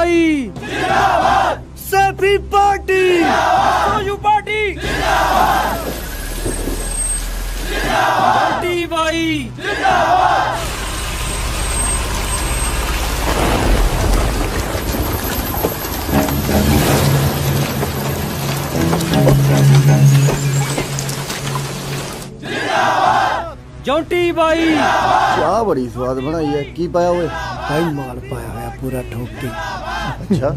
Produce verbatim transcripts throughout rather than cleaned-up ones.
भाई जिंदाबाद, सैफी पार्टी सोजू पार्टी जिंदाबाद, जोंटी भाई जिंदाबाद। जोंटी भाई चाह बड़ी स्वाद बनाई है। की पाया हुए भाई? माल पाया हुआ पूरा ठोक के। अच्छा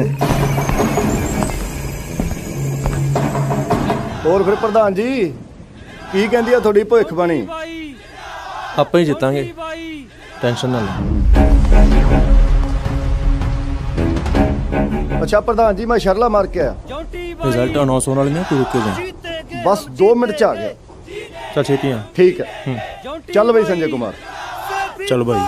और फिर प्रधान जी की कहंदी है थोड़ी भविष्यवाणी? ਆਪਾਂ ਹੀ ਜਿੱਤਾਂਗੇ, ਟੈਨਸ਼ਨ ਨਾ ਲਓ। अच्छा प्रधान जी मैं शरला मार के आया। रिजल्ट अनाउंस होने वाले ने, तू रुक के जा। बस दो मिनट च आ गया। चल छेती आ। ठीक है चल भाई संजय कुमार। चल भाई।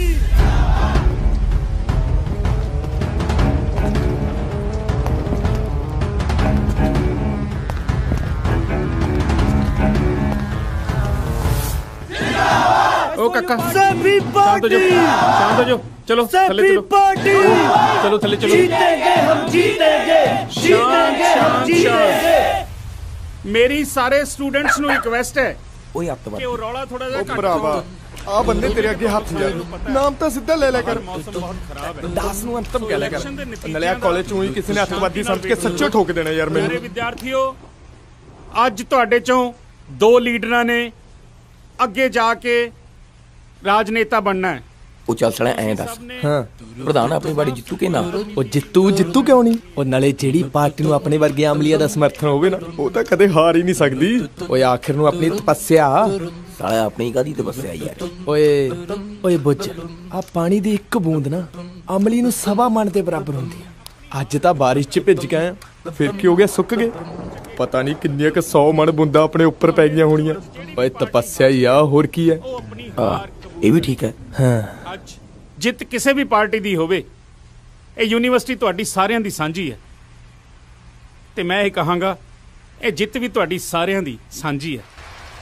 ओ काका सैफी शांत हो जाओ, शांत हो जाओ। चलो थले चलो, चलो थले चलो। जीतेंगे हम जीतेंगे, जीतेंगे हम जीतेंगे। मेरी सारे स्टूडेंट्स नु रिक्वेस्ट है ओए अब कि वो रौला थोड़ा सा घट भरावा आ बंदे तेरे अगे हाथ जोड़, नाम तो सीधा ले ले कर। मौसम बहुत खराब है। दास नु अंतम कह ले कर। नलिया कॉलेज चों ही किसी ने अतवादी समझ के सच्चो ठोक देना यार मेरे मेरे। विद्यार्थियों ਅੱਜ ਤੁਹਾਡੇ ਚੋਂ ਦੋ ਲੀਡਰਾਂ ਨੇ ਅੱਗੇ ਜਾ ਕੇ ਰਾਜਨੇਤਾ ਬਣਨਾ ਹੈ। ਉਹ ਚੱਲ ਸੜਾ ਐਂ ਦੱਸ, ਹਾਂ ਪ੍ਰਧਾਨ ਆਪਣੀ ਬਾੜੀ ਜਿੱਤੂ ਕੇ ਨਾ? ਉਹ ਜਿੱਤੂ ਜਿੱਤੂ ਕਿਉਂ ਨਹੀਂ? ਉਹ ਨਾਲੇ ਜਿਹੜੀ ਪਾਰਟੀ ਨੂੰ ਆਪਣੇ ਵਰਗੇ ਅਮਲੀਆਂ ਦਾ ਸਮਰਥਨ ਹੋਵੇ ਨਾ, ਉਹ ਤਾਂ ਕਦੇ ਹਾਰ ਹੀ ਨਹੀਂ ਸਕਦੀ। ਓਏ ਆਖਿਰ ਨੂੰ ਆਪਣੀ ਤਪੱਸਿਆ। ਸਾਲਾ ਆਪਣੀ ਕਾਦੀ ਤਪੱਸਿਆ ਯਾਰ? ਓਏ ਓਏ ਬੁੱਝ, ਆ ਪਾਣੀ ਦੀ ਇੱਕ ਬੂੰਦ ਨਾ ਅਮਲੀ ਨੂੰ ਸਵਾ ਮਣ ਦੇ ਬਰਾਬਰ ਹੁੰਦੀ ਆ। ਅੱਜ ਤਾਂ ਬਾਰਿਸ਼ 'ਚ ਭਿੱਜ ਗਏ ਆ, ਫਿਰ ਕੀ ਹੋ ਗਿਆ? ਸੁੱਕ ਗਏ? ਪਤਾ ਨਹੀਂ ਕਿੰਨੀਆਂ ਕ ਸੌ ਮਣ ਬੁੰਦਾ ਆਪਣੇ ਉੱਪਰ ਪੈ ਗਈਆਂ ਹੋਣੀਆਂ। ਓਏ ਤਪੱਸਿਆ ਹੀ ਆ, ਹੋਰ ਕੀ ਹੈ? ਹਾਂ ਇਹ ਵੀ ਠੀਕ ਹੈ। ਹਾਂ ਅੱਜ ਜਿੱਤ ਕਿਸੇ ਵੀ ਪਾਰਟੀ ਦੀ ਹੋਵੇ, ਇਹ ਯੂਨੀਵਰਸਿਟੀ ਤੁਹਾਡੀ ਸਾਰਿਆਂ ਦੀ ਸਾਂਝੀ ਹੈ ਤੇ ਮੈਂ ਇਹ ਕਹਾਂਗਾ ਇਹ ਜਿੱਤ ਵੀ ਤੁਹਾਡੀ ਸਾਰਿਆਂ ਦੀ ਸਾਂਝੀ ਹੈ।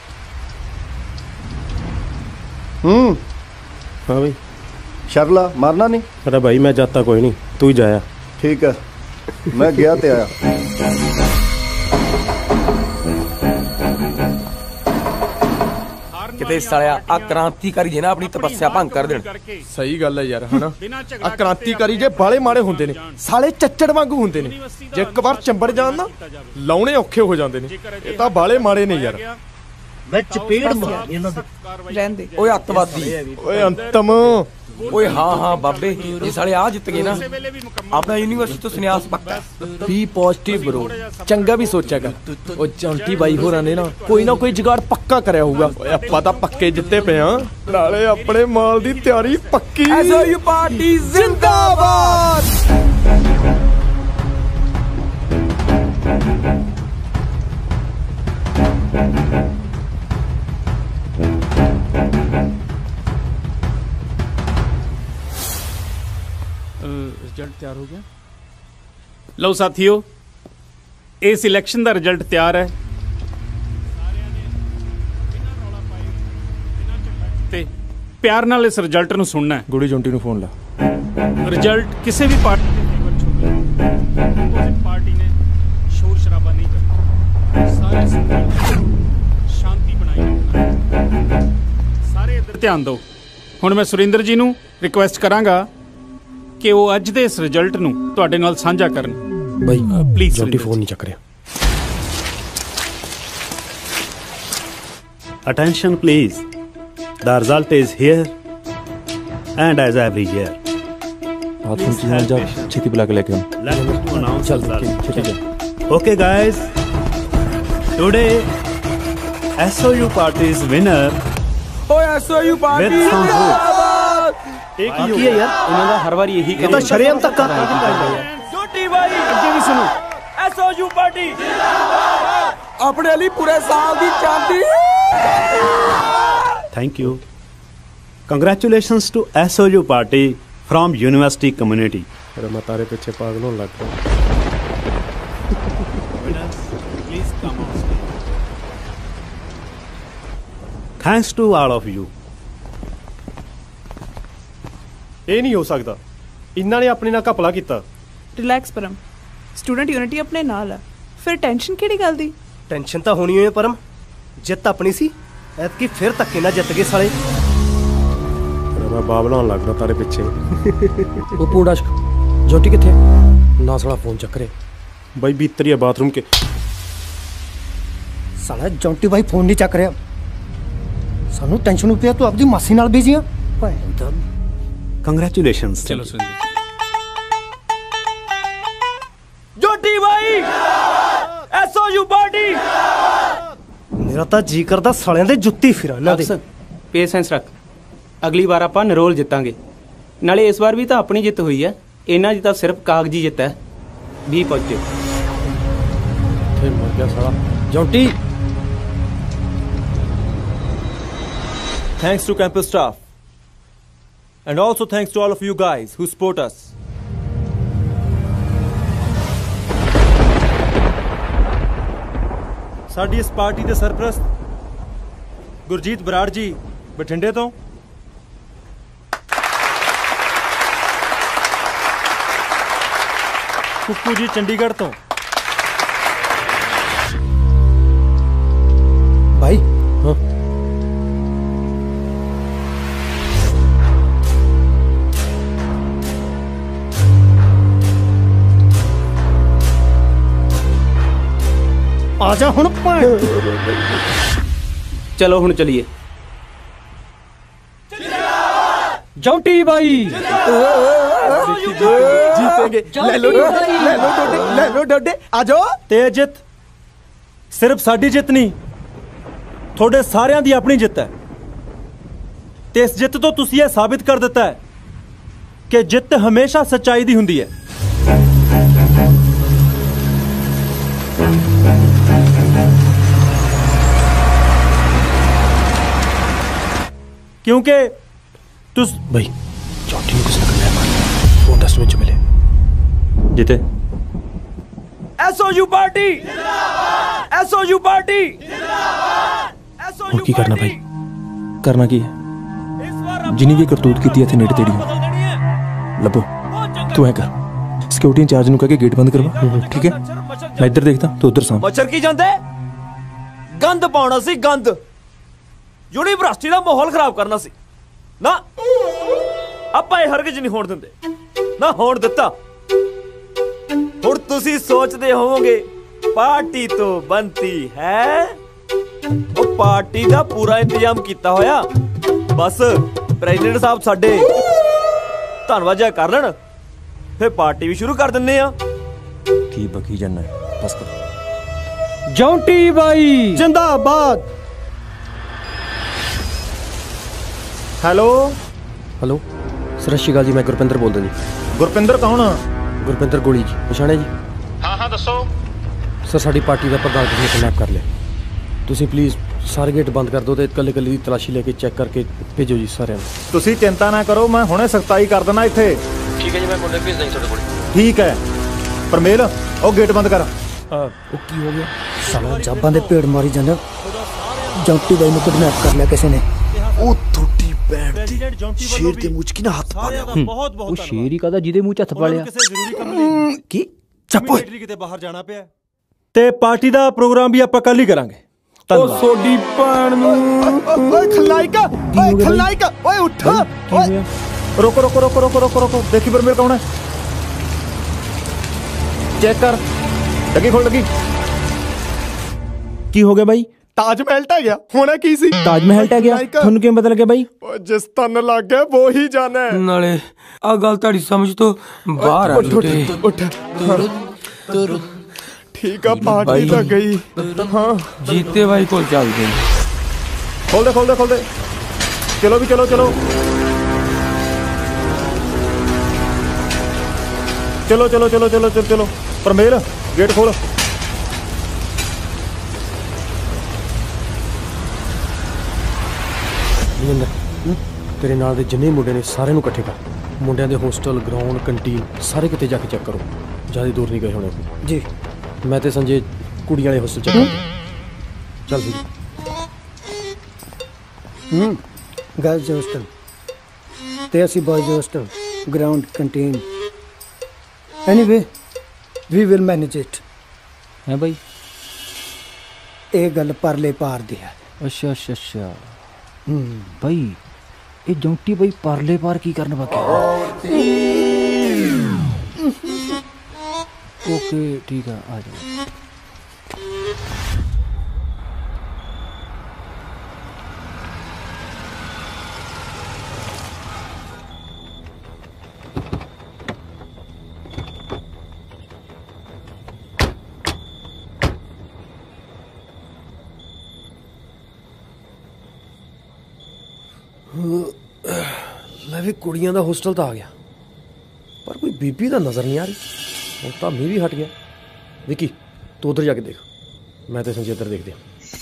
हम्म हाँ भाई। शरला मारना नहीं? अरे भाई मैं जाता कोई नहीं, तू ही जाया। ठीक है मैं गया ते आया। ਕਿਤੇ ਸਾਲਿਆ ਆ ਕ੍ਰਾਂਤੀਕਾਰੀ ਜੇ ਨਾ ਆਪਣੀ ਤਪੱਸਿਆ ਭੰਗ ਕਰ ਦੇਣ। ਸਹੀ ਗੱਲ ਹੈ ਯਾਰ ਹਨਾ। ਆ ਕ੍ਰਾਂਤੀਕਾਰੀ ਜੇ ਬਾਲੇ ਮਾੜੇ ਹੁੰਦੇ ਨੇ, ਸਾਲੇ ਚੱਚੜ ਵਾਂਗੂ ਹੁੰਦੇ ਨੇ। ਜੇ ਇੱਕ ਵਾਰ ਚੰਬੜ ਜਾਣ ਨਾ, ਲਾਉਣੇ ਔਖੇ ਹੋ ਜਾਂਦੇ ਨੇ। ਇਹ ਤਾਂ ਬਾਲੇ ਮਾੜੇ ਨੇ ਯਾਰ। मैं चपेड़ मार ਇਹਨਾਂ ਦੇ ਰਹਿੰਦੇ ਓਏ ਅੱਤਵਾਦੀ। ਓਏ ਅੰਤਮ ਓਏ ਹਾਂ ਹਾਂ ਬਾਬੇ, ਜੇ ਸਾਲੇ ਆ ਜਿੱਤ ਗਏ ਨਾ, ਆਪਣਾ ਯੂਨੀਵਰਸਿਟੀ ਤੋਂ ਸੰਨਿਆਸ ਪੱਕਾ। ਬੀ ਪੋਜ਼ਿਟਿਵ ਬ్రో, ਚੰਗਾ ਵੀ ਸੋਚਿਆ ਕਰ। ਉਹ ਜੌਂਟੀ ਬਾਈ ਹੋਰਾਂ ਨੇ ਨਾ ਕੋਈ ਨਾ ਕੋਈ ਜੁਗਾੜ ਪੱਕਾ ਕਰਿਆ ਹੋਊਗਾ। ਓਏ ਆਪਾਂ ਤਾਂ ਪੱਕੇ ਜਿੱਤੇ ਪਏ ਆ, ਨਾਲੇ ਆਪਣੇ ਮਾਲ ਦੀ ਤਿਆਰੀ ਪੱਕੀ। ਐਸਯੂ ਪਾਰਟੀ ਜ਼ਿੰਦਾਬਾਦ। ਰਿਜ਼ਲਟ ਤਿਆਰ ਹੋ ਗਿਆ। ਲਓ ਸਾਥੀਓ, ਇਸ ਇਲੈਕਸ਼ਨ ਦਾ ਰਿਜ਼ਲਟ ਤਿਆਰ ਹੈ। ਤੇ ਪਿਆਰ ਨਾਲ ਇਸ ਰਿਜ਼ਲਟ ਨੂੰ ਸੁਣਨਾ ਹੈ। ਗੁੜੀ ਜੌਂਟੀ ਨੂੰ ਫੋਨ ਲਾ। ਰਿਜ਼ਲਟ ਕਿਸੇ ਵੀ ਪਾਰਟੀ ਦੇ ਫੇਵਰ ਚ ਹੋਵੇ, ਆਪੋਜ਼ਿਟ ਪਾਰਟੀ ਨੇ ਸ਼ੋਰ ਸ਼ਰਾਬਾ ਨਹੀਂ ਕਰਨਾ, ਸਾਰੇ ਸ਼ਾਂਤੀ ਬਣਾਈ ਰੱਖਣਾ। ਸਾਰੇ ਇੱਧਰ ਧਿਆਨ ਦਿਓ। ਹੁਣ ਮੈਂ ਸੁਰਿੰਦਰ ਜੀ ਨੂੰ ਰਿਕੁਐਸਟ ਕਰਾਂਗਾ ਕਿ ਉਹ ਅੱਜ ਦੇ ਇਸ ਰਿਜ਼ਲਟ ਨੂੰ ਤੁਹਾਡੇ ਨਾਲ ਸਾਂਝਾ ਕਰਨ। ਬਾਈ ਪਲੀਜ਼ ਜੌਂਟੀ ਫੋਨ ਨਹੀਂ ਚੱਕ ਰਿਹਾ। Attention please, the result is here and as every year. बात सुन चीज़ जा छेती बुला के लेके हम। Let me to announce the result. ठीक है। Okay guys, today S O U party is winner ਓਏ SU party with some votes. एक ही है यार, ਇਹਨਾਂ ਦਾ ਹਰ ਵਾਰ ਇਹੀ ਕਹਿੰਦੇ। ਤਾਂ ਸ਼ਰੇਆਮ ਤੱਕ ਜੋਟੀ ਬਾਈ ਅੱਗੇ ਵੀ ਸੁਣੋ। ਐਸਯੂ ਪਾਰਟੀ ਜ਼ਿੰਦਾਬਾਦ। ਆਪਣੇ ਲਈ ਪੂਰੇ ਸਾਲ ਦੀ ਚਾਂਦੀ। Thank you. Congratulations to S O U party from university community. अरे मैं तारे पीछे पागल होने लग गया। Please come on stage. Thanks to all of you. ਇਹ ਨਹੀਂ ਹੋ ਸਕਦਾ। इन्हां ने अपने नाल घपला कीता। रिलैक्स परम, स्टूडेंट यूनिटी अपने नाल है, फिर टेंशन किहड़ी गल दी? टेंशन तो होनी है परम, जित अपनी सी ऐतकी फिर धक्के ना जित गए साले। मैं बाबलान लगदा तारे पिछे। वो पूडाशक जोटी किथे? ना साला फोन चक रहे भाई भीतर ही है बाथरूम के। साला जॉन्टी भाई फोन नहीं चक रहा, सानू टेंशन पिया तू अपनी मासी नाल बिजी आ। कंग्रेचुलेशंस। चलो सुन जोटी भाई एसओयू पार्टी। मेरा तो जी करदा सालियां दे जुत्ती फिरा इन्हां दे। पेशेंस रख, अगली बार आपां नरोल जितांगे। नाले इस बार भी तो अपनी जित हुई है, इन्हां दी तां सिर्फ कागजी जित है। B positive. फिर मर गया साला जोटी। Thanks to campus staff, and also thanks to all of you guys who support us. साडी इस पार्टी के सरप्रस्त गुरजीत बराड़ जी बठिंडे तो, कुक्कू जी चंडीगढ़ तो। भाई हाँ आजा हुण भैन। चलो हुण चलिए। जोटी भाई जीतेंगे। ले लो ले लो डोडे, ले लो डोडे, आ जाओ। ते जित सिर्फ साडी जित नहीं, थोड़े सारियां दी अपनी जित है। ते इस जित तो तुसी ये साबित कर दिता है कि जित हमेशा सच्चाई दी हुंदी है। क्योंकि तुस भाई जोटी ने कुछ करना है मार, फोन दस मिनट मिले। जीते एसओयू पार्टी, एसओयू पार्टी। और की करना भाई? करना की है? जिन्नी भी करतूत की इतने नेड़े तेड़ी लभो। तू ऐ कर, सिक्योरिटी इंचार्ज नु कह के गेट बंद करवा, ठीक है? मैं इधर देखता तो उधर साम। मच्छर की जांदे गंद पाउणा सी, गंद यूनिवर्सिटी दा माहौल खराब करना सी ना। ਆਪਾਂ ਇਹ ਹਰਗਿਜ਼ ਨਹੀਂ ਹੋਣ ਦਿੰਦੇ ਨਾ, ਹੋਣ ਦਿੱਤਾ। ਹੁਣ ਤੁਸੀਂ ਸੋਚਦੇ ਹੋਵੋਗੇ ਪਾਰਟੀ ਤੋਂ ਬੰਤੀ ਹੈ, ਉਹ ਪਾਰਟੀ ਦਾ ਪੂਰਾ ਇੰਤਜ਼ਾਮ ਕੀਤਾ ਹੋਇਆ। ਬਸ ਪ੍ਰੈਜ਼ੀਡੈਂਟ ਸਾਹਿਬ ਸਾਡੇ ਧੰਨਵਾਦ ਜਿਹਾ ਕਰ ਲੈਣ, ਫਿਰ ਪਾਰਟੀ ਵੀ ਸ਼ੁਰੂ ਕਰ ਦਿੰਨੇ ਆ। की बकी जाना है बस कर। जोटी भाई जिंदाबाद। ਹੈਲੋ हेलो सर, श्री अकाल जी, मैं गुरपिंदर बोलदा जी। ਗੁਰਪਿੰਦਰ कौन? गुरपिंदर गोली जी, पछाणिਆ जी? हाँ हाँ दसो सर साडी पार्टी का प्रधान किसी ने किडनैप कर लिया। तुसी प्लीज़ सारे गेट बंद कर दो ते कल्ले कल्ले दी तलाशी लेके चेक करके भेजो जी सारे। ਤੁਸੀਂ चिंता ना करो, मैं ਹੁਣੇ सख्ताई कर देना इत्थे। ठीक है जी, मैं मुंडे भेज देंगे ਤੁਹਾਡੇ ਕੋਲ। ठीक है परमेल ਉਹ गेट बंद कर। ਉਹ ਕੀ ਹੋ ਗਿਆ? साला जाबां दे पेड़ मारी जाने, जॉन्टी भाई ने किडनैप कर लिया किसी ने। ਉਹ ਥੋੜੀ ਬੈਠ ਸ਼ੇਰ ਦੇ ਮੂੰਹ 'ਚ ਕੀ ਨਾ ਹੱਥ ਪਾ ਲਿਆ। बहुत बहुत ਉਹ ਸ਼ੇਰ ਹੀ ਕਾਹਦਾ ਜਿਹਦੇ ਮੂੰਹ 'ਚ ਹੱਥ ਪਾ ਲਿਆ? ਕਿਸੇ ਜ਼ਰੂਰੀ ਕੰਮ ਲਈ की चप ओए। ਕਿਤੇ ਬਾਹਰ ਜਾਣਾ ਪਿਆ ਤੇ ਪਾਰਟੀ ਦਾ ਪ੍ਰੋਗਰਾਮ ਵੀ ਆਪਾਂ ਕੱਲ ਹੀ ਕਰਾਂਗੇ। ਉਹ ਧੰਨਵਾਦ। ਸੋਡੀ ਭੈਣ ਨੂੰ। ਓਏ ਖਲਾਈਕਾ, ਓਏ ਖਲਾਈਕਾ, ਓਏ ਉੱਠ ਓਏ। रोको रोको रोको रोको रोको रोको देखी परमेल कौन है? चेक कर, लगी खोल लगी। ਕੀ ਹੋ ਗਿਆ ਬਾਈ? ताज महल टह गया, होना की सी? ਤਾਜ ਮਹਿਲ ਟਹਿ ਗਿਆ? ਤੁਹਾਨੂੰ ਕਿਵੇਂ ਪਤਾ ਲੱਗਿਆ ਬਾਈ? ओ, जिस तन लग गया वो ही जाना है। ਨਾਲੇ ਆ ਗੱਲ ਤੁਹਾਡੀ ਸਮਝ ਤੋਂ ਬਾਹਰ ਆ ਗਈ ਤੇ उठ ठीक है पार्टी तक गई। हाँ ਜੀਤੇ ਬਾਈ ਕੋਲ ਚੱਲਦੇ ਹਾਂ। खोल दे खोल दे खोल दे। चलो भी चलो चलो चलो चलो चलो चलो चलो चलो परमेल गेट खोल। ਤੇਰੇ ਨਾਲ ਦੇ ਜਿੰਨੇ ਮੁੰਡੇ ਨੇ ਸਾਰਿਆਂ ਨੂੰ ਇਕੱਠੇ ਕਰ। ਮੁੰਡਿਆਂ ਦੇ ਹੋਸਟਲ, ਗਰਾਊਂਡ, ਕੰਟੀਨ ਸਾਰੇ ਕਿਤੇ ਜਾ ਕੇ ਚੈੱਕ ਕਰੋ। ਜ਼ਿਆਦਾ ਦੂਰ ਨਹੀਂ ਗਏ ਹੋਣੇ जी। ਮੈਂ ਤੇ ਸੰਜੇ ਕੁੜੀ ਵਾਲੇ ਹੋਸਟਲ ਚੈੱਕ ਕਰਦੇ। ਚੱਲ ਜੀ। गर्ल्स हॉस्टल ते असी boys hostel, ground, canteen anyway we will manage it है भाई। ਇਹ ਗੱਲ ਪਰਲੇ ਪਾਰ ਦੀ ਹੈ। ਅੱਛਾ ਅੱਛਾ ਅੱਛਾ ਭਾਈ ਇਹ ਜੌਂਟੀ ਭਾਈ ਪਰਲੇ ਪਾਰ ਕੀ ਕਰਨ ਵਾਕਿਆ? ਓਕੇ ਠੀਕ ਆ ਆ ਜਾਓ। ਲੈ ਵੀ ਕੁੜੀਆਂ ਦਾ ਹੋਸਟਲ ਤਾਂ ਆ ਗਿਆ, ਪਰ ਕੋਈ ਬੀਬੀ ਤਾਂ ਨਜ਼ਰ ਨਹੀਂ ਆ ਰਹੀ। ਹੁਣ ਤਾਂ ਮੀਂਹ ਵੀ ਹਟ ਗਿਆ। ਵਿੱਕੀ ਤੂੰ ਉਧਰ ਜਾ ਕੇ ਦੇਖ, ਮੈਂ ਤੇ ਸੰਜੇ ਇੱਧਰ ਦੇਖਦੇ ਹਾਂ।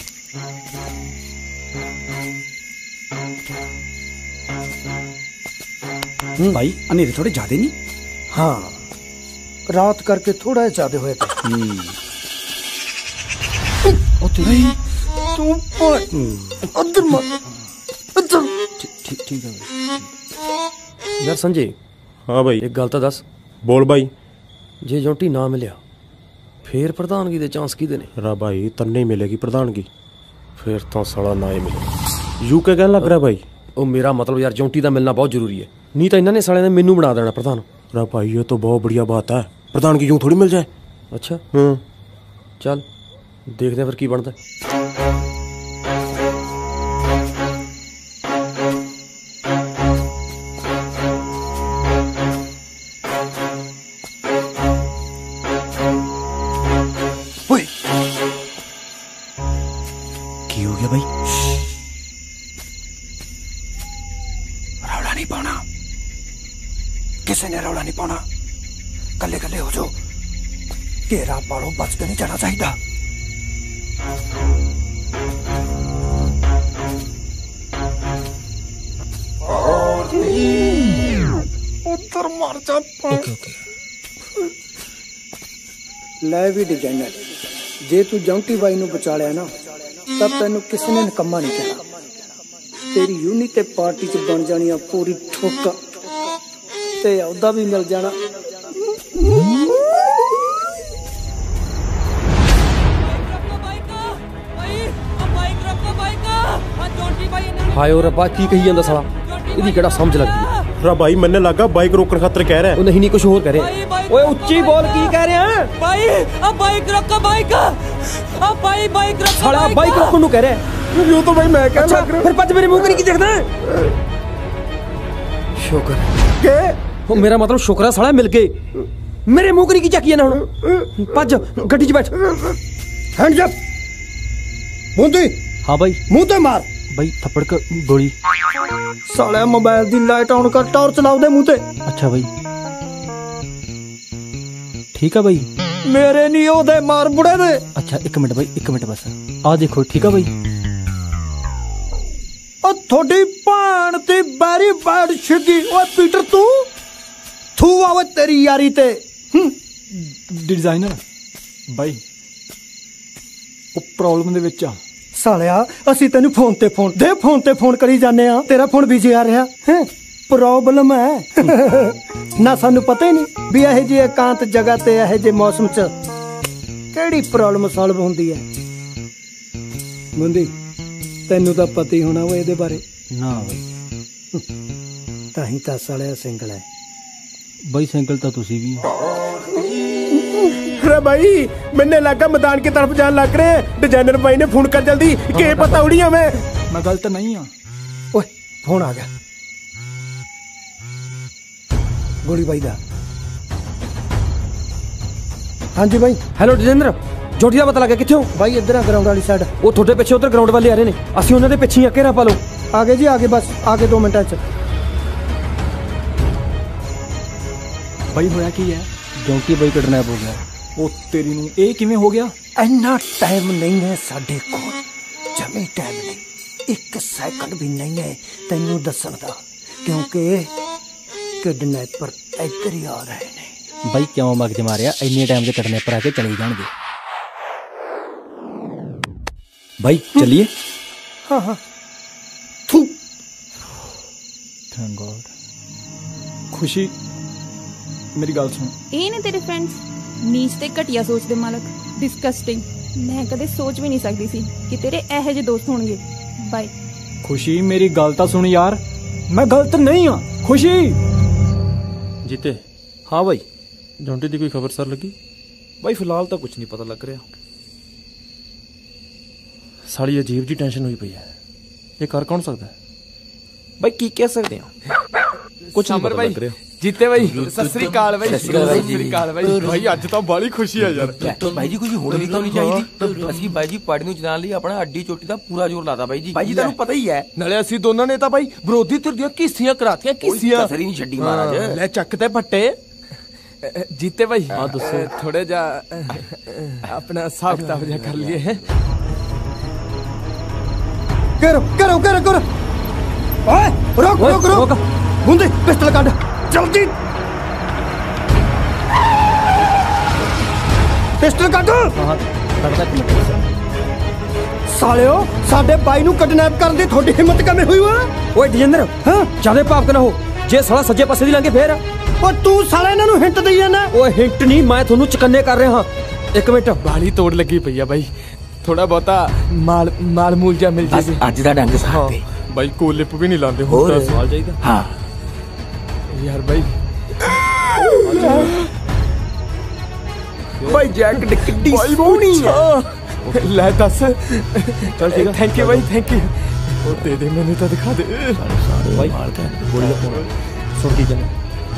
भाई अंधेरे थोड़े ज्यादा नहीं? हाँ रात करके थोड़ा ज्यादा हुए थे। तू उधर मत ठीक ठीक है यार संजय। हाँ भाई एक गल तो दस। बोल भाई। जे जौंटी ना मिलिया फिर प्रधानगी दे चांस किहदे ने? रा भाई तन्ने ही मिलेगी प्रधानगी, फिर तो साला ना ही मिले। यू क्या कहने लग रहा भाई? ओ मेरा मतलब यार जौंटी का मिलना बहुत जरूरी है, नहीं तो इन्होंने साले ने मैनू बना देना प्रधान। रा भाई ये तो बहुत बढ़िया बात है, प्रधान की यूं थोड़ी मिल जाए। अच्छा हाँ चल देखते हैं फिर की बनता है। की हो गया भाई? रौला नहीं पाना, किसी ने रौला नहीं पाना। कले कले हो जाओ, घेरा पालो, बच के नहीं जाना चाहिए। उधर मार जा। ओके ओके ले भी डिजाइनर, जे तू जौंटी बाई नू बचा लिया ना तब तेन किसी ने निकम्मा नहीं कहना। तेरी यूनिट ते पार्टी च बन जानी पूरी ठोक ते औदा भी मिल जाना। हाय और रब्बा की कही जांदा साला, इहदी किहड़ा समझ लगदी है? रा भाई मैंने लगा बाइक रोकने खातर कह रहा है। नहीं नहीं कुछ और कह रहे हैं। ओए उच्ची बोल की कह रहे हैं? भाई अब बाइक रोको, बाइक अब भाई बाइक रोको। साला बाइक रोकने को कह रहे हैं? यूं तो भाई मैं कह अच्छा, लग रहा। फिर पच मेरे मुंह करी की देखदा है? शुक्र के ओ मेरा मतलब शुक्र है साला मिल गए। मेरे मुंह करी की चकी है ना हुन? भज गड्डी च बैठ। हैंड्स अप मुंडी। हाँ भाई मुंह ते मार भाई थप्पड़ का गोली। साले मोबाइल दी लाइट ऑन कर, टॉर्च लाओ दे मुंह ते। अच्छा भाई ठीक है भाई। मेरे नहीं ओदे मार बुड़े दे। अच्छा एक मिनट भाई, एक मिनट बस आ देखो ठीक है भाई। ओ थोड़ी भान ते बैरी बैड छिगी। ओए पीटर तू थू आवे तेरी यारी ते। डिजाइनर भाई ਉਹ ਪ੍ਰੋਬਲਮ ਦੇ ਵਿੱਚ ਆ। ਸਾਲਿਆ ਅਸੀਂ ਤੈਨੂੰ ਫੋਨ ਤੇ ਫੋਨ ਦੇ ਫੋਨ ਤੇ ਫੋਨ ਕਰੀ ਜਾਂਦੇ ਆ, ਤੇਰਾ ਫੋਨ ਬਿਜੀ ਆ ਰਿਹਾ ਹੈ। ਪ੍ਰੋਬਲਮ ਹੈ ਨਾ, ਸਾਨੂੰ ਪਤਾ ਹੀ ਨਹੀਂ ਵੀ ਇਹ ਜਿਹੀ ਇਕਾਂਤ ਜਗ੍ਹਾ ਤੇ ਇਹ ਜਿਹੇ ਮੌਸਮ 'ਚ ਕਿਹੜੀ ਪ੍ਰੋਬਲਮ ਸੋਲਵ ਹੁੰਦੀ ਹੈ। ਮੁੰਡੀ ਤੈਨੂੰ ਤਾਂ ਪਤਾ ਹੀ ਹੋਣਾ ਵਾ ਇਹਦੇ ਬਾਰੇ। ਨਾ ਬਈ ਤਾਂ ਹੀ ਤਾਂ ਸਾਲਿਆ ਸਿੰਗਲ ਹੈ ਬਈ। ਸਿੰਗਲ ਤਾਂ ਤੁਸੀਂ ਵੀ। अरे भाई मैंने लगा मैदान की तरफ जाने लग रहे हैं। डिजाइनर भाई ने फोन कर जल्दी के पता उड़िया मैं मैं गलत नहीं हूँ। ओए फोन आ गया गोली भाई दा। हाँ जी भाई। हेलो डिजाइनर, जोटी का पता लगा किथे हो? भाई इधर ग्राउंड वाली साइड। वो थोड़े पिछे उधर ग्राउंड वाले आ रहे हैं, असि उन्होंने पिछे ही घेरा पा लो। आगे जी आगे, बस आगे दो मिनट च। भाई होया की है? जौंटी भाई किडनैप हो गया। ਉਹ ਤੇਰੀ ਨੂੰ ਇਹ ਕਿਵੇਂ ਹੋ ਗਿਆ? ਇੰਨਾ ਟਾਈਮ ਨਹੀਂ ਹੈ ਸਾਡੇ ਕੋਲ, ਜਮੇ ਟਾਈਮ ਨਹੀਂ, ਇੱਕ ਸੈਕਿੰਡ ਵੀ ਨਹੀਂ ਹੈ ਤੈਨੂੰ ਦੱਸਣ ਦਾ, ਕਿਉਂਕਿ ਕਿਡਨੈਪਰ ਇੱਧਰ ਹੀ ਆ ਰਹੇ ਨੇ। ਬਾਈ ਕਿਉਂ ਮਗਜ ਮਾਰਿਆ? ਇੰਨੇ ਟਾਈਮ ਦੇ ਕਿਡਨੈਪਰ ਆ ਕੇ ਚਲੇ ਜਾਣਗੇ। भाई चलिए। हाँ हाँ थू। Thank God. खुशी मेरी गल सुन। ਇਹ ਨੇ ਤੇਰੇ ਫਰੈਂਡਸ ਨੀਚ ਤੇ ਘਟੀਆ ਸੋਚ ਦੇ ਮਾਲਕ। ਡਿਸਕਸਟਿੰਗ। ਮੈਂ ਕਦੇ ਸੋਚ ਵੀ ਨਹੀਂ ਸਕਦੀ ਸੀ ਕਿ ਤੇਰੇ ਇਹੋ ਜਿਹੇ ਦੋਸਤ ਹੋਣਗੇ। ਬਾਏ। खुशी मेरी गल तो सुन यार, मैं गलत नहीं हाँ। खुशी जीते। हाँ भाई। जॉन्टी की कोई खबर सर लगी? भाई फिलहाल तो कुछ नहीं पता लग रहा। साड़ी अजीब जी टेंशन हुई पई है, ये कर कौन सकता है? भाई की कह सकते हैं, कुछ नहीं पता लग रहा। जीते भाई सत श्री अकाल भाई। सत श्री अकाल भाई। भाई अज तो बड़ी खुशी है यार। भाई जी कुछ होनी भी तो नहीं चाहिए। ਅਸੀਂ ਬਾਈ ਜੀ ਪਾਰਟੀ ਨੂੰ ਜਿਤਾਉਣ ਲਈ ਆਪਣਾ ਅੱਡੀ ਚੋਟੀ ਦਾ ਪੂਰਾ ਜ਼ੋਰ ਲਾਤਾ ਬਾਈ ਜੀ। ਬਾਈ ਜੀ ਤੁਹਾਨੂੰ ਪਤਾ ਹੀ ਹੈ ਨਾਲੇ ਅਸੀਂ ਦੋਨਾਂ ਨੇ ਤਾਂ ਬਾਈ ਵਿਰੋਧੀ ਧਿਰ ਦੀਆਂ ਕੀਸੀਆਂ ਕਰਾਤੀਆਂ ਕੀਸੀਆਂ। ਕਸਰ ਹੀ ਨਹੀਂ ਛੱਡੀ ਮਹਾਰਾਜ। ਲੈ ਚੱਕ ਤੇ ਫੱਟੇ। जीते भाई हाँ दसो थोड़े जा अपना हिसाब किताब जा कर लिए हैं। करो करो करो करो। ओए रोक रोक रोक। बूंदी पिस्टल काट जल्दी। पिस्टल काटो। सालियो साडे भाई नू किडनैप करन दी थोड़ी हिम्मत किवें हुई वा? ओए डिजेंद्र हां ज्यादा पाप ना हो। जे साला सज्जे पासे दी लंघे फेर ओ तू साला इन्हां नू हिंट दई जाना। ओए हिंट नहीं, मैं थानू चकन्ने कर रहा हां। एक मिनट बाली तोड़ लगी पई है भाई। थोड़ा बहुता माल माल मूल जा मिल जाए ਅੱਜ ਦਾ ਡੰਗ ਸਾਹ ਤੇ। भाई को लिप भी नहीं लांदे होता सवाल चाहिए। हां यार भाई भाई जैकेट किड्डी सोहनी है। ले दस चल ठीक है। थैंक यू भाई थैंक यू। ओ दे दे मैंने तो दिखा दे भाई गोली का फोन सुन की जने।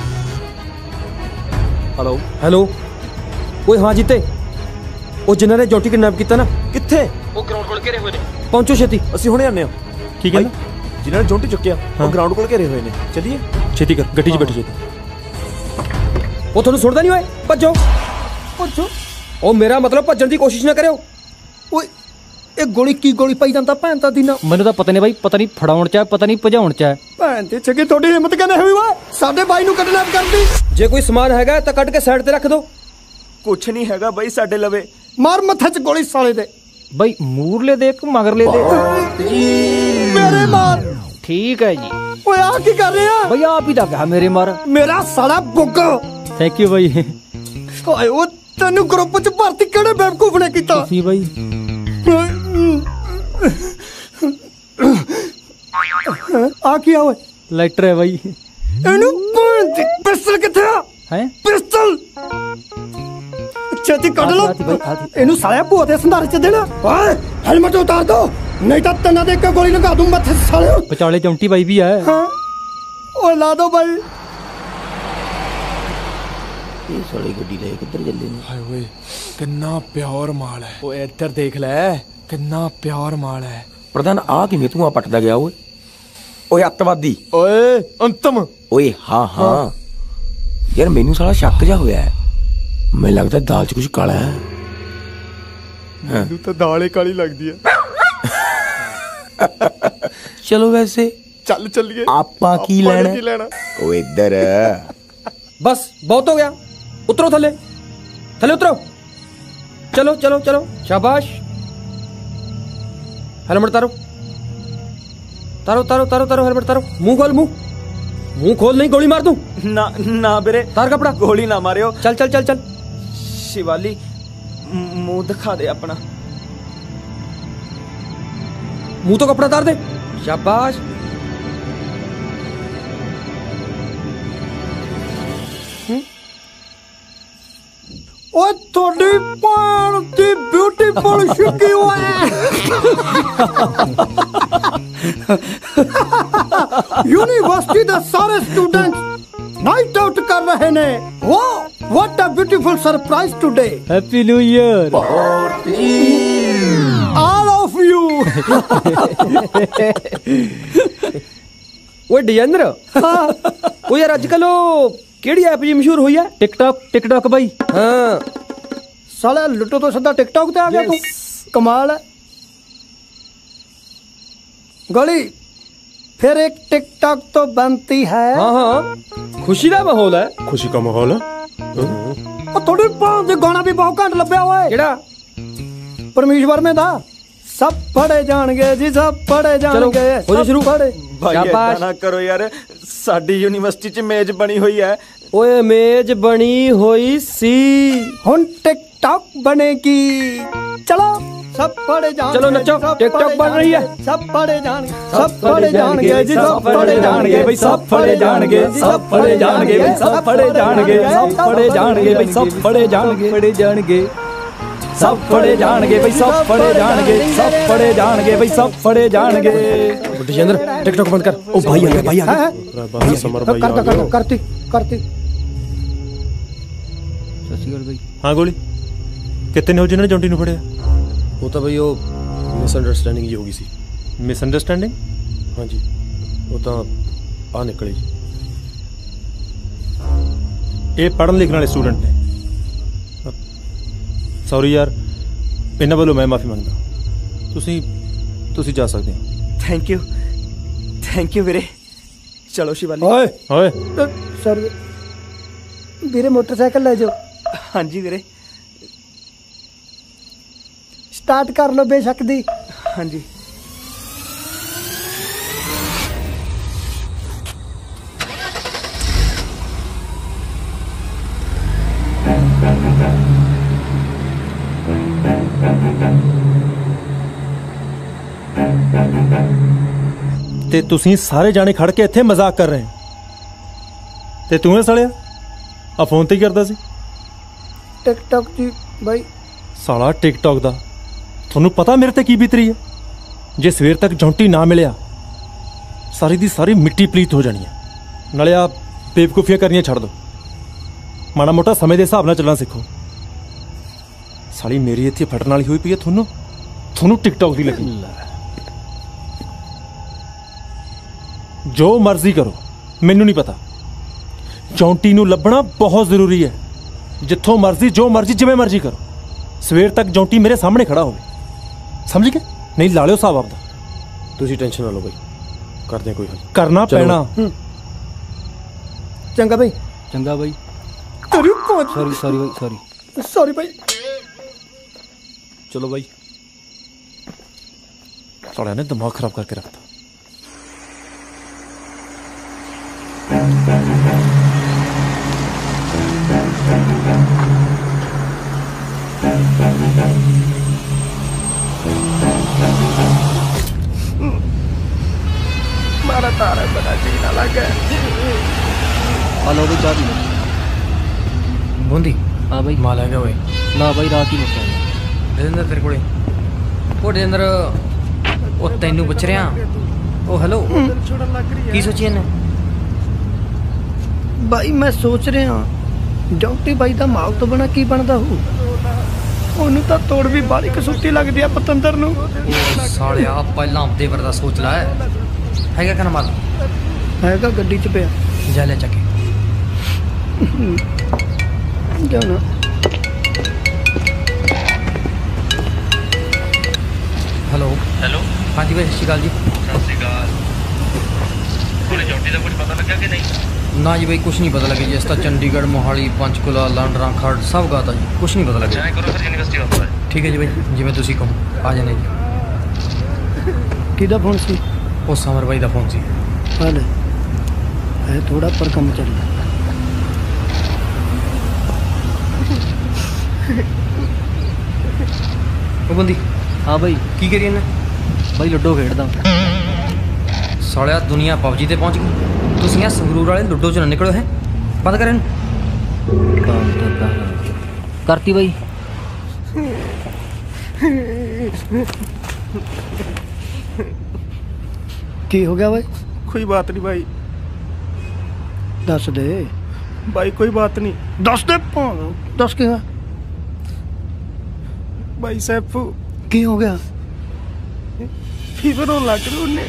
Hello hello. ओए हाँ जीते, ओ जिन्हां ने जॉन्टी किडनैप कीता ना कित्थे? ਉਹ ਗਰਾਊਂਡ ਕੋਲ ਘੇਰੇ ਹੋਏ ਨੇ। पहुंचो छेती। ਅਸੀਂ ਹੁਣੇ ਆਨੇ ਆ। ठीक है ना? ਜਿਨ੍ਹਾਂ ਨੇ ਜੌਂਟੀ ਚੁੱਕਿਆ ਉਹ ਗਰਾਊਂਡ ਕੋਲ ਘੇਰੇ ਹੋਏ ਨੇ। ਚਲਿਏ छेती कर, गड्डी च बैठो छेती। ਉਹ ਤੁਹਾਨੂੰ ਸੁਣਦਾ ਨਹੀਂ ਓਏ? ਭੱਜੋ ਭੱਜੋ। ਉਹ ਮੇਰਾ ਮਤਲਬ ਭੱਜਣ ਦੀ ਕੋਸ਼ਿਸ਼ ਨਾ ਕਰਿਓ। ਓਏ ਇਹ ਗੋਲੀ ਕੀ ਗੋਲੀ ਪਾਈ ਜਾਂਦਾ ਭੈਣ ਤਾਂ ਦੀ ਨਾ। ਮੈਨੂੰ ਤਾਂ ਪਤਾ ਨਹੀਂ ਬਾਈ, ਪਤਾ ਨਹੀਂ ਫੜਾਉਣ ਚ ਹੈ ਪਤਾ ਨਹੀਂ ਭਜਾਉਣ ਚ ਹੈ। ਭੈਣ ਤੇ ਚੱਗੇ ਤੁਹਾਡੀ ਹਿੰਮਤ ਕਿਵੇਂ ਹੋਈ ਵਾ ਸਾਡੇ ਬਾਈ ਨੂੰ ਕਿਡਨੈਪ ਕਰਨ ਦੀ? ਜੇ ਕੋਈ ਸਮਾਨ ਹੈਗਾ ਤਾਂ ਕੱਢ ਕੇ ਸਾਈਡ ਤੇ ਰੱਖ ਦਿਓ। ਕੁਛ ਨਹੀਂ ਹੈਗਾ ਬਾਈ ਸਾਡੇ ਲਵੇ। ਮਾਰ ਮੱਥੇ 'ਚ ਗੋਲੀ ਸਾਲੇ ਦੇ। ਬਾਈ ਮੂਰਲੇ ਦੇ ਇੱਕ ਮਗਰਲੇ ਦੇ ਮੇਰੇ ਮਾਰ। ਠੀਕ ਹੈ ਜੀ। ਓਏ ਆ ਕੀ ਕਰ ਰਿਹਾ? ਬਾਈ ਆਪ ਹੀ ਤਾਂ ਕਹਾ ਮੇਰੇ ਮਾਰ। ਮੇਰਾ ਸਾਲਾ ਬੁੱਗ। ਥੈਂਕ ਯੂ ਬਾਈ। ਓਏ ਉਹ ਤੈਨੂੰ ਗਰੁੱਪ 'ਚ ਭਰਤੀ ਕਿਹੜੇ ਬੇਵਕੂਫ ਨੇ ਕੀਤਾ? ਤੁਸੀਂ ਬਾਈ ਆ ਕੀ ਆ ਓਏ? ਲਾਈਟਰ ਹੈ ਬਾਈ। ਇਹਨੂੰ ਪਿਸਟਲ ਕਿੱਥੇ ਆ? ਹੈ ਪਿਸਟਲ ਛੇਤੀ ਕੱਢ ਲੋ ਇਹਨੂੰ ਸਾਲਿਆ ਭੂਆ ਦੇ ਸੰਧਾਰੇ ਚ ਦੇਣਾ। ਓਏ ਹੈਲਮਟ ਉਤਾਰ ਦੋ ਨਹੀਂ ਤਾਂ ਤੰਨਾ ਦੇ ਇੱਕ ਗੋਲੀ ਲਗਾ ਦੂੰ ਮੱਥੇ ਸਾਲਿਓ। ਵਿਚਾਲੇ ਚੌਂਟੀ ਬਾਈ ਵੀ ਹੈ। ਓਏ ਲਾ ਦੋ ਬਾਈ। ਇਹ ਸਾਲੀ ਗੱਡੀ ਲੈ ਕਿੱਧਰ ਚੱਲੇ ਨੇ? ਹਾਏ ਓਏ ਕਿੰਨਾ ਪਿਆਰ ਮਾਲ ਹੈ। ਓਏ ਇੱਧਰ ਦੇਖ ਲੈ ਕਿੰਨਾ ਪਿਆਰ ਮਾਲ ਹੈ। ਪ੍ਰਧਾਨ ਆ ਕਿਵੇਂ ਤੂੰ ਆ ਪੱਟਦਾ ਗਿਆ ਓਏ? ਓਏ ਅੱਤਵਾਦੀ। ਓਏ ਅੰਤਮ। ਓਏ ਹਾਂ ਹਾਂ ਯਾਰ ਮੈਨੂੰ ਸਾਲਾ ਸ਼ੱਕ ਜਾ ਹੋਇਆ ਹੈ। ਮੈਨੂੰ ਲੱਗਦਾ ਦਾਲ 'ਚ ਕੁਝ ਕਾਲਾ ਹੈ। ਮੈਨੂੰ ਤਾਂ ਦਾਲ ਹੀ ਕਾਲੀ ਲੱਗਦੀ ਹੈ। ਚਲੋ ਵੈਸੇ ਚੱਲ ਚੱਲੀਏ। ਆਪਾਂ ਕੀ ਲੈਣਾ? ਕੀ ਲੈਣਾ? ਓਏ ਇੱਧਰ बस बहुत हो गया। उतरो थले थले उतरो। चलो चलो चलो शाबाश। हेलमेट तारो तारो तारो तारो तारो हेलमेट तारो। मुंह खोल मुंह मुंह खोल नहीं गोली मार दूं। ना ना बेरे तार कपड़ा। गोली ना मारियो। चल चल चल चल। शिवाली मुंह दिखा दे अपना। मुंह तो कपड़ा तार दे। शाबाश। ਓਏ ਤੁਹਾਡੀ ਭੈਣ ਦੀ ਬਿਊਟੀਫੁਲ ਸ਼ਿਕੀ ਓਏ। ਯੂਨੀਵਰਸਿਟੀ ਦੇ ਸਾਰੇ ਸਟੂਡੈਂਟਸ ਨਾਈਟ ਆਊਟ ਕਰ ਰਹੇ ਨੇ। Wow what a beautiful surprise today. Happy new year all of you. ਓਏ डिजेंद्र ओ यार आजकल ओ केड़ी ऐप जी मशहूर हुई है? टिकटॉक। टिकटॉक भाई हाँ साला लुटो तो सीधा टिकटॉक पे आ गया तू। कमाल है। गोली फिर एक टिकटॉक तो बनती है। हाँ हाँ खुशी का माहौल है। खुशी का माहौल है। थोड़ी पाँच गाना भी बहुत घंट लभ्या हुआ है। केड़ा? परमेश्वर में था सब पढ़े जाएंगे जी सब पढ़े जाएंगे। हो जा शुरू। पढ़े भाई ऐसा ना करो यार। साडी यूनिवर्सिटी च मेज बनी हुई है ओए मेज बनी हुई सी हुन टिकटॉक बनेगी। चलो सब पढ़े जान, चलो नचो, टिकटॉक बन रही है। सब पढ़े जान, सब पढ़े जाएंगे जी, सब पढ़े जाएंगे भाई, सब पढ़े जाएंगे, सब पढ़े जाएंगे भाई, सब पढ़े जाएंगे, सब पढ़े जाएंगे भाई, सब पढ़े जाएंगे, पढ़े जाएंगे, सब पढ़े जाएंगे भाई, सब पढ़े जाएंगे, सब पढ़े जाएंगे भाई, सब पढ़े जाएंगे। जितेंद्र टिकटॉक बंद कर। ओ भाई आ गया, भाई आ गया। कर कर करती करती। हाँ गोली कितने हो जिन्होंने जॉन्टी नूं फड़िया? वो तो भाई वो मिसअंडरस्टैंडिंग जी हो गई सी। मिसअंडरस्टैंडिंग? हाँ जी वो तो आ निकली जी। ये पढ़न लिखने वाले स्टूडेंट ने। सॉरी यार, इन्हां वालों मैं माफ़ी मंगदा। तुसीं तुसीं जा सकते हो। थैंक यू थैंक यू वीरे। चलो शिवाली। ओए ओए सर वीरे मोटरसाइकिल ले जाओ। हाँ जी वीरे। स्टार्ट कर लो बेशक दी। हाँ जी। ते तुसीं सारे जाने खड़ के इत्थे मजाक कर रहे हैं ते तूं सड़िया आ फोन ते ही करदा सी। टिकटॉक जी भाई। साला टिकटॉक दा थोनू पता मेरे ते की बीतरी है? जे सवेर तक जौंटी ना मिलिया सारी दी सारी मिट्टी पलीत हो जानी है। नाले आ बेवकूफियां करनियां छड़ दो, माड़ा मोटा समय के हिसाब नाल चलना सीखो। साली मेरी इत्थे फटन वाली हुई पई है, थोनू थोनू टिकटॉक दी लगी। जो मर्जी करो मैनू नहीं पता, जौंटी नू लभना बहुत जरूरी है। जिथों मर्जी जो मर्जी जिवें मर्जी करो, सवेर तक जौंटी मेरे सामने खड़ा हो, समझ गए? नहीं ला लियो साहब आपदा। तुसी टेंशन ना लो भाई, करते कोई हल। करना पैना। चंगा भाई। चंगा भाई। सॉरी सॉरी सॉरी भाई सॉरी सॉरी भाई। चलो भाई। साला ने दिमाग खराब करके रखता। मारा तारा बड़ा जीना लगा। हेलो भाई चाबी बूंदी। हाँ भाई माल है क्या भाई? ना भाई रात ही मुक्या जितेंद्र तेरे कोले ओ जितेंद्र ओ तैनू पुछ रहा ओ हेलो की सोची ने भाई? मैं सोच रहा जौंटी भाई दा माल तो बना की बनदा हो। ਉਹਨੂੰ ਤਾਂ ਤੋੜ ਵੀ ਬਾਰੀ ਕਸੂਤੀ ਲੱਗਦੀ ਆ ਪਤੰਦਰ ਨੂੰ। ਸਾਲਿਆ ਪਹਿਲਾਂ ਆਪਦੇ ਵਰਦਾ ਸੋਚ ਲੈ। ਹੈਗਾ ਕਨ ਮਾਲ? ਹੈਗਾ ਗੱਡੀ 'ਚ ਪਿਆ। ਜਾ ਲੈ ਚੱਕੇ। ਜਾਣਾ। ਹੈਲੋ ਹੈਲੋ ਹਾਂਜੀ ਭਾਈ ਸਤਿ ਸ਼੍ਰੀ ਅਕਾਲ ਜੀ। ਸਤਿ ਸ਼੍ਰੀ ਅਕਾਲ। ਕੋਲੇ ਜੌਂਟੀ ਦਾ ਕੁਝ ਪਤਾ ਲੱਗਿਆ ਕਿ ਨਹੀਂ? ना जी भाई कुछ नहीं पता लगे जी। इस तरह चंडीगढ़ मोहाली पंचकुला लांडरा खड़ सब गाता जी, कुछ नहीं पता लगे। करो फिर यूनिवर्सिटी वापस आए। ठीक है जी भाई, जिवें तुसीं कहो आ जाने जी। किहदा फोन सी? ओ समर भाई दा फोन सी। हाल है थोड़ा पर कम चल। ओ बंदी। हाँ भाई की करिए ने? भाई लूडो खेड़दा। सालिया दुनिया पबजी ते पहुंच गई। तुसीं आ संगरूर वाले लुडो च ना निकलो है। पता करें करती भाई। की हो गया भाई? कोई बात नहीं भाई। दस दे भाई कोई बात नहीं। दस दे दस के है भाई सैफू। की हो गया? फीवर होने लग गया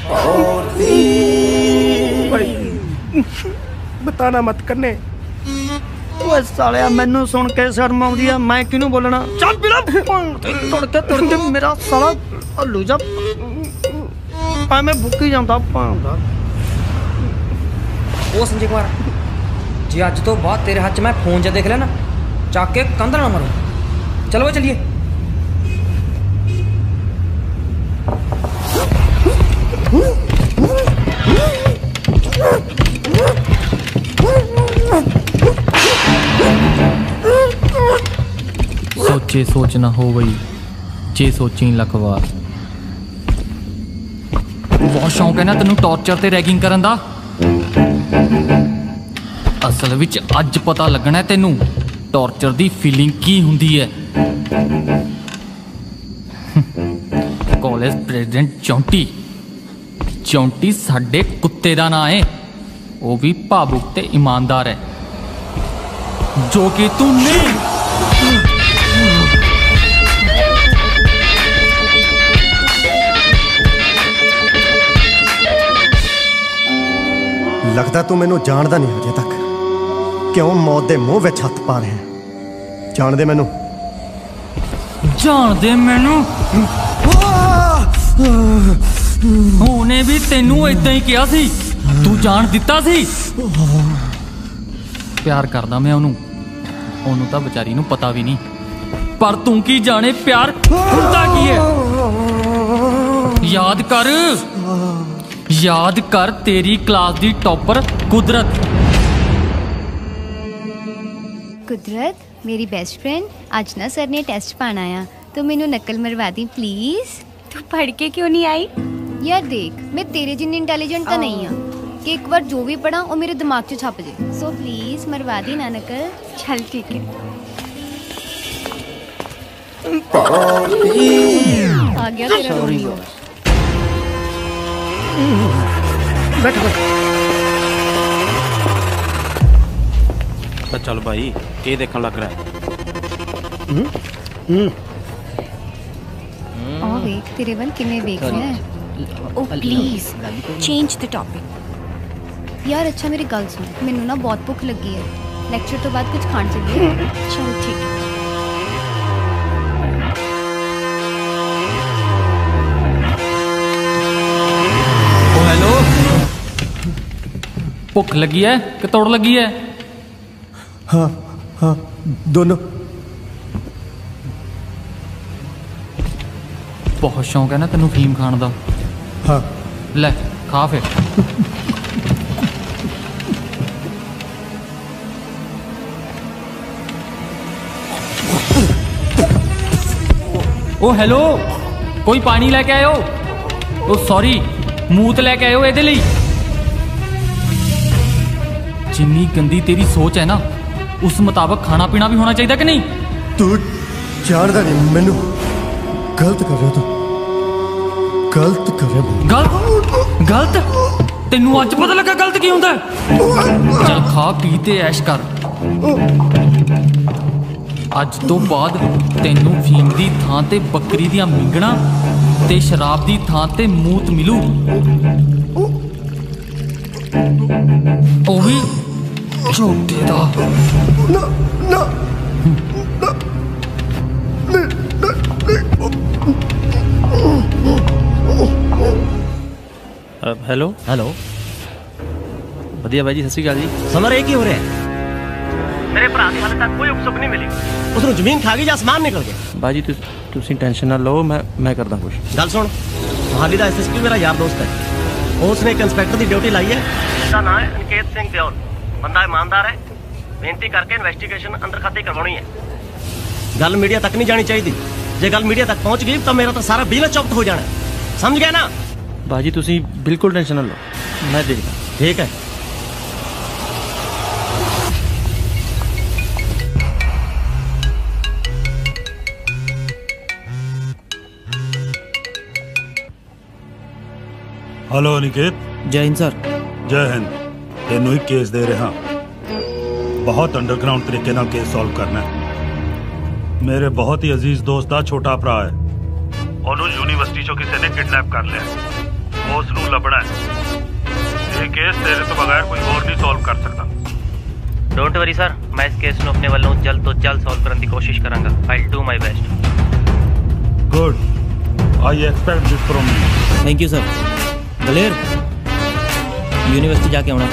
भाई। बताना मत करने। ओए सालिया मैनू सुन के शर्म आउंदी आ, मैं किनू बोलना? चल बिला तड़के तड़के मेरा साला हल्लू जा आ मैं भुक्की जांदा भांदा। ओ संजय कुमार जी अज तो बाद तेरे हाथ च मैं फोन च देख लिया ना, चाक के कंध ना मारो। चलो वो चलिए। जे सोच ना हो गई जे सोची लख वार। बहुत शौक है ना तेनू टॉर्चर ते रैगिंग करन दा। असल विच अज पता लगना है तेनू टॉर्चर दी फीलिंग की हुंदी है। कॉलेज प्रेसिडेंट चौंटी चौंटी साडे कुत्ते दा नां है, वो भी भावुक ते ईमानदार है, जो कि तू नहीं। लगता तू मैनू जानदा नहीं अजे तक, क्यों मौत दे मुंह विच हत्थ पा रहे हैं। जान दे मैनू, जान दे मैनू। ਉਹਨੇ भी तेनू इदां ही किया सी, तू जान दिता सी। प्यार करदा मैं ਉਹਨੂੰ, ਉਹਨੂੰ ਤਾਂ ਵਿਚਾਰੀ ਨੂੰ पता भी नहीं, पर तू की जाने प्यार हुंदा की है। याद कर याद कर तेरी क्लास दी टॉपर कुदरत। कुदरत मेरी बेस्ट फ्रेंड, आज ना सर ने टेस्ट पाना आया तो मैनू नकल मरवा दी प्लीज। तू पढ़ के क्यों नहीं आई? यार देख, मैं तेरे जिन्नी इंटेलिजेंट तो नहीं हाँ कि एक बार जो भी पढ़ा वो मेरे दिमाग च छप जाए। सो प्लीज मरवा दी ना नकल। चल ठीक है। आ गया तेरा रोमियो। बैठ तो चल भाई, के देखने लग रहा है? ओ देख तेरे बल किने देख रहे हैं। ओ प्लीज चेंज द टॉपिक। यार अच्छा मेरी गल सुन, मैनू ना बहुत भुख लगी है, लेक्चर तो बाद कुछ खान चलिए। चल ठीक है। ओ हेलो, भुख लगी है कि तोड़ लगी है? हाँ हाँ दोनों। बहुत शौक है ना तेनू फीम खान दा? हाँ ले खा फिर। ओ हेलो, कोई पानी लेके आयो? ओ सॉरी, मूत लेके आयो एदे लई। जिन्नी गंदी तेरी सोच है ना, उस मुताबिक खाना पीना भी होना चाहिए कि नहीं? तू जानदा नहीं मैनू, गलत कर रहे हो तू, गलत कर रहे हो। गलत गलत तेनू अज पता लगा गलत की हुंदा है? चल खा पी ते ऐश कर। अज तो बाद तेनू फीम दी थां ते बकरी दियां मिंगणा ते शराब दी थां ते मूत मिलू, ओ भी झोटे दा। ना ना हेलो हेलो ਵਧੀਆ ਬਾਈ ਜੀ, ਸਤਿ ਸ਼੍ਰੀ ਅਕਾਲ ਜੀ। समर एक ही हो रहा है। ਮੇਰੇ ਭਰਾ ਦੀ ਹਾਲੇ ਤੱਕ ਕੋਈ ਉਪਸੁਕ ਨਹੀਂ ਮਿਲੀ। ਉਸਨੂੰ ਜ਼ਮੀਨ ਖਾ ਗਈ ਜਾਂ ਅਸਮਾਨ ਨਿਕਲ ਗਿਆ? ਬਾਜੀ ਤੁਸੀਂ ਟੈਨਸ਼ਨ ਨਾ ਲਓ, ਮੈਂ ਮੈਂ ਕਰਦਾ ਕੁਛ। ਗੱਲ ਸੁਣ, ਮੋਹਾਲੀ ਦਾ ਐਸਐਸਪੀ ਮੇਰਾ ਯਾਰ ਦੋਸਤ ਹੈ, ਉਸਨੇ ਇੱਕ ਇੰਸਪੈਕਟਰ ਦੀ ਡਿਊਟੀ ਲਾਈ ਹੈ। उसका नाम है अनिकेत सिंह देओल, बंदा ईमानदार है, बेनती करके इन्वेस्टिगेशन अंदर खाते करवानी है। गल मीडिया तक नहीं जानी चाहिए, जे गल मीडिया तक पहुंच गई तो मेरा तो सारा बिजनेस चौपट हो जाना है, समझ गया ना? बाजी तुसी बिल्कुल टेंशन ना लो, मैं देखदा। ठीक है। हेलो अनिकेत। जय हिंद सर। जय हिंद। तेनू ही केस दे रहा, बहुत अंडरग्राउंड तरीके नाल केस सॉल्व करना है। मेरे बहुत ही अजीज दोस्त का छोटा भरा है, ओनू यूनिवर्सिटी चो किसी ने किडनैप कर लिया, उस नू लभना है। ये केस तेरे तो बगैर कोई और नहीं सॉल्व कर सकता। डोंट वरी सर, मैं इस केस नू अपने वालों जल्द तो जल्द सॉल्व करने की कोशिश करांगा। I will do my best. Good, I expect this from you. Thank you sir. Daler, university जाके आना।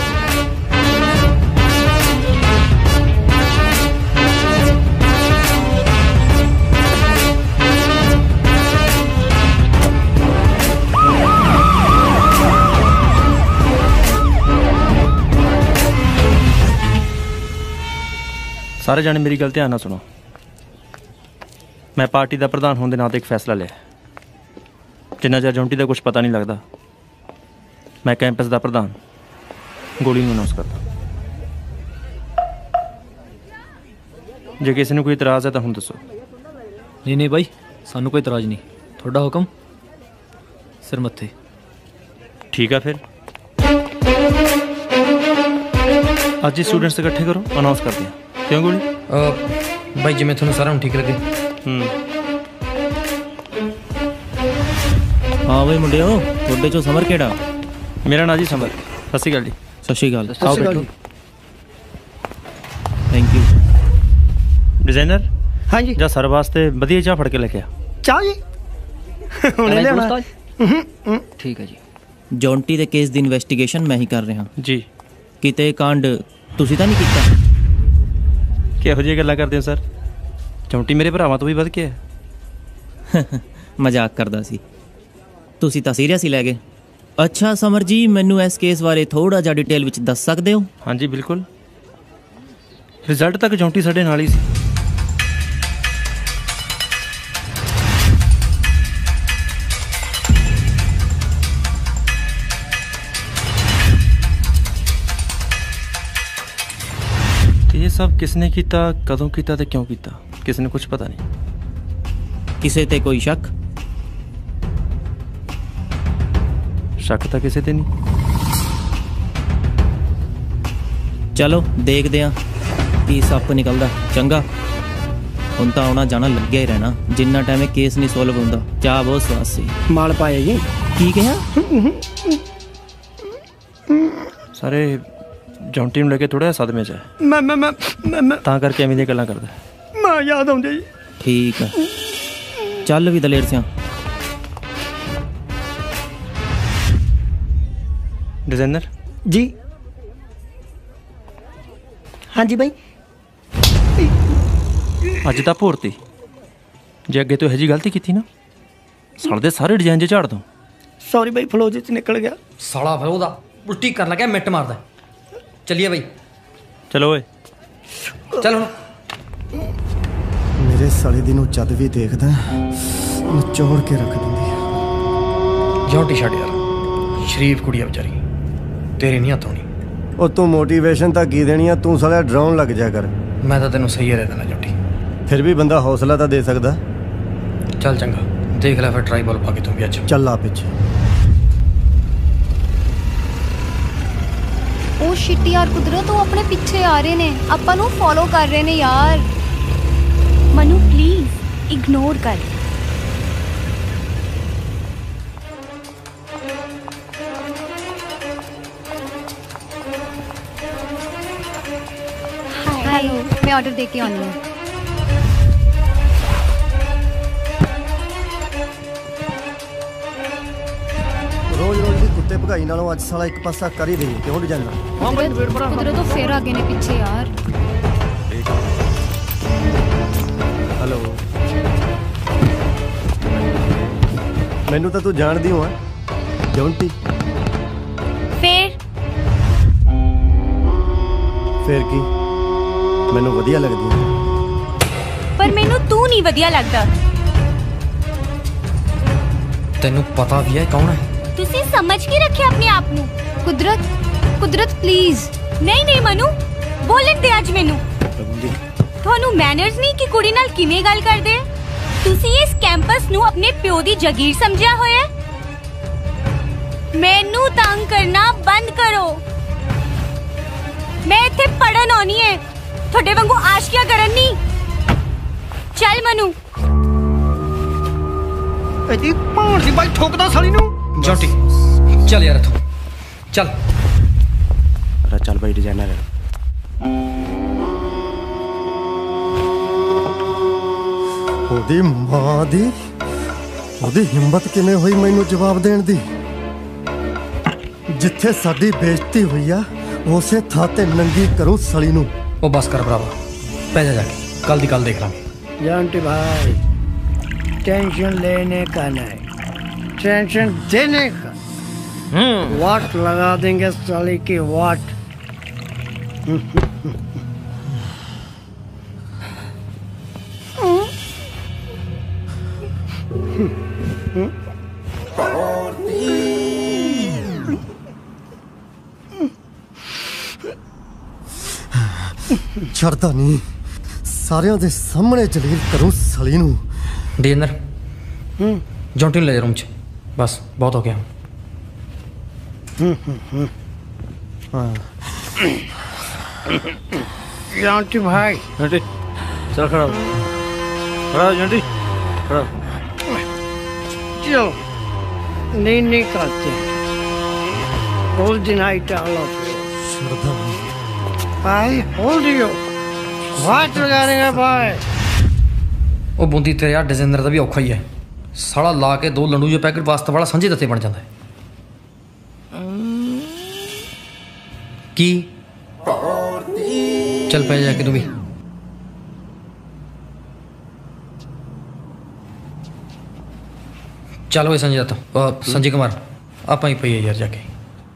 सारे जाने मेरी गल ध्यान ना सुनो। मैं पार्टी का प्रधान होने के नाते एक फैसला लिया। जिन्ना चर जौंटी का कुछ पता नहीं लगता, मैं कैंपस का प्रधान गोली नहीं अनाउंस करता। जे किसी ने कोई इतराज़ है तो हम दसो। नहीं नहीं भाई, सानू कोई इतराज़ नहीं, थोड़ा हुक्म सिर मत्थे। ठीक है फिर आज ही स्टूडेंट्स इकट्ठे करो, अनाउंस करते हैं। क्यों गोली? भाई जिमें थोड़ा सारा ठीक लगे। हाँ भाई मुंडियो, थोड़े चो समर केड़ा? मेरा नाम जी समर। सत श्री अकाल जी। सत श्री अकाल। आओ बैठो। Thank you. डिजाइनर हाँ जी, जा सर वास्ते वधिया चाह फड़ के लेके आ। चाह जी हुणे लेना। ठीक है जी। जॉन्टी दे केस दी इन्वेस्टिगेशन मैं ही कर रहा जी। किते कांड तुसी तां नहीं कीता? किहो जी गल्लां करदे हो सर? जॉन्टी मेरे भरावां तो भी वध के है। मजाक करदा सी, तुसी तां सीरियस ही लै गए। अच्छा समर जी, मैनू इस केस बारे थोड़ा जिहा डिटेल विच दस सकदे हो? हाँ जी बिल्कुल। रिजल्ट तक जॉन्टी साडे नाल ही सी। ये सब किसने किया, कदों किया ते क्यों किया, किसी ने कुछ पता नहीं। किसे ते कोई शक? शक तो किसी ते नहीं। चलो देखते हैं की सप निकलदा। चंगा हुण तां आउणा जाना लग्या ही रहना, जिन्ना टाइम केस नहीं सोल्व होंदा। चाह बहुत स्वाद सी। माल पाया जी। की कहा? सारे जॉन्टी नूं लेके थोड़ा सदमे च है। मैं मैं मैं मैं तां करके एवें दी गल्लां करदा। मैं याद आउंदी जी। ठीक है चल भी दलेर सिया। डिजाइनर जी। हाँ जी भाई। अज दा भोरती जे अगे तो यह जी गलती की ना, साढ़े सारे डिजाइन जे झाड़ दूं। सॉरी भाई, फ्लो च निकल गया। साला फिर ओदा उल्टी कर लगा, मिट मारदा। चलिए भाई। चलो ओए चल हुण। मेरे साले दी नूं जद भी देखदा निचोड़ के रख दिंदी है। जॉन्टी छड़ यार, शरीफ कुड़ी है बेचारी, तेरे नहीं हथ होनी। ਉਹ ਤੂੰ ਮੋਟੀਵੇਸ਼ਨ ਤਾਂ ਕੀ ਦੇਣੀ ਆ, ਤੂੰ ਸਾਲਾ ਡਰਾਉਣ ਲੱਗ ਜਾ ਕਰ। मैं तो तेनों सही है देना जॉन्टी। ਫਿਰ ਵੀ ਬੰਦਾ ਹੌਸਲਾ ਤਾਂ ਦੇ ਸਕਦਾ। चल चंगा, देख ले फिर ट्राई बॉल पा के तू भी। अच्छा ਚੱਲ ਆ ਪਿੱਛੇ। ओ शिट यार कुदरत, वो अपने पीछे आ रहे ने, ਆਪਾਂ ਨੂੰ फॉलो कर रहे ने यार। मनु प्लीज इग्नोर कर। हाय, मैं ऑर्डर दे के आनी हूँ। रोज रोज की कुत्ते भगाई नालों अज साला एक पासा कर ही देइए। क्यों डिजाइनर? कुदरत तो फिर आगे ने पीछे यार। हेलो, मैनू तो तू जानदी हो जॉन्टी। फिर फिर की मैनू वधिया लगदी है। पर मैनू तू नहीं वधिया लगदा। तेनू पता भी है कौन है? तुसी समझ के रखे अपने आप नू। कुदरत कुदरत प्लीज। नहीं नहीं मनु, बोलन दे अज मैनू। ਤੁਹਾਨੂੰ ਮੈਨਰਸ ਨਹੀਂ ਕਿ ਕੁੜੀ ਨਾਲ ਕਿਵੇਂ ਗੱਲ ਕਰਦੇ? ਤੁਸੀਂ ਇਸ ਕੈਂਪਸ ਨੂੰ ਆਪਣੇ ਪਿਓ ਦੀ ਜਾਗੀਰ ਸਮਝਿਆ ਹੋਇਆ ਹੈ। ਮੈਨੂੰ ਤੰਗ ਕਰਨਾ ਬੰਦ ਕਰੋ। ਮੈਂ ਇੱਥੇ ਪੜਨ ਆਉਣੀ ਹੈ, ਤੁਹਾਡੇ ਵਾਂਗੂ ਆਸ਼ਕੀਆਂ ਕਰਨ ਨਹੀਂ। ਚੱਲ ਮਨੂ। ਇਹਦੀ ਮਾਰ ਦੀ ਬਾਈ ਠੋਕਦਾ ਸਾਲੀ ਨੂੰ। ਜੌਂਟੀ ਚੱਲ ਯਾਰ ਇੱਥੋਂ ਚੱਲ। अरे चल भाई डिजाइनर है। ਉਹਦੀ ਮਾਂ ਦੀ ਉਹਦੀ ਹਿੰਮਤ ਕਿਵੇਂ ਹੋਈ ਮੈਨੂੰ ਜਵਾਬ ਦੇਣ ਦੀ? ਜਿੱਥੇ ਸਾਡੀ ਬੇਇੱਜ਼ਤੀ ਹੋਈ ਆ ਉਸੇ ਥਾਂ ਤੇ ਨੰਗੀ ਕਰੂੰ ਸਲੀ ਨੂੰ। ਉਹ ਬਸ ਕਰ ਭਰਾਵਾ, ਪੈ ਜਾ ਜਾ ਕੇ, ਕੱਲ ਦੀ ਕੱਲ ਦੇਖ ਲਾਂਗੇ। जॉन्टी भाई, टेंशन लेने का नहीं, टेंशन देने का। वाट लगा देंगे साली की वाट। ਛੱਡਦਾ ਨਹੀਂ ਸਾਰਿਆਂ ਦੇ ਸਾਹਮਣੇ ਜਲੀਲ ਕਰੂੰ ਸਲੀ ਨੂੰ ਡੀਐਨਆਰ ਹੂੰ ਜੌਂਟੀ ਨੂੰ ਲੈ ਜਾ ਰੂਮ 'ਚ ਬਸ ਬਹੁਤ ਹੋ ਗਿਆ हाँ जॉन्टी भाई जॉन्टी चल खड़ा हो खड़ा हो जॉन्टी खड़ा चलो नहीं नहीं करते hold the night all of you भाई होल्ड यू वाट लगाने का भाई ਉਹ ਬੁੰਦੀ ਤੇ ਯਾਰ ਡਿਜ਼ਾਈਨਰ ਦਾ ਵੀ ਔਖਾ ਹੀ ਹੈ ਸਾਲਾ ਲਾ ਕੇ ਦੋ ਲੰਡੂ ਜੇ ਪੈਕਟ ਵਾਸਤੇ ਵਾਲਾ ਸਾਂਝੇ ਦਿੱਤੇ ਬਣ ਜਾਂਦਾ ਹੈ ਕੀ ਚੱਲ ਪੈ ਜਾ ਕੇ ਤੂੰ ਵੀ ਚੱਲ ਓਏ ਸੰਜੇ ਤਾਂ ਸੰਜੇ ਕੁਮਾਰ ਆਪਾਂ ਹੀ ਪਈਏ ਯਾਰ ਜਾ ਕੇ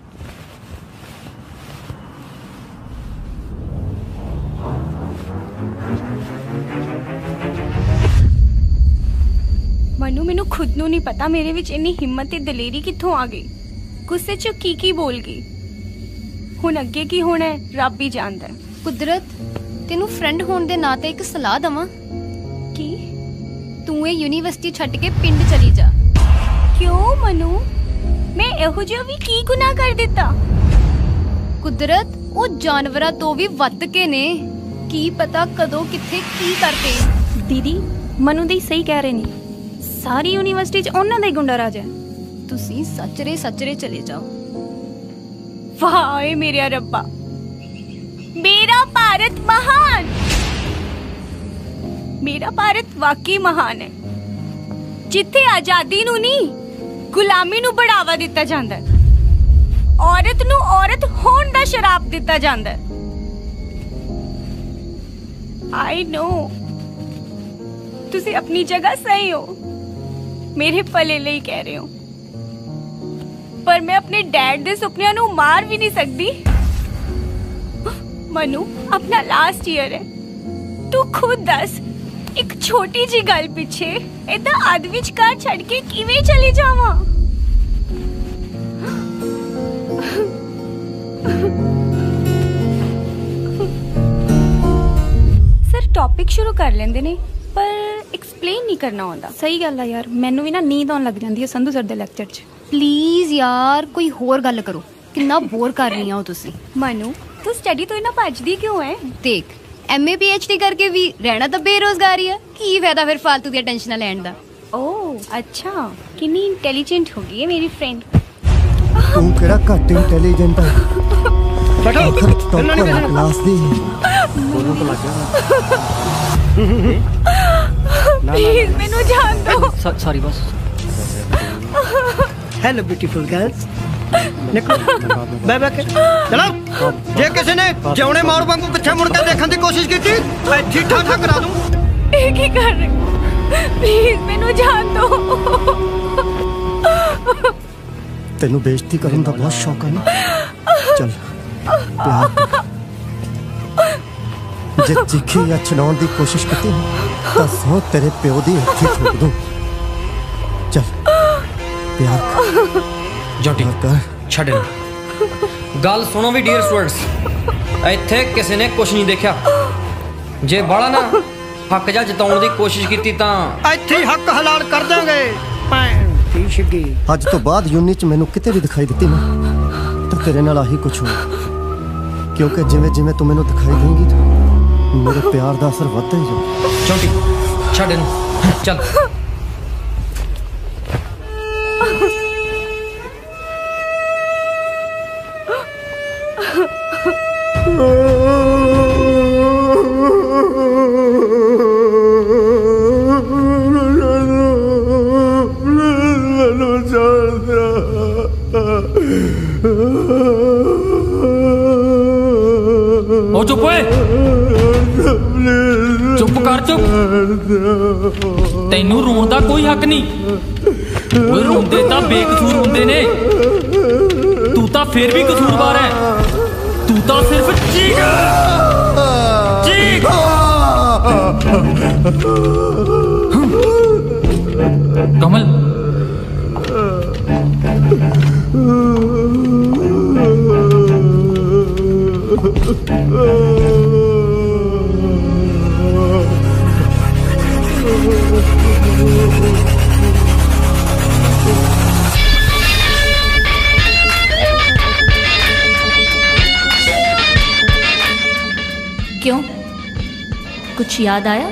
ਮਨੂ ਮੈਨੂੰ ਖੁਦ ਨੂੰ ਨਹੀਂ ਪਤਾ ਮੇਰੇ ਵਿੱਚ ਇੰਨੀ ਹਿੰਮਤ ਤੇ ਦਲੇਰੀ ਕਿੱਥੋਂ ਆ ਗਈ ਗੁੱਸੇ 'ਚ ਕੀ ਕੀ ਬੋਲ ਗਈ ਹੁਣ ਅੱਗੇ ਕੀ ਹੋਣਾ ਹੈ ਰੱਬ ਹੀ ਜਾਣਦਾ ਕੁਦਰਤ ਤੈਨੂੰ ਫਰੈਂਡ ਹੋਣ ਦੇ ਨਾਂ ਤੇ ਇੱਕ ਸਲਾਹ ਦਵਾਂ ਕੀ ਤੂੰ ਇਹ ਯੂਨੀਵਰਸਿਟੀ ਛੱਡ ਕੇ ਪਿੰਡ ਚਲੀ ਜਾ ਕਿਉਂ ਮਨੂ ਮੈਂ ਇਹੋ ਜਿਹਾ ਵੀ ਕੀ ਗੁਨਾਹ ਕਰ ਦਿੱਤਾ ਕੁਦਰਤ ਉਹ ਜਾਨਵਰਾਂ ਤੋਂ ਵੀ ਵੱਧ ਕੇ ਨੇ ਕੀ ਪਤਾ ਕਦੋਂ ਕਿੱਥੇ ਕੀ ਕਰਦੇ ਦੀਦੀ ਮਨੂ ਦੀ ਸਹੀ ਕਹਿ ਰਹੇ ਨੇ ਸਾਰੀ ਯੂਨੀਵਰਸਿਟੀ 'ਚ ਉਹਨਾਂ ਦਾ ਹੀ ਗੁੰਡਾ ਰਾਜ ਹੈ ਤੁਸੀਂ ਸੱਚਰੇ ਸੱਚਰੇ ਚਲੇ ਜਾਓ ਵਾਹ ਮੇਰਾ ਰੱਬਾ ਮੇਰਾ ਭਾਰਤ ਮਹਾਨ ਮੇਰਾ ਭਾਰਤ ਵਾਕਈ ਮਹਾਨ ਹੈ ਜਿੱਥੇ ਆਜ਼ਾਦੀ ਨੂੰ ਨਹੀਂ ਗੁਲਾਮੀ ਨੂੰ ਬੜਾਵਾ ਦਿੱਤਾ ਜਾਂਦਾ ਹੈ ਔਰਤ ਨੂੰ ਔਰਤ ਹੋਣ ਦਾ ਸ਼ਰਾਪ ਦਿੱਤਾ ਜਾਂਦਾ ਹੈ ਆਈ ਨੋ ਤੁਸੀਂ ਆਪਣੀ ਜਗ੍ਹਾ ਸਹੀ ਹੋ ਮੇਰੇ ਭਲੇ ਲਈ ਕਹਿ ਰਹੇ ਹੋ पर मैं अपने डैड दे सुपनियां नू मार भी नहीं सकती मनु अपना लास्ट ईयर है तू खुद दस एक छोटी जी गल पिछे इदा अध विचकार छड़ के किवें चली जावां सर टॉपिक शुरू कर लेंदे ने पर एक्सप्लेन नहीं करना आउंदा सही गल है यार मैनू भी ना नींद आउण लग जांदी है संधू सर दे लेक्चर च प्लीज यार कोई होर गल करो कितना बोर कर रही हो तुसी मनु तू स्टडी तो इना भजदी क्यों है देख एमए पीएचडी करके भी रहना तो बेरोजगारी है की फायदा फिर फालतू दी टेंशन लैण दा ओह अच्छा कितनी इंटेलिजेंट हो गई है मेरी फ्रेंड तू केड़ा घट इंटेलिजेंट है बैठो टॉपर क्लास दी बोलूं तो लग गया प्लीज मेनू जान दो sorry boss hello beautiful girls निकलो बह बह के चलो जे किसी ने जौने मार वांगू पिछे मुड़ के देखने की कोशिश की थी मैं ठीक ठाक करा दूं एक ही कर रहे प्लीज मेनू जान दो तेनू बेइज्जती करने का बहुत शौक है ना चल प्यार जे चीखी या छड़ाउण की कोशिश की तो सौ तेरे प्यो की हथी ठोक दूं चल प्यार ਜੋਟੀ ਛੱਡ ਇਹਨੂੰ ਗੱਲ ਸੁਣੋ ਵੀ ਡੀਅਰ ਸਟੂਡੈਂਟਸ ਇੱਥੇ ਕਿਸੇ ਨੇ ਕੁਝ ਨਹੀਂ ਦੇਖਿਆ ਜੇ ਬਾਲਾ ਨਾ ਹੱਕ ਜਾ ਜਿਤਾਉਣ ਦੀ ਕੋਸ਼ਿਸ਼ ਕੀਤੀ ਤਾਂ ਇੱਥੇ ਹੱਕ ਹਲਾਲ ਕਰ ਦਾਂਗੇ ਭੈਣ ਦੀ ਛਿੱਗੀ ਅੱਜ ਤੋਂ ਬਾਅਦ ਯੂਨੀ ਚ ਮੈਨੂੰ ਕਿਤੇ ਵੀ ਦਿਖਾਈ ਦਿੱਤੀ ਨਾ ਤਾਂ ਤੇਰੇ ਨਾਲ ਆਹੀ ਕੁਝ ਹੋਣਾ ਕਿਉਂਕਿ ਜਿਵੇਂ ਜਿਵੇਂ ਤੂੰ ਮੈਨੂੰ ਦਿਖਾਈ ਦੇਂਗੀ ਤਾਂ ਮੇਰੇ ਪਿਆਰ ਦਾ ਅਸਰ ਵੱਧਦਾ ਹੀ ਜਾਊ ਜੋਟੀ ਛੱਡ ਇਹਨੂੰ ਚੱਲ ओ चुप होए चुप कर चुप तैनू रोण दा कोई हक नहीं ओए रोंदे तां बेकसूर हुंदे ने तू तां फिर भी कसूरवार है तू तां सिर्फ चीख चीख कमल क्यों, कुछ याद आया?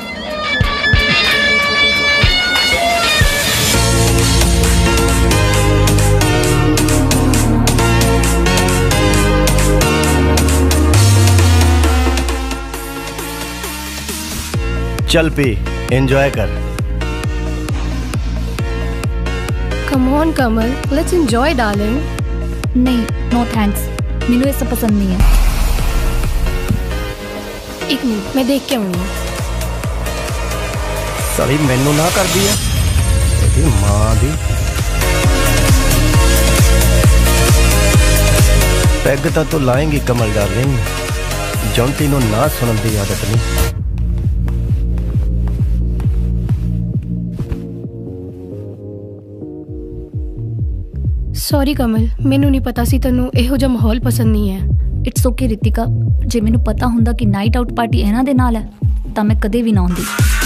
चल पी, एंजॉय कर। Come on Kamal, let's enjoy darling. नहीं, नो थैंक्स, मैनू ये सब पसंद नहीं है। एक मिनट, मैं देख के आऊंगी। साली मैनू ना कर दिया तेरी मां दी। पैग तो तू लाएंगी कमल डार्लिंग, जॉन्टी नो ना सुनन दी आदत नहीं। सॉरी कमल, मैनू नहीं पता सी तैनू इहो जिहा माहौल पसंद नहीं है। इट्स ओके रितिका, जे मैनू पता हुंदा कि नाइट आउट पार्टी इन्हां दे नाल है तां मैं कदे भी ना आउंदी।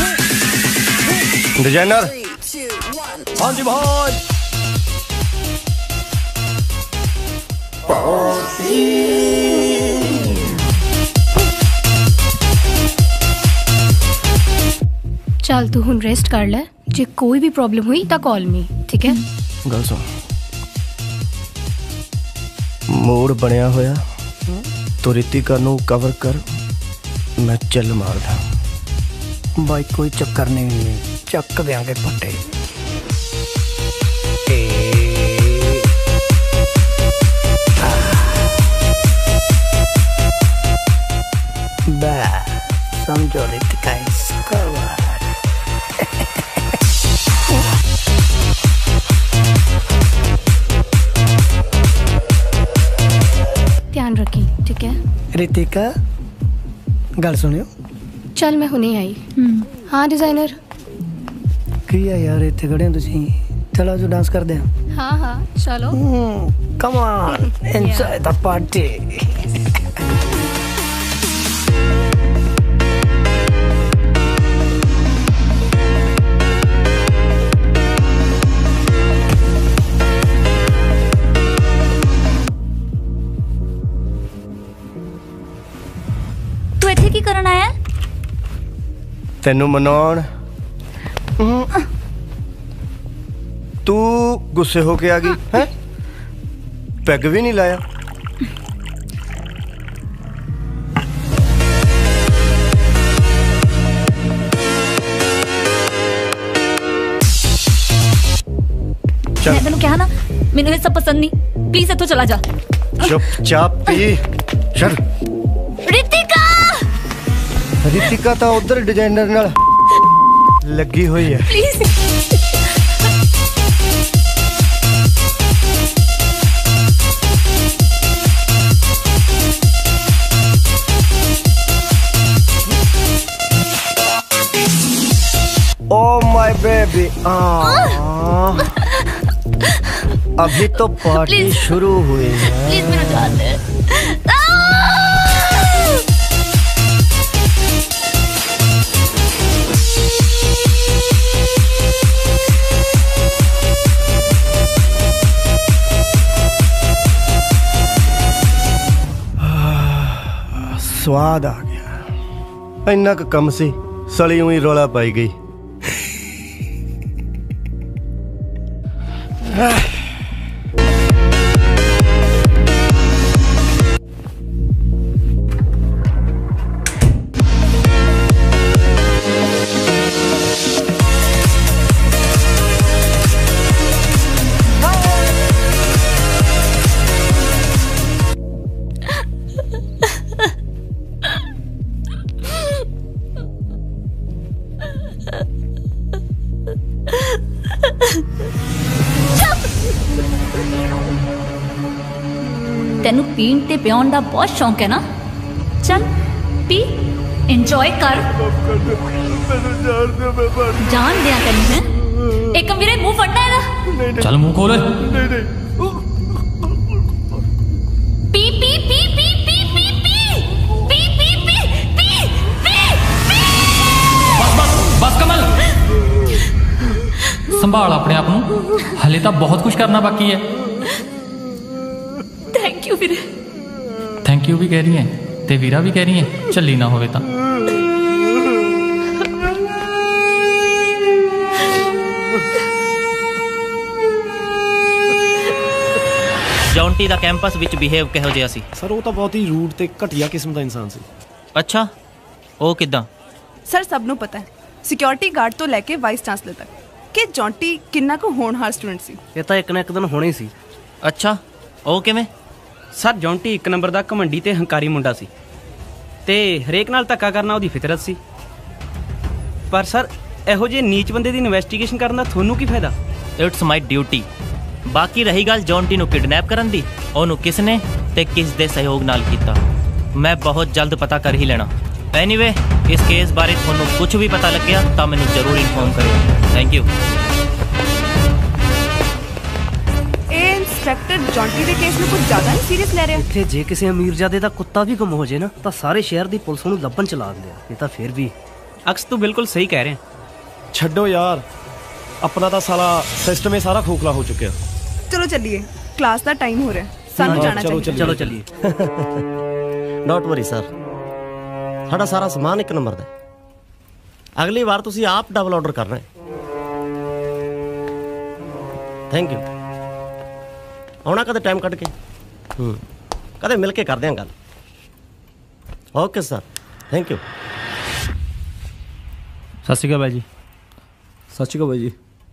डिजाइनर हाँ जी भाई। चल तू हुन रेस्ट कर ले, जे कोई भी प्रॉब्लम हुई तो कॉल मी, ठीक है? गल सुन, मूड बनया होया तो रितिका नू कवर कर, मैं चल मारदा। भाई कोई चक्कर नहीं, चक देंगे पट्टे। समझो रितिका इसका ध्यान रखी, ठीक है? रितिका गल सुनियो। चल मैं हुने आई। हाँ डिजाइनर की है यार, इतने खड़े तुसी, चलो जो डांस कर दे। हाँ हाँ चलो। Come on, enjoy the party. तू इत्थे की करन आया? तेनू मनाउण। तू गुस्से होके आ गई है? पैग भी नहीं लाया। मैं तेनू कहा ना, मैनू ये सब पसंद नहीं, प्लीज इत्थों चला जा। चुपचाप पी। चल। रितिका रितिका तो उधर डिजाइनर नाल लगी हुई है। प्लीज ओ माय बेबी, अभी तो पार्टी Please. शुरू हुई है। प्लीज मेरा जान दे। स्वाद आ गया। इन्ना क कम सी, सली हुई रौला पाई गई। तेनू पीण ते पियाउण दा बहुत शौक है ना? चल पी, एंजॉय कर। जान दिया तेनू है। ਏਕਮ ਵੀਰੇ ਮੂੰਹ ਫੜਨਾ ਇਹਦਾ। ਚੱਲ ਮੂੰਹ ਖੋਲ। ਨਹੀਂ ਨਹੀਂ ਪੀ ਪੀ ਪੀ ਪੀ ਪੀ ਪੀ ਪੀ ਪੀ ਪੀ ਪੀ ਪੀ ਪੀ ਬਸ ਬਸ ਬਸ ਕਮਲ, ਸੰਭਾਲ ਆਪਣੇ ਆਪ ਨੂੰ, ਹਲੇ ਤਾਂ ਬਹੁਤ ਕੁਝ ਕਰਨਾ ਬਾਕੀ ਹੈ। ਥੈਂਕ ਯੂ ਵੀਰੇ। ਥੈਂਕ ਯੂ ਵੀ ਕਹਿ ਰਹੀ ਹੈ ਤੇ ਵੀਰਾ ਵੀ ਕਹਿ ਰਹੀ ਹੈ, ਝੱਲੀ ਨਾ ਹੋਵੇ ਤਾਂ। ਜੌਂਟੀ ਦਾ ਕੈਂਪਸ ਵਿੱਚ ਬਿਹੇਵ ਕਿਹੋ ਜਿਹਾ ਸੀ? ਸਰ ਉਹ ਤਾਂ ਬਹੁਤ ਹੀ ਰੂਡ ਤੇ ਘਟੀਆ ਕਿਸਮ ਦਾ ਇਨਸਾਨ ਸੀ। ਅੱਛਾ, ਉਹ ਕਿੱਦਾਂ? ਸਰ ਸਭ ਨੂੰ ਪਤਾ ਹੈ, ਸਿਕਿਉਰਿਟੀ ਗਾਰਡ ਤੋਂ ਲੈ ਕੇ ਵਾਈਸ ਚਾਂਸਲਰ ਤੱਕ, ਕਿ ਜੌਂਟੀ ਕਿੰਨਾ ਕੁ ਹੋਣਹਾਰ ਸਟੂਡੈਂਟ ਸੀ। ਇਹ ਤਾਂ ਇੱਕ ਨਾ ਇੱਕ ਦਿਨ ਹੋਣਾ ਹੀ ਸੀ। ਅੱਛਾ, ਉਹ ਕਿਵੇਂ? ਸਰ ਜੌਂਟੀ ਇੱਕ ਨੰਬਰ ਦਾ ਘਮੰਡੀ ਤੇ ਹੰਕਾਰੀ ਮੁੰਡਾ ਸੀ ਤੇ ਹਰੇਕ ਨਾਲ ਧੱਕਾ ਕਰਨਾ ਉਹਦੀ ਫਿਤਰਤ ਸੀ। ਪਰ ਸਰ ਇਹੋ ਜਿਹੇ ਨੀਚ ਬੰਦੇ ਦੀ ਇਨਵੈਸਟੀਗੇਸ਼ਨ ਕਰਨ ਦਾ ਤੁਹਾਨੂੰ ਕੀ ਫਾਇਦਾ? It's my duty. ਬਾਕੀ ਰਹੀ ਗੱਲ ਜੌਂਟੀ ਨੂੰ ਕਿਡਨੈਪ ਕਰਨ ਦੀ, ਉਹਨੂੰ ਕਿਸ ਨੇ ਤੇ ਕਿਸ ਦੇ ਸਹਿਯੋਗ ਨਾਲ ਕੀਤਾ, ਮੈਂ ਬਹੁਤ ਜਲਦ ਪਤਾ ਕਰ ਹੀ ਲੈਣਾ। ਐਨੀਵੇ, ਇਸ ਕੇਸ ਬਾਰੇ ਤੁਹਾਨੂੰ ਕੁਝ ਵੀ ਪਤਾ ਲੱਗਿਆ ਤਾਂ ਮੈਨੂੰ ਜ਼ਰੂਰ ਇਨਫੋਰਮ ਕਰਿਓ। Thank you. ਇਹ ਇੰਸਪੈਕਟਰ ਜੌਂਟੀ ਦੇ ਕੇਸ ਨੂੰ ਕੁਝ ਜ਼ਿਆਦਾ ਨਹੀਂ ਸੀਰੀਅਸ ਲੈ ਰਿਹਾ। ਇੱਥੇ ਜੇ ਕਿਸੇ ਅਮੀਰਜ਼ਾਦੇ ਦਾ ਕੁੱਤਾ ਵੀ ਗੁੰਮ ਹੋ ਜੇ ਨਾ ਤਾਂ ਸਾਰੇ ਸ਼ਹਿਰ ਦੀ ਪੁਲਿਸ ਨੂੰ ਲੱਭਣ ਚ ਲਾ ਦਿੰਦੇ ਆ। ਇਹ ਤਾਂ ਫਿਰ ਵੀ ਅਕਸ ਤੂੰ ਬਿਲਕੁਲ ਸਹੀ ਕਹਿ ਰਿਹਾ। ਛੱਡੋ ਯਾਰ, ਆਪਣਾ ਤਾਂ ਸਾਲਾ ਸਿਸਟਮ ਹੀ ਸਾਰਾ ਖੋਖਲਾ ਹੋ ਚੁੱਕਿਆ। ਚਲੋ ਚੱਲੀਏ, ਕਲਾਸ ਦਾ ਟਾਈਮ ਹੋ ਰਿਹਾ, ਸਾਨੂੰ ਜਾਣਾ ਚਾਹੀਦਾ। ਚਲੋ ਚੱਲੀਏ। ਡੋਂਟ ਵਰੀ ਸਰ, ਸਾਡਾ ਸਾਰਾ ਸਮਾਨ ਇੱਕ ਨੰਬਰ ਦਾ। ਅਗਲੀ ਵਾਰ ਤੁਸੀਂ ਆਪ ਡਬਲ ਆਰਡਰ ਕਰਨਾ ਹੈ। Thank you. ਆਉਣਾ ਕਦੇ ਟਾਈਮ ਕੱਢ ਕੇ, ਹੂੰ ਕਦੇ ਮਿਲ ਕੇ ਕਰਦੇ ਹਾਂ ਗੱਲ। Okay sir, thank you. ਸਤਿ ਸ਼੍ਰੀ ਅਕਾਲ ਬਾਈ ਜੀ। ਸਤਿ ਸ਼੍ਰੀ ਅਕਾਲ ਬਾਈ ਜੀ।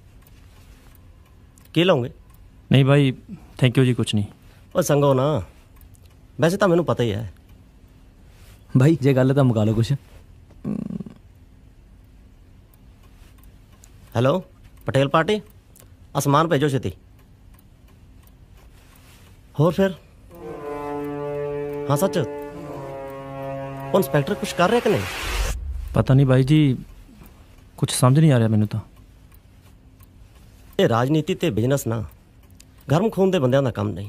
ਕੀ ਲਓਗੇ? ਨਹੀਂ ਬਾਈ ਥੈਂਕ ਯੂ ਜੀ, ਕੁਛ ਨਹੀਂ। ਉਹ ਸੰਗੋ ਨਾ, ਵੈਸੇ ਤਾਂ ਮੈਨੂੰ ਪਤਾ ਹੀ ਹੈ। ਭਾਈ ਜੇ ਗੱਲ ਤਾਂ ਮੁਕਾ ਲਓ ਕੁਛ। ਹੈਲੋ ਪਟੇਲ ਪਾਰਟੀ, ਅਸਮਾਨ ਭੇਜੋ ਛੇਤੀ। ਹੋਰ ਫਿਰ? ਹਾਂ ਸੱਚ, ਉਹ ਇੰਸਪੈਕਟਰ ਕੁਛ ਕਰ ਰਿਹਾ ਕਿ ਨਹੀਂ? ਪਤਾ ਨਹੀਂ ਬਾਈ ਜੀ, ਕੁਛ ਸਮਝ ਨਹੀਂ ਆ ਰਿਹਾ ਮੈਨੂੰ ਤਾਂ। ਇਹ ਰਾਜਨੀਤੀ ਤੇ ਬਿਜ਼ਨਸ ਨਾ ਗਰਮ ਖੂਨ ਦੇ ਬੰਦਿਆਂ ਦਾ ਕੰਮ ਨਹੀਂ।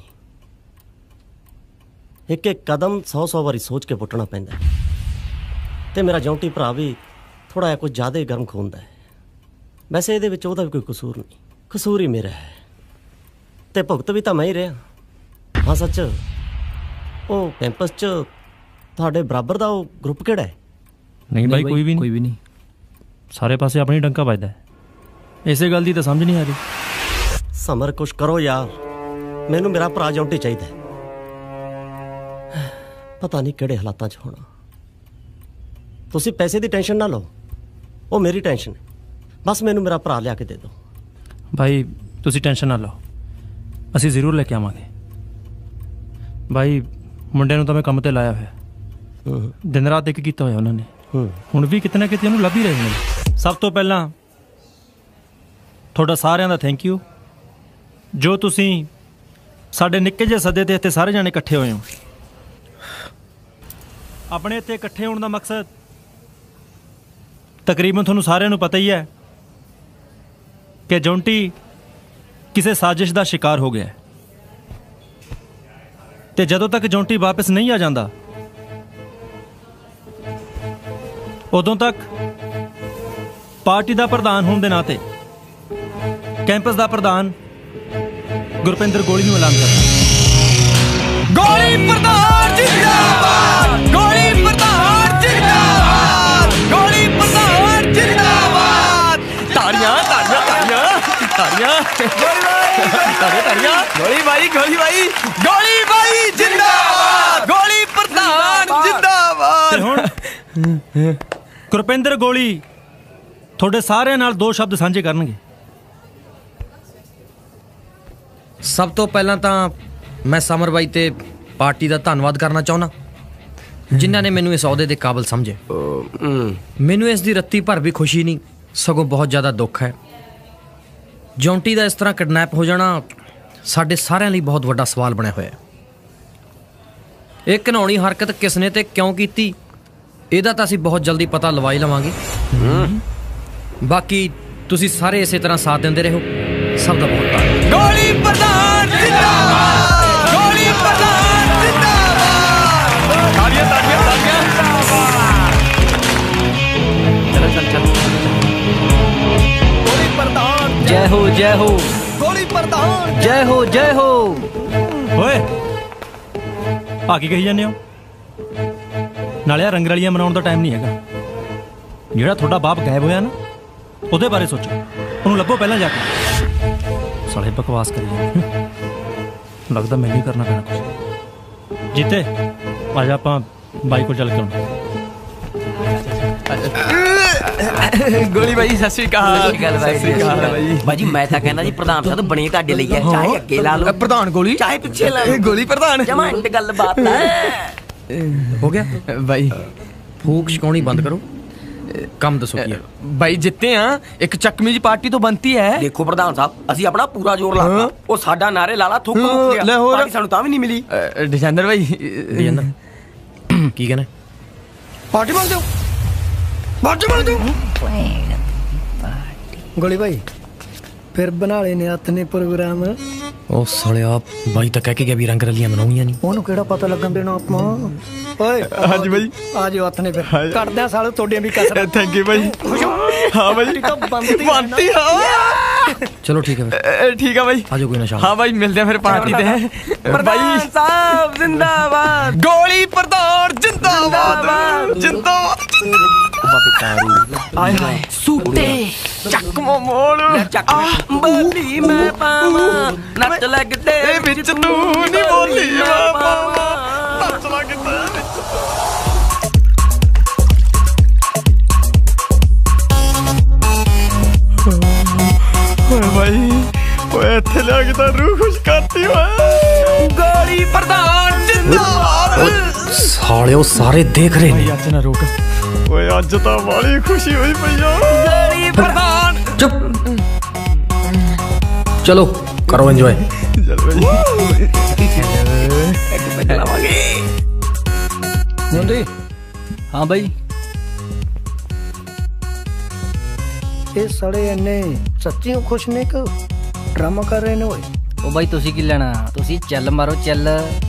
ਇੱਕ ਇੱਕ ਕਦਮ ਸੌ ਸੌ ਵਾਰੀ ਸੋਚ ਕੇ ਪੁੱਟਣਾ ਪੈਂਦਾ। ਤੇ ਮੇਰਾ ਜੌਂਟੀ ਭਰਾ ਵੀ ਥੋੜਾ ਜਿਹਾ ਕੁਝ ਜ਼ਿਆਦਾ ਹੀ ਗਰਮ ਖੂਨ ਦਾ ਹੈ। ਵੈਸੇ ਇਹਦੇ ਵਿੱਚ ਉਹਦਾ ਵੀ ਕੋਈ ਕਸੂਰ ਨਹੀਂ, ਕਸੂਰ ਹੀ ਮੇਰਾ ਹੈ ਤੇ ਭੁਗਤ ਵੀ ਤਾਂ ਮੈਂ ਹੀ ਰਿਹਾ। ਹਾਂ ਸੱਚ, ਉਹ ਕੈਂਪਸ 'ਚ ਤੁਹਾਡੇ ਬਰਾਬਰ ਦਾ ਉਹ ਗਰੁੱਪ ਕਿਹੜਾ ਹੈ? ਨਹੀਂ ਬਾਈ ਕੋਈ ਵੀ ਨਹੀਂ, ਕੋਈ ਵੀ ਨਹੀਂ। ਸਾਰੇ ਪਾਸੇ ਆਪਣੀ ਡੰਕਾ ਵੱਜਦਾ ਹੈ। ਇਸੇ ਗੱਲ ਦੀ ਤਾਂ ਸਮਝ ਨਹੀਂ ਆ ਰਹੀ। ਸਮਰ ਕੁਛ ਕਰੋ ਯਾਰ, ਮੈਨੂੰ ਮੇਰਾ ਭਰਾ ਜੌਂਟੀ ਚਾਹੀਦਾ। ਪਤਾ ਨਹੀਂ ਕਿਹੜੇ ਹਾਲਾਤਾਂ 'ਚ ਹੋਣਾ। ਤੁਸੀਂ ਪੈਸੇ ਦੀ ਟੈਨਸ਼ਨ ਨਾ ਲਓ, ਉਹ ਮੇਰੀ ਟੈਨਸ਼ਨ ਹੈ। ਬਸ ਮੈਨੂੰ ਮੇਰਾ ਭਰਾ ਲਿਆ ਕੇ ਦੇ ਦਿਓ। ਭਾਈ ਤੁਸੀਂ ਟੈਨਸ਼ਨ ਨਾ ਲਓ, ਅਸੀਂ ਜ਼ਰੂਰ ਲੈ ਕੇ ਆਵਾਂਗੇ। ਭਾਈ ਮੁੰਡੇ ਨੂੰ ਤਾਂ ਮੈਂ ਕੰਮ ਤੇ ਲਾਇਆ ਹੋਇਆ, ਦਿਨ ਰਾਤ ਇੱਕ ਕੀਤਾ ਹੋਇਆ ਉਹਨਾਂ ਨੇ। ਹੁਣ ਵੀ ਕਿਤੇ ਨਾ ਕਿਤੇ ਉਹਨੂੰ ਲੱਭ ਹੀ ਰਹੇ ਨੇ। ਸਭ ਤੋਂ ਪਹਿਲਾਂ ਤੁਹਾਡਾ ਸਾਰਿਆਂ ਦਾ ਥੈਂਕ ਯੂ, ਜੋ ਤੁਸੀਂ ਸਾਡੇ ਨਿੱਕੇ ਜਿਹੇ ਸੱਦੇ ਤੇ ਇੱਥੇ ਸਾਰੇ ਜਾਣੇ ਇਕੱਠੇ ਹੋਏ ਹੋ। ਆਪਣੇ ਇੱਥੇ ਇਕੱਠੇ ਹੋਣ ਦਾ ਮਕਸਦ ਤਕਰੀਬਨ ਤੁਹਾਨੂੰ ਸਾਰਿਆਂ ਨੂੰ ਪਤਾ ਹੀ ਹੈ ਕਿ ਜੌਂਟੀ ਕਿਸੇ ਸਾਜ਼ਿਸ਼ ਦਾ ਸ਼ਿਕਾਰ ਹੋ ਗਿਆ ਹੈ ਤੇ ਜਦੋਂ ਤੱਕ ਜੌਂਟੀ ਵਾਪਸ ਨਹੀਂ ਆ ਜਾਂਦਾ ਉਦੋਂ ਤੱਕ ਪਾਰਟੀ ਦਾ ਪ੍ਰਧਾਨ ਹੋਣ ਦੇ ਨਾਤੇ ਕੈਂਪਸ ਦਾ ਪ੍ਰਧਾਨ ਗੁਰਪਿੰਦਰ ਗੋਲੀ ਨੂੰ ਐਲਾਨ ਕਰਦਾ। ਗੋਲੀ ਪ੍ਰਧਾਨ ਜਿੰਦਾਬਾਦ, ਗੋਲੀ ਪ੍ਰਧਾਨ ਜਿੰਦਾਬਾਦ, ਗੋਲੀ ਪ੍ਰਧਾਨ ਜਿੰਦਾਬਾਦ। ਤਾੜੀਆਂ ਤਾੜੀਆਂ ਤਾੜੀਆਂ ਤਾੜੀਆਂ ਗੋਲੀ ਬਾਈ ਤਾੜੀਆਂ ਤਾੜੀਆਂ ਗੋਲੀ ਬਾਈ ਗੋਲੀ ਬਾਈ ਗੋਲੀ ਬਾਈ ਜਿੰਦਾਬਾਦ, ਗੋਲੀ ਪ੍ਰਧਾਨ ਜਿੰਦਾਬਾਦ। ਤੇ ਹੁਣ ਗੁਰਪਿੰਦਰ ਗੋਲੀ ਤੁਹਾਡੇ ਸਾਰਿਆਂ ਨਾਲ ਦੋ ਸ਼ਬਦ ਸਾਂਝੇ ਕਰਨਗੇ। ਸਭ ਤੋਂ ਪਹਿਲਾਂ ਤਾਂ ਮੈਂ ਸਮਰ ਬਾਈ ਤੇ ਪਾਰਟੀ ਦਾ ਧੰਨਵਾਦ ਕਰਨਾ ਚਾਹੁੰਦਾ ਜਿਨ੍ਹਾਂ ਨੇ ਮੈਨੂੰ ਇਸ ਅਹੁਦੇ ਦੇ ਕਾਬਿਲ ਸਮਝੇ। ਮੈਨੂੰ ਇਸ ਦੀ ਰੱਤੀ ਭਰ ਵੀ ਖੁਸ਼ੀ ਨਹੀਂ, ਸਗੋਂ ਬਹੁਤ ਜ਼ਿਆਦਾ ਦੁੱਖ ਹੈ। ਜੌਂਟੀ ਦਾ ਇਸ ਤਰ੍ਹਾਂ ਕਿਡਨੈਪ ਹੋ ਜਾਣਾ ਸਾਡੇ ਸਾਰਿਆਂ ਲਈ ਬਹੁਤ ਵੱਡਾ ਸਵਾਲ ਬਣਿਆ ਹੋਇਆ ਹੈ। ਇਹ ਘਿਨਾਉਣੀ ਹਰਕਤ ਕਿਸ ਨੇ ਤੇ ਕਿਉਂ ਕੀਤੀ, ਇਹਦਾ ਤਾਂ ਅਸੀਂ ਬਹੁਤ ਜਲਦੀ ਪਤਾ ਲਵਾ ਹੀ ਲਵਾਂਗੇ। ਬਾਕੀ ਤੁਸੀਂ ਸਾਰੇ ਇਸੇ ਤਰ੍ਹਾਂ ਸਾਥ ਦਿੰਦੇ ਰਹੋ। ਸਭ ਦਾ ਬਹੁਤ ਧੰਨਵਾਦ। ਗੋਲੀ ਪ੍ਰਧਾਨ ਜਿੰਦਾਬਾਦ, ਗੋਲੀ ਪ੍ਰਧਾਨ ਜਿੰਦਾਬਾਦ। ਤਾਲੀਆਂ ਤਾਲੀਆਂ ਤਾਲੀਆਂ ਜਿੰਦਾਬਾਦ। ਚਲੋ ਚੱਲ ਚੱਲ। ਗੋਲੀ ਪ੍ਰਧਾਨ ਜੈ ਹੋ ਜੈ ਹੋ, ਗੋਲੀ ਪ੍ਰਧਾਨ ਜੈ ਹੋ ਜੈ ਹੋ। ਓਏ ਆ ਕੀ ਕਹੀ ਜਾਂਦੇ ਹੋ? ਨਾਲੇ ਆ ਰੰਗਰਲੀਆਂ ਮਨਾਉਣ ਦਾ ਟਾਈਮ ਨਹੀਂ ਹੈਗਾ। ਜਿਹੜਾ ਤੁਹਾਡਾ ਬਾਪ ਗਾਇਬ ਹੋਇਆ ਨਾ, ਉਹਦੇ ਬਾਰੇ ਸੋਚੋ। ਉਹਨੂੰ ਲੱਭੋ ਪਹਿਲਾਂ ਜਾ ਕੇ। ਸਾਲੇ ਬਕਵਾਸ ਕਰੀ ਜਾਂਦੇ। ਲੱਗਦਾ ਮੈਨੂੰ ਹੀ ਕਰਨਾ ਪੈਣਾ ਕੁਝ। ਜੀਤੇ ਆ ਜਾ, ਆਪਾਂ ਬਾਈ ਕੋਲ ਚੱਲ ਕੇ ਆਉਣਾ। ਗੋਲੀ ਬਾਈ ਸਤਿ ਸ਼੍ਰੀ ਅਕਾਲ। ਸਤਿ ਸ਼੍ਰੀ ਅਕਾਲ ਬਾਈ। ਬਾਜੀ ਮੈਂ ਤਾਂ ਕਹਿੰਦਾ ਜੀ ਪ੍ਰਧਾਨ ਸਾਹਿਬ ਬਣੇ ਤੁਹਾਡੇ ਲਈ ਹੈ, ਚਾਹੇ ਅੱਗੇ ਲਾ ਲਓ ਪ੍ਰਧਾਨ ਗੋਲੀ, ਚਾਹੇ ਪਿੱਛੇ ਲਾ ਲਓ। ਗੋਲੀ ਪ੍ਰਧਾਨ ਜਮਾਂਡ ਗੱਲ ਬਾਤ ਹੈ। ਹੋ ਗਿਆ ਬਾਈ, ਫੂਕ ਛਕਾਉਣੀ ਬੰਦ ਕਰੋ। ਕੰਮ ਦੱਸੋ ਕੀ ਹੈ? ਬਾਈ ਜਿੱਤੇ ਆ, ਇੱਕ ਚੱਕਵੀਂ ਜੀ ਪਾਰਟੀ ਤੋਂ ਬਣਤੀ ਹੈ। ਦੇਖੋ ਪ੍ਰਧਾਨ ਸਾਹਿਬ, ਅਸੀਂ ਆਪਣਾ ਪੂਰਾ ਜ਼ੋਰ ਲਾਤਾ। ਉਹ ਸਾਡਾ ਨਾਰੇ ਲਾਲਾ ਥੁੱਕ ਮੁੱਕ ਗਿਆ, ਪਾਰਟੀ ਸਾਨੂੰ ਤਾਂ ਵੀ ਨਹੀਂ ਮਿਲੀ। ਡਿਜੈਂਦਰ ਬਾਈ, ਡਿਜੈਂਦਰ ਕੀ ਕਹਿੰਦਾ? ਪਾਰਟੀ ਮੰਗ ਦਿਓ, ਪਾਰਟੀ ਮੰਗ ਦਿਓ। ਗੋਲੀ ਭਾਈ ਫਿਰ ਬਣਾ ਲੈਨੇ ਹੱਥ ਨੇ ਪ੍ਰੋਗਰਾਮ। ਉਹ ਸਾਲਿਆ ਬਾਈ ਤਾਂ ਕਹਿ ਕੇ ਗਿਆ ਵੀ ਰੰਗ ਰਲੀਆਂ ਮਨਾਉਣੀਆਂ ਨਹੀਂ। ਉਹਨੂੰ ਕਿਹੜਾ ਪਤਾ ਲੱਗਣ ਦੇਣਾ ਆਪਾਂ। ਓਏ ਹਾਂਜੀ ਬਾਈ, ਆ ਜਾਓ ਹੱਥ ਨੇ ਫਿਰ ਕੱਢਦੇ ਆ ਸਾਲੇ ਤੁਹਾਡੀਆਂ ਵੀ ਕਸਰ। ਥੈਂਕ ਯੂ ਬਾਈ। ਹਾਂ ਬਾਈ, ਬੰਤੀ ਹਾਂ। ਚਲੋ ਠੀਕ ਹੈ ਫਿਰ। ਠੀਕ ਹੈ ਬਾਈ, ਆ ਜਾਓ ਕੋਈ ਨਾ ਸ਼ਾਮ। ਹਾਂ ਬਾਈ, ਮਿਲਦੇ ਆ ਫਿਰ ਪਾਰਟੀ ਤੇ। ਪ੍ਰਧਾਨ ਸਾਹਿਬ ਜਿੰਦਾਬਾਦ, ਗੋਲੀ ਪ੍ਰਧਾਨ ਜਿੰਦਾਬਾਦ, ਜਿੰਦਾਬਾਦ। ਆਏ ਹਾਏ ਸੂਟੇ ਚੱਕ ਮੋੜ ਚੱਕ ਬੋਲੀ ਮੈਂ ਪਾਵਾਂ, ਨੱਚ ਲੱਗਦੇ ਵਿੱਚ ਤੂੰ ਨਹੀਂ ਬੋਲੀ ਮੈਂ ਪਾਵਾਂ, ਨੱਚ ਲੱਗਦੇ ਵਿੱਚ। ਓਏ ਬਾਈ, ਓਏ ਇੱਥੇ ਲਿਆ ਕੇ ਤਾਂ ਰੂਹ ਖੁਸ਼ ਕਰਤੀ ਓਏ। ਗੋਲੀ ਪ੍ਰਧਾਨ ਜਿੰਦਾਬਾਦ। ਸਾਲਿਓ ਸਾਰੇ ਦੇਖ ਰਹੇ ਨੇ। ਅੱਜ ਨਾ ਰੋਕ ਓਏ, ਅੱਜ ਤਾਂ ਬੜੀ ਖੁਸ਼ੀ ਹੋਈ ਪਈ ਆ। ਗੋਲੀ ਪ੍ਰਧਾਨ ਚੁੱਪ। ਚਲੋ ਕਰੋ ਇੰਜੋਏ। ਚੱਲ ਬਾਈ, ਮੁੰਡੇ। ਹਾਂ ਬਾਈ, ਇਹ ਸੜੇ ਇੰਨੇ ਸੱਚੀ ਖੁਸ਼ ਨੇ ਕਿ ਡਰਾਮਾ ਕਰ ਰਹੇ ਨੇ ਓਏ? ਉਹ ਬਾਈ ਤੁਸੀਂ ਕੀ ਲੈਣਾ, ਤੁਸੀਂ ਚੱਲ ਮਾਰੋ ਚੱਲ।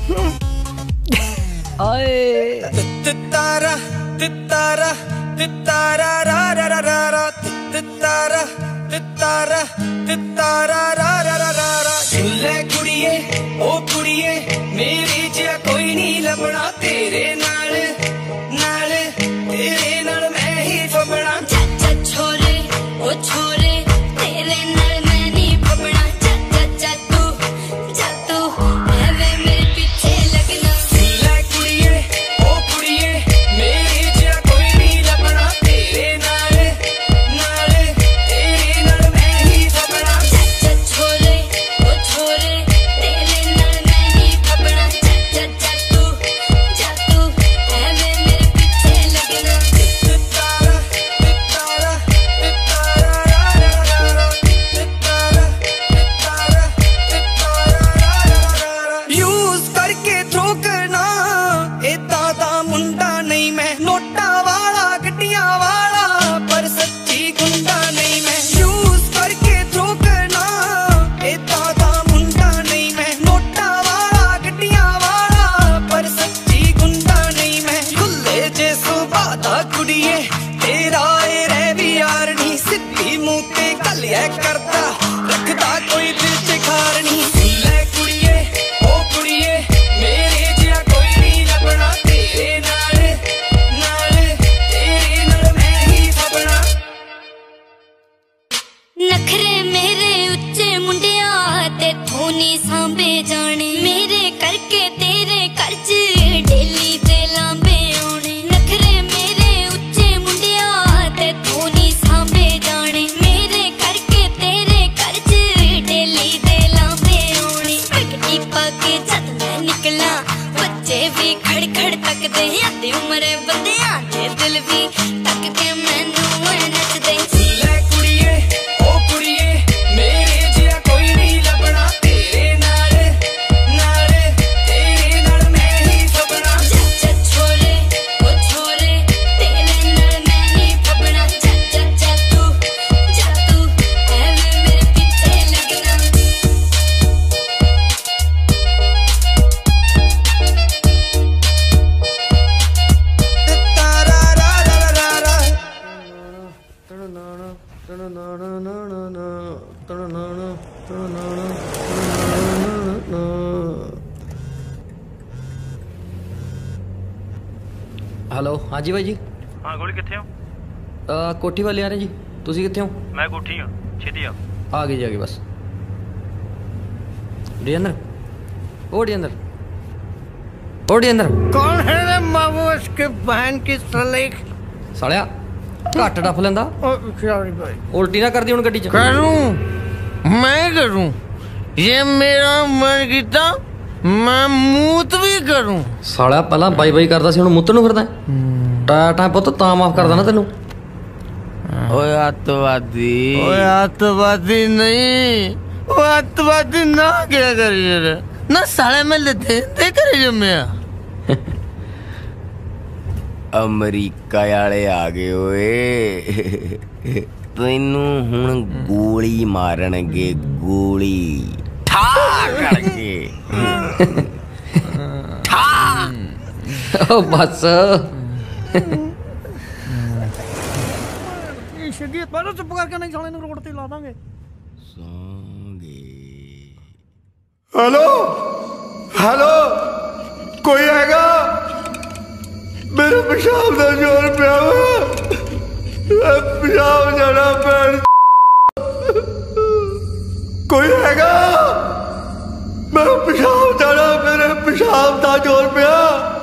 ਆਏ ਤਿੱਤਾਰਾ ਤਿੱਤਾਰਾ ਤਿੱਤਾਰਾ ਰਾ ਰਾ ਰਾ ਰਾ ਰਾ ਤਿੱਤਾਰਾ ਤਿੱਤਾਰਾ ਤਿੱਤਾਰਾ ਰਾ ਰਾ ਰਾ ਰਾ। ਝੁੱਲੇ ਕੁੜੀਏ ਓ ਕੁੜੀਏ, ਮੇਰੀ ਜਿਹਾ ਕੋਈ ਨਹੀਂ ਲੱਭਣਾ ਤੇਰੇ ਨਾਲ, ਨਾਲ ਤੇਰੇ ਨਾਲ ਮੈਂ ਹੀ ਫਬਣਾ। ਚਾਚਾ ਛੋਰੇ ਓ ਛੋਰੇ, ਤੇਰੇ ਨਾਲ ਮੈਂ ਨਹੀਂ ਫਬਣਾ। ਚਾਚਾ ਚਾਤੂ ਚਾਤੂ ਐਵੇਂ ਮੇਰੇ ਪਿੱਛੇ ਲੱਗਣਾ। ਝੁੱਲੇ ਕੁੜੀਏ ਓ ਕੁੜੀਏ, ਮੇਰੀ ਜਿਹਾ ਕੋਈ ਨਹੀਂ ਲੱਭਣਾ ਤੇਰੇ ਨਾਲ, ਨਾਲ ਤੇਰੇ ਨਾਲ ਮੈਂ ਹੀ ਫਬਣਾ। ਚਾਚਾ ਛੋਰੇ ਓ ਛੋਰੇ, ਤੇਰੇ ਨਾਲ ਮੈਂ ਨਹੀਂ ਫਬਣਾ। ਚਾਚਾ ਚਾਤੂ ਚਾਤੂ ਐਵੇਂ ਮੇਰੇ ਪਿੱਛੇ ਲੱਗਣਾ। ਤਿੱਤਾਰਾ ਤਿੱਤਾਰਾ ਤਿੱਤਾਰਾ ਰਾ ਰਾ ਰਾ ਰਾ ਤਿੱਤਾਰਾ ਤਿੱਤਾਰਾ ਤਿੱਤਾਰਾ ਰਾ ਰਾ ਰਾ ਰਾ। ਯੂਜ਼ ਕਰਕੇ ਥੋਕਣਾ, ਏਦਾਂ ਦਾ ਮੁੰਡਾ ਨਹੀਂ ਮੈਂ। ਨੋਟਾਂ ਵਾਲਾ ਗੱਡੀਆਂ ਵਾਲਾ, ਪਰ ਸੱਚੀ ਗੁੰਡਾ ਨਹੀਂ ਮੈਂ। ਯੂਜ਼ ਕਰਕੇ ਥੋਕਣਾ, ਏਦਾਂ ਦਾ ਮੁੰਡਾ ਨਹੀਂ ਮੈਂ। ਨੋਟਾਂ ਵਾਲਾ ਗੱਡੀਆਂ ਵਾਲਾ, ਪਰ ਸੱਚੀ ਗੁੰਡਾ ਨਹੀਂ ਮੈਂ। ਖੁੱਲੇ ਜੇ ਸੁਭਾਅ ਦਾ ਕੁੜੀਏ, ਤੇਰਾ ਏ ਰਹਿ ਵੀ ਯਾਰ ਨਹੀਂ। ਸਿੱਧੀ ਮੂੰਹ ਤੇ ਗੱਲ ਐ ਕਰਦਾ, ਰੱਖਦਾ ਕੋਈ ਦਿਲ ਚ ਖਾਰ ਨਹੀਂ। ਖੁੱਲੇ ਕੁੜੀਏ ਓ ਕੁੜੀਏ, ਮੇਰੇ ਜਿਹਾ ਕੋਈ ਨਹੀਂ ਲੱਭਣਾ ਤੇਰੇ ਨਾਲ, ਨਾਲ ਤੇਰੇ ਨਾਲ ਮੈਂ ਹੀ ਫਬਣਾ। ਨਖਰੇ ਮੇਰੇ ਉੱਚੇ ਮੁੰਡਿਆਂ, ਤੇਥੋਂ ਨੀ ਸਾਂਭੇ ਜਾਣੇ। ਮੇਰੇ ਕਰਕੇ ਤੇਰੇ ਘਰ 'ਚ ਡੇਲੀ ਦੇ ਲਾਂਬੇ ਆਉਣੇ। ਨਖਰੇ ਮੇਰੇ ਉੱਚੇ ਮੁੰਡਿਆਂ, ਤੇਥੋਂ ਨੀ ਸਾਂਭੇ ਜਾਣੇ। ਮੇਰੇ ਕਰਕੇ ਤੇਰੇ ਘਰ 'ਚ ਡੇਲੀ ਦੇ ਲਾਂਬੇ ਆਉਣੇ। ਪਗੜੀ ਪਾ ਕੇ ਜਦ ਮੈਂ ਨਿਕਲਾਂ, ਬੱਚੇ ਵੀ ਖੜ ਖੜ ਤੱਕਦੇ। ਅੱਧੀ ਉਮਰੇ ਬੰਦਿਆਂ ਦੇ ਦਿਲ ਵੀ ਤੱਕ ਕੇ ਮੈਨੂੰ ਐ ਨੱਚਦੇ। ਲੈ ਕੁੜੀਏ ਓ ਕੁੜੀਏ, ਮੇਰੇ ਜਿਹਾ ਕੋਈ ਨਹੀਂ ਲੱਭਣਾ ਤੇਰੇ ਨਾਲ, ਨਾਲ ਤੇਰੇ ਨਾਲ ਮੈਂ ਹੀ ਫਬਣਾ। ਚਾਚਾ ਛੋਰੇ ਓ ਛੋਰੇ, ਤੇਰੇ ਨਾਲ ਮੈਂ ਨਹੀਂ ਫਬਣਾ। ਚਾਚਾ ਚਾਤੂ ਚਾਤੂ ਹੈਲੋ ਹਾਂਜੀ ਬਾਈ ਜੀ। ਹਾਂ ਗੋਲੀ ਕਿੱਥੇ ਹੋ? ਅ ਕੋਠੀ ਵੱਲ ਆ ਰਹੇ ਜੀ। ਤੁਸੀਂ ਕਿੱਥੇ ਹੋ? ਮੈਂ ਕੋਠੀ ਹਾਂ, ਛੇਤੀ ਆ। ਆ ਗਏ ਜੀ, ਆ ਗਏ ਬਸ। डियंदर ओ डियंदर ओ डियंदर कौन है रे मामू इसके बहन की सलेख सालिया घट डफ लेंदा सॉरी भाई उल्टी ना कर दी हुन गड्डी च करूं मैं करूं ये मेरा मन कीता मैं मूत भी करूं सालिया पहला बाई बाई करदा सी हुन मुੱਤ ਨੂੰ ਫਿਰਦਾ ਟਾਟਾ ਪੁੱਤ ਤਾਂ ਮਾਫ ਕਰ ਦੇਣਾ ਤੈਨੂੰ ओए आतवादी ओए आतवादी नहीं वो आतवादी ना क्या करिए रे ना साले में लेते दे करे जम्मिया अमरीका वाले आ गए ओए तैनू हुण गोली मारनगे गोली ठा करके ठा ओ बस ये शदीद बारो चुप करके नहीं साले नु रोड ते ला दांगे हेलो हेलो कोई हैगा मेरे पेशाब का जोर पिया पेशाब जाना पैर कोई हैगा मैं पेशाब जाना मेरे पेशाब का जोर पिया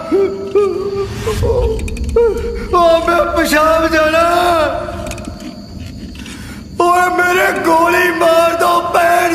ओ मैं पेशाब जाना ओए मेरे गोली मार दो पैर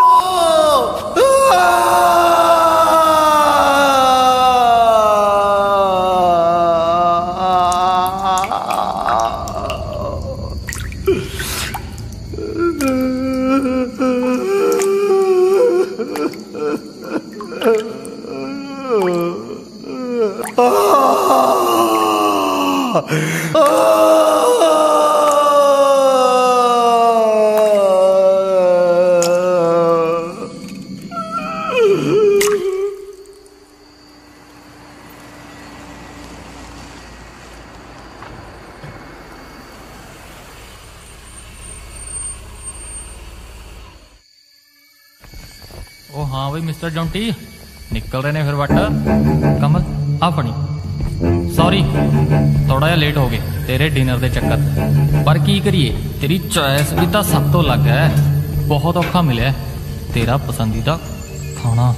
ओ हाँ भाई मिस्टर जॉन्टी निकल रहे ने फिर वट कमल आ फड़ी सॉरी थोड़ा जिहा लेट हो गए तेरे डिनर के चक्कर पर की करिए तेरी चॉइस भी तो सब तो अलग है बहुत औखा मिले तेरा पसंदीदा खाना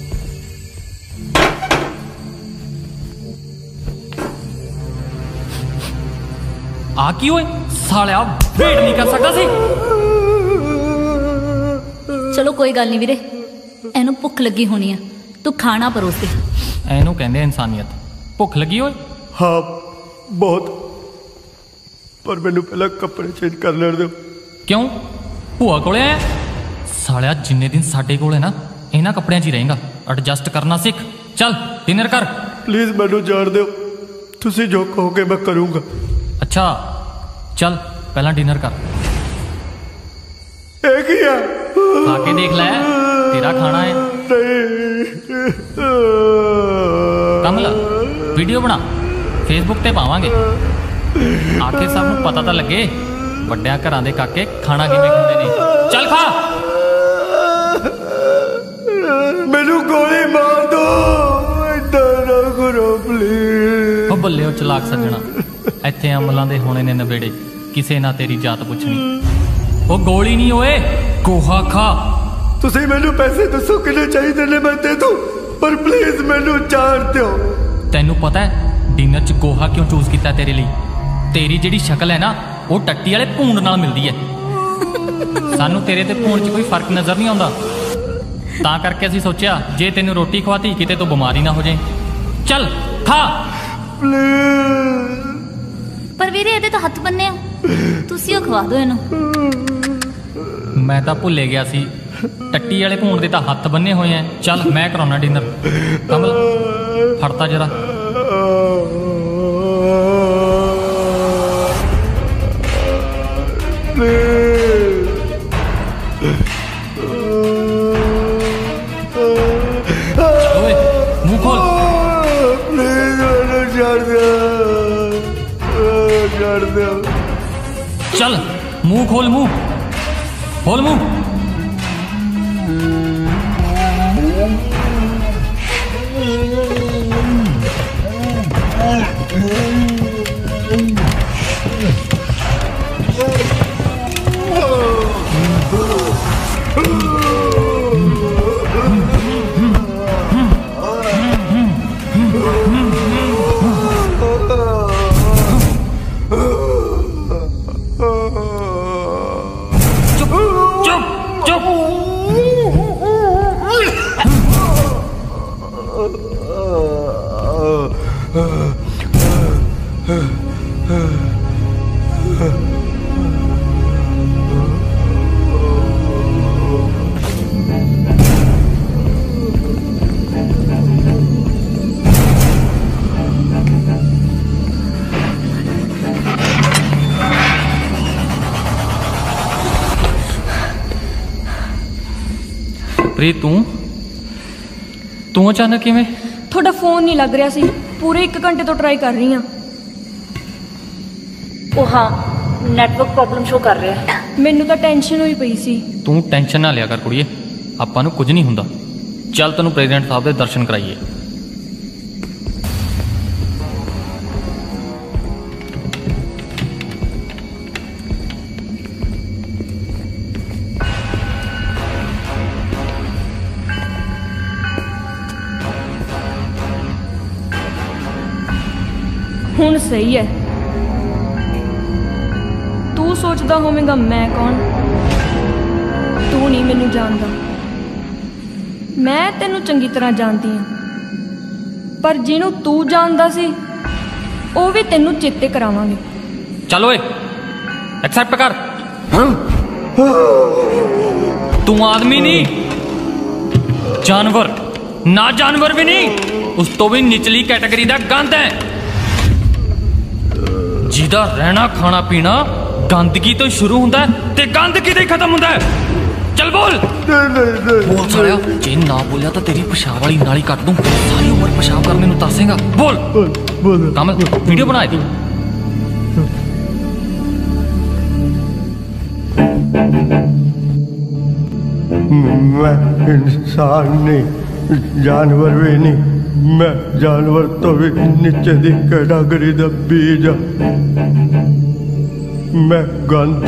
आ की होए सालिया वेट नहीं कर सकता सी चलो कोई गल नहीं वीरे एनू भुख लगी होनी है तू खाना परोस दे एनू कहंदे इंसानियत भुख लगी होए हाँ बहुत पर मैनू पहला कपड़े चेंज कर लेने दो क्यों भूआ कोले आया सालिया जिन्ने दिन साडे कोल है ना इन्हां कपड़ियां च ही रहेगा एडजस्ट करना सीख चल डिनर कर प्लीज मैनू जान दो तुसी जो कहोगे मैं करूंगा अच्छा चल पहला डिनर कर एक ही है खा के देख ले तेरा खाना है कमल वीडियो बना फेसबुक ते पावांगे आखिर सब नूं पता तो लगे वड्डियां घरां दे काके खाना किवें खांदे ने चल खा मैनू गोली मार दो इधर करो प्लीज ओ बल्ले ओ चलाक सज्जणा इत्थे अमलां दे होने ने नवेड़े किसे ना तेरी जात पुछनी ओ गोली नहीं ओए गोहा खा तुसी मैनू पैसे दसो किन्ने चाहिए ने मैं दे दूं पर प्लीज मैनू जान दो तेनू पता है डिनर च गोहा क्यों चूज किया तेरे लिए तेरी जिहड़ी शक्ल है ना वो टट्टी वाले भूंड नाल मिलदी है सानू तेरे ते भूंड च कोई फर्क नजर नहीं आउंदा तां करके असीं सोचिया जे तेनू रोटी खवाती किते तो बीमारी ना हो जाए चल खा पर वीरे ਇਹਦੇ ਤਾਂ ਹੱਥ ਬੰਨੇ ਆ ਤੁਸੀਂ ਉਹ ਖਵਾ ਦਿਓ ਇਹਨੂੰ मैं तो भुले गया सी टट्टी वाले भूंड दे तां हत्थ बन्ने हुए हैं चल मैं कराउना डिनर कमल फड़ता जरा ओए मुंह खोल चल मुंह खोल मुंह खोल मुंह ਪ੍ਰੀਤ ਤੂੰ ਤੂੰ ਅਚਾਨਕ ਕਿਵੇਂ? ਤੁਹਾਡਾ ਫੋਨ ਨਹੀਂ ਲੱਗ ਰਿਹਾ ਸੀ, ਪੂਰੇ ਇੱਕ ਘੰਟੇ ਤੋਂ ਟਰਾਈ ਕਰ ਰਹੀ ਹਾਂ। ਉਹ ਹਾਂ, ਨੈਟਵਰਕ ਪ੍ਰੋਬਲਮ ਸ਼ੋ ਕਰ ਰਿਹਾ ਹੈ। ਮੈਨੂੰ ਤਾਂ ਟੈਨਸ਼ਨ ਹੋਈ ਪਈ ਸੀ। ਤੂੰ ਟੈਨਸ਼ਨ ਨਾ ਲਿਆ ਕਰ ਕੁੜੀਏ, ਆਪਾਂ ਨੂੰ ਕੁਝ ਨਹੀਂ ਹੁੰਦਾ। ਚੱਲ ਤੈਨੂੰ ਪ੍ਰੈਜ਼ੀਡੈਂਟ ਸਾਹਿਬ ਦੇ ਦਰਸ਼ਨ ਕਰਾਈਏ। ਹੁਣ ਸਹੀ ਹੈ। ਤੂੰ ਸੋਚਦਾ ਹੋਵੇਂਗਾ ਮੈਂ ਕੌਣ? ਤੂੰ ਨਹੀਂ ਮੈਨੂੰ ਜਾਣਦਾ, ਮੈਂ ਤੈਨੂੰ ਚੰਗੀ ਤਰ੍ਹਾਂ ਜਾਣਦੀ ਹਾਂ। ਪਰ ਜਿਹਨੂੰ ਤੂੰ ਜਾਣਦਾ ਸੀ ਉਹ ਵੀ ਤੈਨੂੰ ਚੇਤੇ ਕਰਾਵਾਂਗੇ। ਚੱਲ ਓਏ, ਐਕਸੈਪਟ ਕਰ। ਤੂੰ ਆਦਮੀ ਨਹੀਂ, ਜਾਨਵਰ। ਨਾ ਜਾਨਵਰ ਵੀ ਨਹੀਂ, ਉਸ ਤੋਂ ਵੀ ਨਿਚਲੀ ਕੈਟਾਗਰੀ ਦਾ ਗੰਦ ਹੈ, ਜਿਹਦਾ ਰਹਿਣਾ ਖਾਣਾ ਪੀਣਾ ਗੰਦਗੀ ਤੋਂ ਸ਼ੁਰੂ ਹੁੰਦਾ ਹੈ ਤੇ ਗੰਦਗੀ ਤੋਂ ਹੀ ਖਤਮ ਹੁੰਦਾ ਹੈ। ਚੱਲ ਬੋਲ ਬੋਲ ਸਾਲਿਆ, ਜੇ ਨਾ ਬੋਲਿਆ ਤਾਂ ਤੇਰੀ ਪਿਸ਼ਾਬ ਵਾਲੀ ਨਾਲੀ ਕੱਟ ਦੂੰ, ਸਾਰੀ ਉਮਰ ਪਿਸ਼ਾਬ ਕਰਨੇ ਨੂੰ ਤਰਸੇਗਾ। ਬੋਲ ਬੋਲ ਕਮਲ, ਵੀਡੀਓ ਬਣਾ ਦੇ। मैं इंसान नहीं, जानवर भी नहीं, मैं जानवर तो भी नीचे दी कैटागरी दा बीज आ। मैं गंद,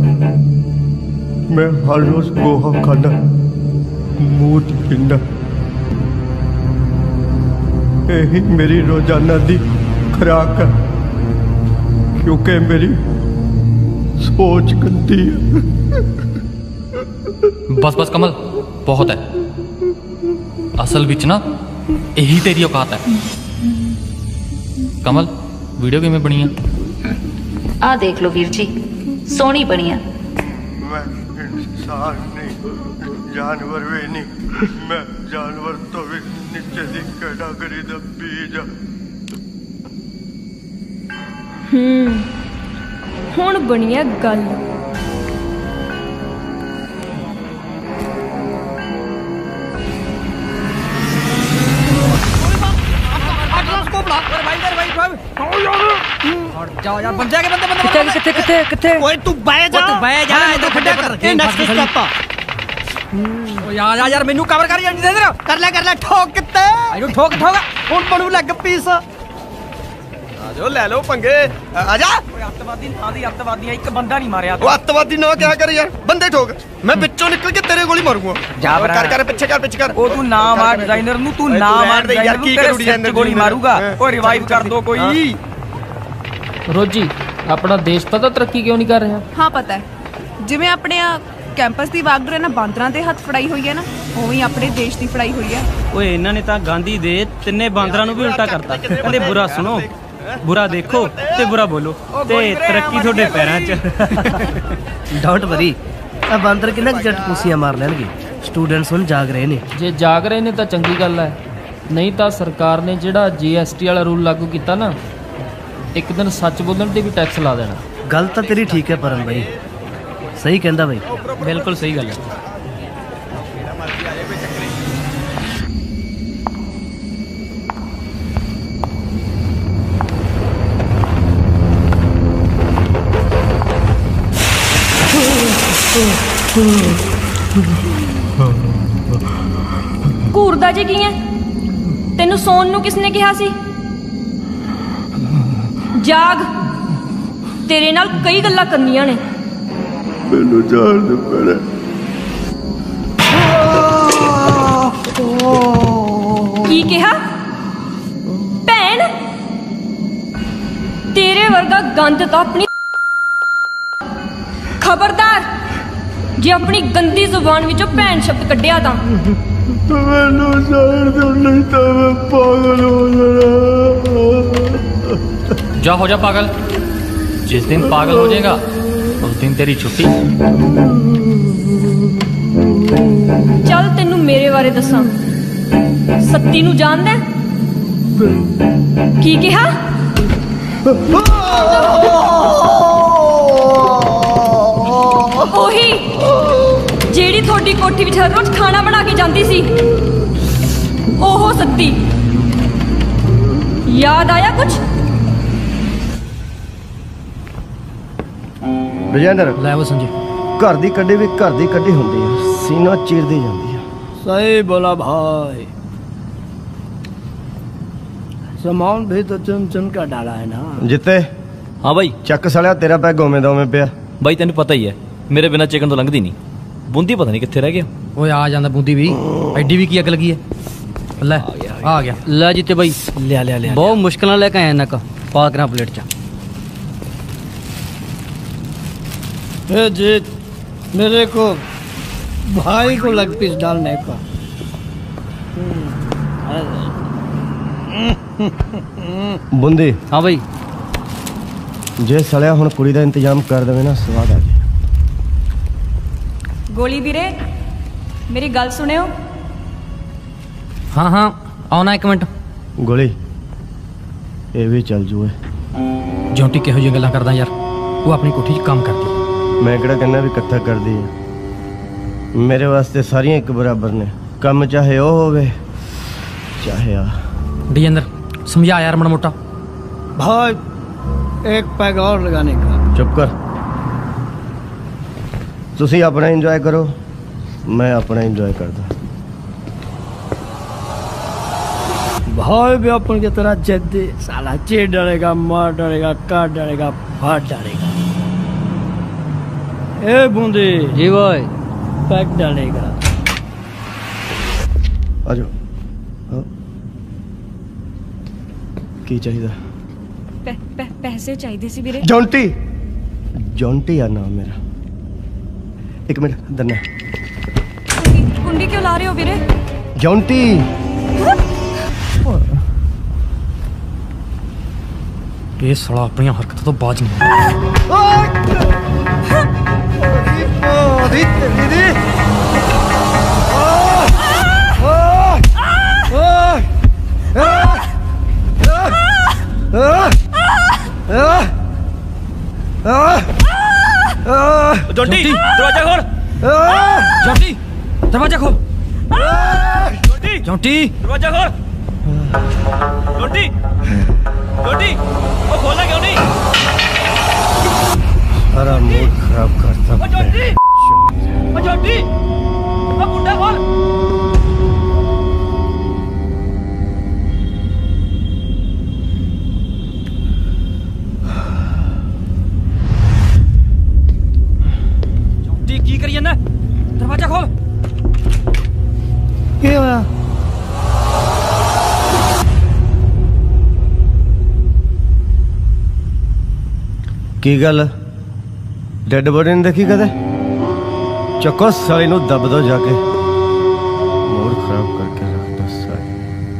मैं हर रोज गोहा खाना, मूत पीना, यही मेरी रोजाना दी खुराक है, क्योंकि मेरी सोच गंदी है। बस बस कमल, बहुत है। असल विच ना यही तेरी औकात है। कमल, वीडियो किवें बनी है? आ देख लो वीर जी, सोहनी बनी है। मैं इंसान नहीं, जानवर भी नहीं, मैं जानवर तो भी नीचे दी कैटागरी दा बीज आ। हम्म, हुण बनी है गल। जाओ यार, बंदे आगे, बंदे बंदे किथे किथे किथे किथे ओए तू बैठ जा, तू बैठ जा, इधर खड्डे कर ए नेक्स्ट स्टेप। ओ यार यार मेनू कवर कर जानी दे इधर कर ले कर ले ठोक किते आयो ठोक ठोक हुन बनू लग पीस। आ जाओ ले लो पंगे, आ जा। ओए अत्तवादी ना दी अत्तवादी एक बंदा नहीं मारया। ओ अत्तवादी ना क्या कर यार, बंदे ठोक, मैं बिचों निकल के तेरे गोली मारूंगा। जा कर कर पीछे कर पीछे कर। ओ तू ना मार डिजाइनर नु, तू ना मार डिजाइनर की करू डिजाइनर गोली मारूंगा। ओ रिवाइव कर दो कोई। रोजी, अपना देश पता तरक्की क्यों नहीं कर रहा? हाँ पता है, जिवें अपने कैंपस ਦੀ ਵਾਗਡੋਰ ਇਹਨਾਂ ਬਾਂਦਰਾਂ ਦੇ ਹੱਥ ਫੜਾਈ ਹੋਈ ਹੈ ਨਾ, ਉਵੇਂ ਆਪਣੇ ਦੇਸ਼ ਦੀ ਫੜਾਈ ਹੋਈ ਹੈ। ਓਏ ਇਹਨਾਂ ਨੇ ਤਾਂ ਗਾਂਧੀ ਦੇ ਤਿੰਨੇ ਬਾਂਦਰਾਂ ਨੂੰ ਵੀ ਉਲਟਾ ਕਰਤਾ। ਕਹਿੰਦੇ ਬੁਰਾ ਸੁਣੋ, ਬੁਰਾ ਦੇਖੋ ਤੇ ਬੁਰਾ ਬੋਲੋ, ਤੇ ਤਰੱਕੀ ਤੁਹਾਡੇ ਪੈਰਾਂ 'ਚ। ਡੋਂਟ ਵਰੀ, ਆ ਬਾਂਦਰ ਕਿੰਨਾ ਜੱਟ ਪੂਸੀਆਂ ਮਾਰ ਲੈਣਗੇ। ਸਟੂਡੈਂਟਸ ਹੁਣ ਜਾਗ ਰਹੇ ਨੇ। ਜੇ ਜਾਗ ਰਹੇ ਨੇ ਤਾਂ ਚੰਗੀ ਗੱਲ ਹੈ, ਨਹੀਂ ਤਾਂ ਸਰਕਾਰ ਨੇ ਜਿਹੜਾ ਜੀਐਸਟੀ ਵਾਲਾ ਰੂਲ ਲਾਗੂ ਕੀਤਾ ਨਾ, ਇੱਕ ਦਿਨ ਸੱਚ ਬੋਲਣ ਤੇ ਵੀ ਟੈਕਸ ਲਾ ਦੇਣਾ। ਗੱਲ ਤਾਂ ਤੇਰੀ ਠੀਕ ਹੈ ਪਰਨ ਭਾਈ, ਸਹੀ ਕਹਿੰਦਾ ਭਾਈ, ਬਿਲਕੁਲ ਸਹੀ ਗੱਲ ਹੈ। ਘੂਰਦਾ ਜੀ ਕੀ ਹੈ? ਤੈਨੂੰ ਸੌਣ ਨੂੰ ਕਿਸਨੇ ਕਿਹਾ ਸੀ? ਜਾਗ, ਤੇਰੇ ਨਾਲ ਕਈ ਗੱਲਾਂ ਕਰਨੀਆਂ ਨੇ। ਮੈਨੂੰ ਜਾਣ ਦੇ ਪੈਣਾ। ਕੀ ਕਿਹਾ? ਭੈਣ, ਤੇਰੇ ਵਰਗਾ ਗੰਦ ਤਾਂ ਆਪਣੀ। ਖਬਰਦਾਰ, ਜੇ ਆਪਣੀ ਗੰਦੀ ਜ਼ੁਬਾਨ ਵਿੱਚੋਂ ਭੈਣ ਸ਼ਬਦ ਕੱਢਿਆ ਤਾਂ ਮੈਨੂੰ ਜਾਣ ਦਿਓ, ਨਹੀਂ ਤਾਂ ਮੈਂ ਪਾਗਲ ਹੋ ਜਾਣਾ। जा हो जा पागल, जिस दिन पागल हो जाएगा उस दिन तेरी छुट्टी। ਚੱਲ ਤੈਨੂੰ ਮੇਰੇ ਬਾਰੇ ਦੱਸਾਂ। ਸੱਤੀ ਨੂੰ ਜਾਣਦਾ? ਕੀ ਕਿਹਾ? ਉਹੀ ਜਿਹੜੀ ਤੁਹਾਡੀ ਤੁਹਾਡੀ ਕੋਠੀ ਵਿੱਚ ਹਰ ਰੋਜ਼ ਖਾਣਾ ਬਣਾ ਕੇ ਜਾਂਦੀ ਸੀ ਉਹ ਸੱਤੀ ਯਾਦ ਆਇਆ ਕੁਝ ਰਜਿੰਦਰ ਲੈ ਉਹ ਸੰਜੇ घर दी कड्डी भी घर दी कड्डी हुंदी है सीना चीरदी जांदी है सही बोला भाई सामान भी तो चुन चुन कर डाला है ना जिते हाँ भाई चक सालिया तेरा पैग गोमे दा उवें पिया भाई तेन पता ही है मेरे बिना चिकन तो लंघदी नहीं बूंदी पता नहीं कित्थे रह गया ओए आ जांदा बूंदी भी एडी भी की अग लगी है ले आ गया ले जीते भाई लिया लिया लिया बहुत मुश्किल नाल लेके आया नक पा करा प्लेट च ए जीत मेरे को भाई को लग पीस डालने का बूंदी हाँ भाई जे सलिया हुण कुड़ी दा इंतजाम कर देवे ना स्वाद आ जाए ਗੋਲੀ ਵੀਰੇ ਮੇਰੀ ਗੱਲ ਸੁਣਿਓ हाँ हाँ आना एक मिनट गोली ये भी चल जूए जोंटी किहो जी गल्लां करदा यार वो अपनी कोठी च काम करदी मैं किहड़ा कहना भी कट्ठा कर दी है मेरे वास्ते सारियां एक बराबर ने कम चाहे ओ होवे चाहे आ डिजेंद्र समझा यार बड़ा मोटा भाई एक पैग और लगाने का चुप कर तुसी अपना एंजॉय करो मैं अपना एंजॉय करदा भाई भी अपन की तरह जद्दी साला चीर डरेगा मार डरेगा काट डरेगा फाट डरेगा ए बूंदी जी भाई पैक डालेगा आ जाओ हाँ। की चाहिए ਪੈ- ਪੈ- ਪੈਸੇ ਚਾਹੀਦੇ ਸੀ ਵੀਰੇ जॉन्टी जॉन्टी आ नाम मेरा एक मिनट दन्ना ਕੁੰਡੀ ਕਿਉਂ ਲਾ ਰਹੇ ਹੋ ਵੀਰੇ जॉन्टी ये साला अपनी हरकत तो बाज नहीं जोंटी दरवाजा खोल जोंटी दरवाजा खोल जोंटी जोंटी दरवाजा खोल जोंटी जोंटी वो खोलना क्यों नहीं सारा मूड खराब करता ओ जोंटी ओ जोंटी ओ कुंडा खोल जोंटी की करी जाना दरवाजा खोल क्या होया की गल डेड बॉडी नहीं देखी कदे चको साली नू दब दो जाके मूड खराब करके रख दो साली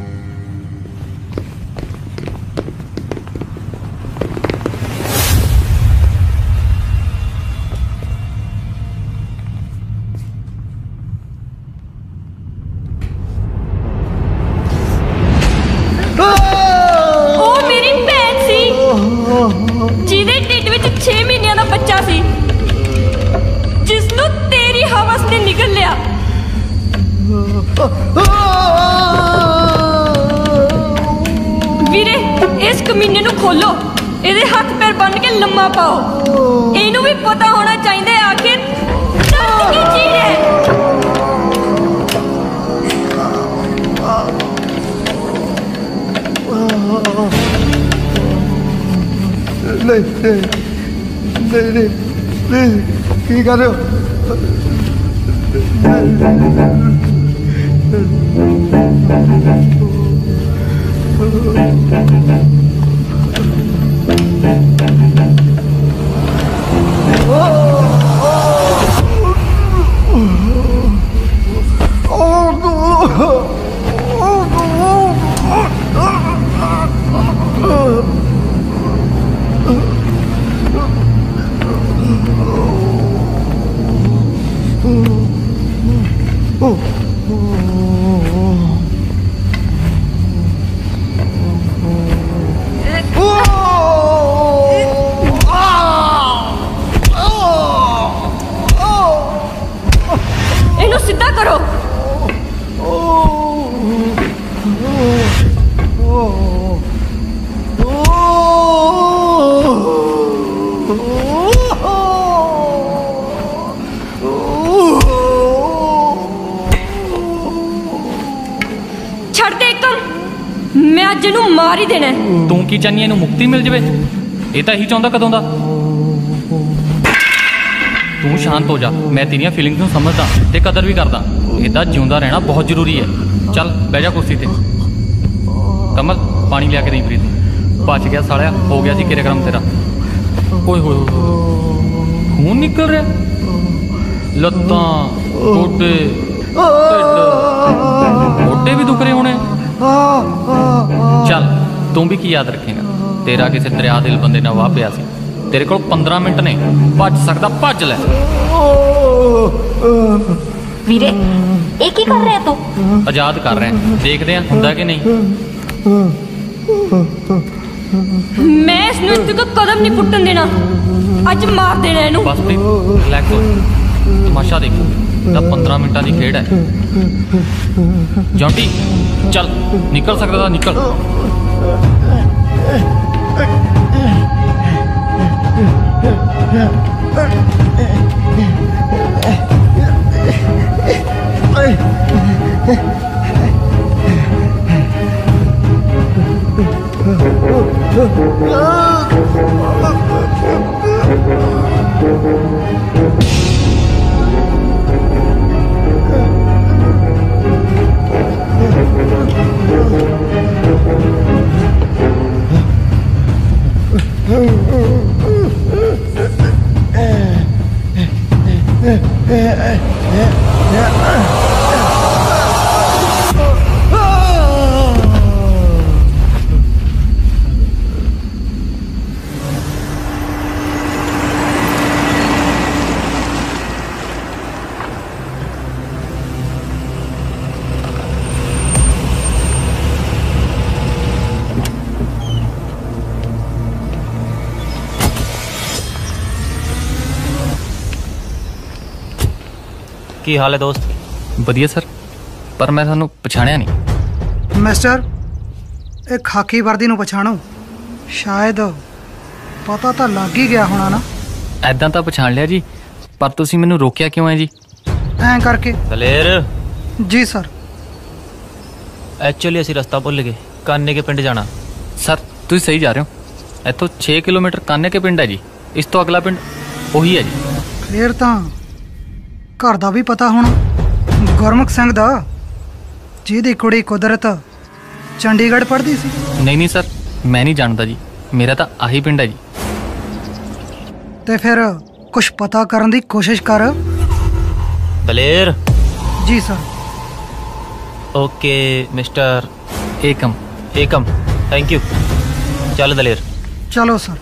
ਉਹ ਮੇਰੀ ਭੈਣ ਸੀ ਜਿਹਦੇ ਢਿੱਡ ਵਿੱਚ ਛੇ ਮਹੀਨਿਆਂ ਦਾ ਬੱਚਾ ਸੀ ਜਿਸ ਨੂੰ ਤੇਰੀ ਹਵਸ ਨੇ ਨਿਗਲ ਲਿਆ ਵੀਰੇ ਇਸ ਕਮੀਨੇ ਨੂੰ ਖੋਲੋ ਇਹਦੇ ਹੱਥ ਪੈਰ ਬੰਨ ਕੇ ਲੰਮਾ ਪਾਓ ਇਹਨੂੰ ਵੀ ਪਤਾ ਹੋਣਾ ਚਾਹੀਦਾ ਹੈ ਆਖਿਰ ਦਰਦ ਕੀ ਚੀਜ਼ ਹੈ नहीं नहीं नहीं नहीं प्लीज की कर रहे हो मैं अज इनू मार ही देना है। तू की चाहनी इनू मुक्ति मिल जाए? ये तो यही चाहता कदों दा। तू शांत हो जा, मैं तेरिया फीलिंग्स नू समझदा ते कदर भी करदा। इदा जिउंदा रहना बहुत जरूरी है। चल बह जा कुर्सी ते। कमल पानी लिया के दी प्रीत। बच गया सालिया, हो गया सी किरेक्रम तेरा। ओए होए खून निकल रहा, लत्तां गोडे गोडे भी दुख रहे होने। चल तू भी की याद रखेगा, तेरा किसी दरिया दिल बंदे ने वाह पिया सी। तेरे को पंद्रह मिनट ने, भज सकदा भज ले। वीरे ये की कर रहे हैं तू? आजाद कर रहे हैं, देखते हैं हुंदा कि नहीं। मैं इस नृत्य को कदम नहीं पुट्टन देना, अज मार देना इनू। बस प्रीत रिलैक्स हो, तमाशा देखो, दा पंद्रह मिनटा की खेड है। जॉन्टी चल निकल सकता था, निकल। की हाल है दोस्त? बढ़िया सर, पर मैं थानू पछाणिया नहीं। मिस्टर एक खाकी वर्दी नू पछाणो, शायद पता तो लग ही गया होना ना। ऐदां तां पछाण लिया जी, पर तुसी मैनू रोकिया क्यों है जी? ऐ करके। दलेर जी सर। एक्चुअली असी रास्ता भुल गए, काने के पिंड जाना। सर तुसी सही जा रहे हो, इतों छे किलोमीटर काने के पिंड है जी, इस तो अगला पिंड वही है जी। फिर तो घर दा भी पता होना, गुरमुख सिंह दा, जिहदी कुड़ी कुदरत चंडीगढ़ पढ़दी सी। नहीं नहीं सर, मैं नहीं जानता जी, मेरा तो आही पिंड है जी। ते फिर कुछ पता करने की कोशिश कर। Daler ji sir. Okay mister Ekam. Ekam thank you. चल दलेर। चलो सर।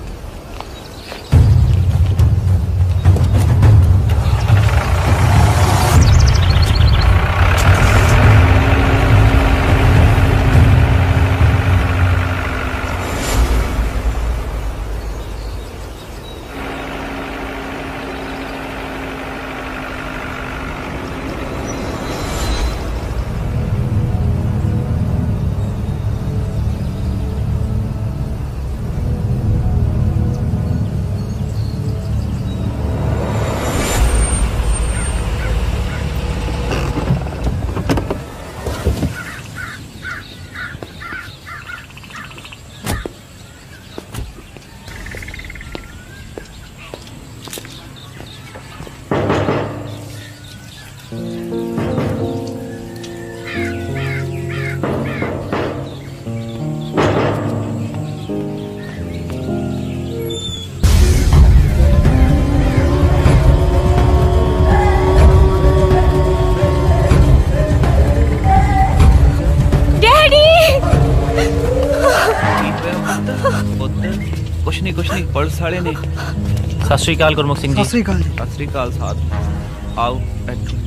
कुछ नहीं कुछ नहीं, पुलिस वाले ने। सत श्री अकाल गुरमुख सिंह जी। सत श्री अकाल जी। सत श्री अकाल साहब, आओ बैठो।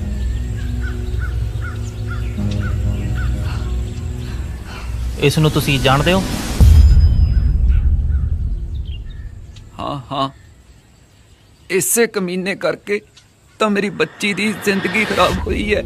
इस ਨੂੰ ਤੁਸੀਂ ਜਾਣਦੇ ਹੋ? हाँ हाँ, इसे कमीने करके तो मेरी बच्ची दी जिंदगी खराब हुई है।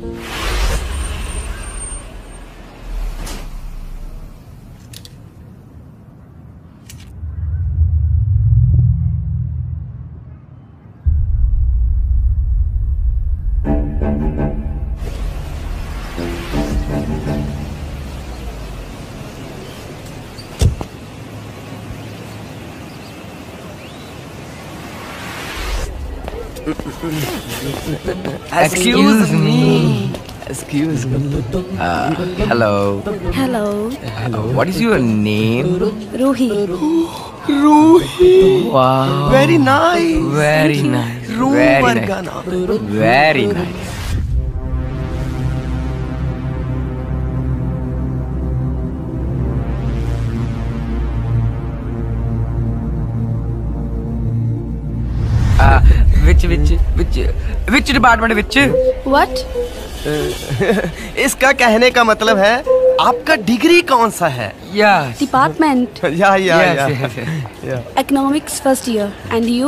Excuse me. Excuse me. Uh, hello. Hello. Hello. What is your name? Ruhi. Ruhi. Wow. Very nice. Very Thank you. nice. Room Very वर्गा nice. नाम। Very nice. Uh, which which which which department which? What? इसका कहने का मतलब है आपका degree कौन सा है? Yes. Department. या या Yes, या yes, या Economics first year. And you?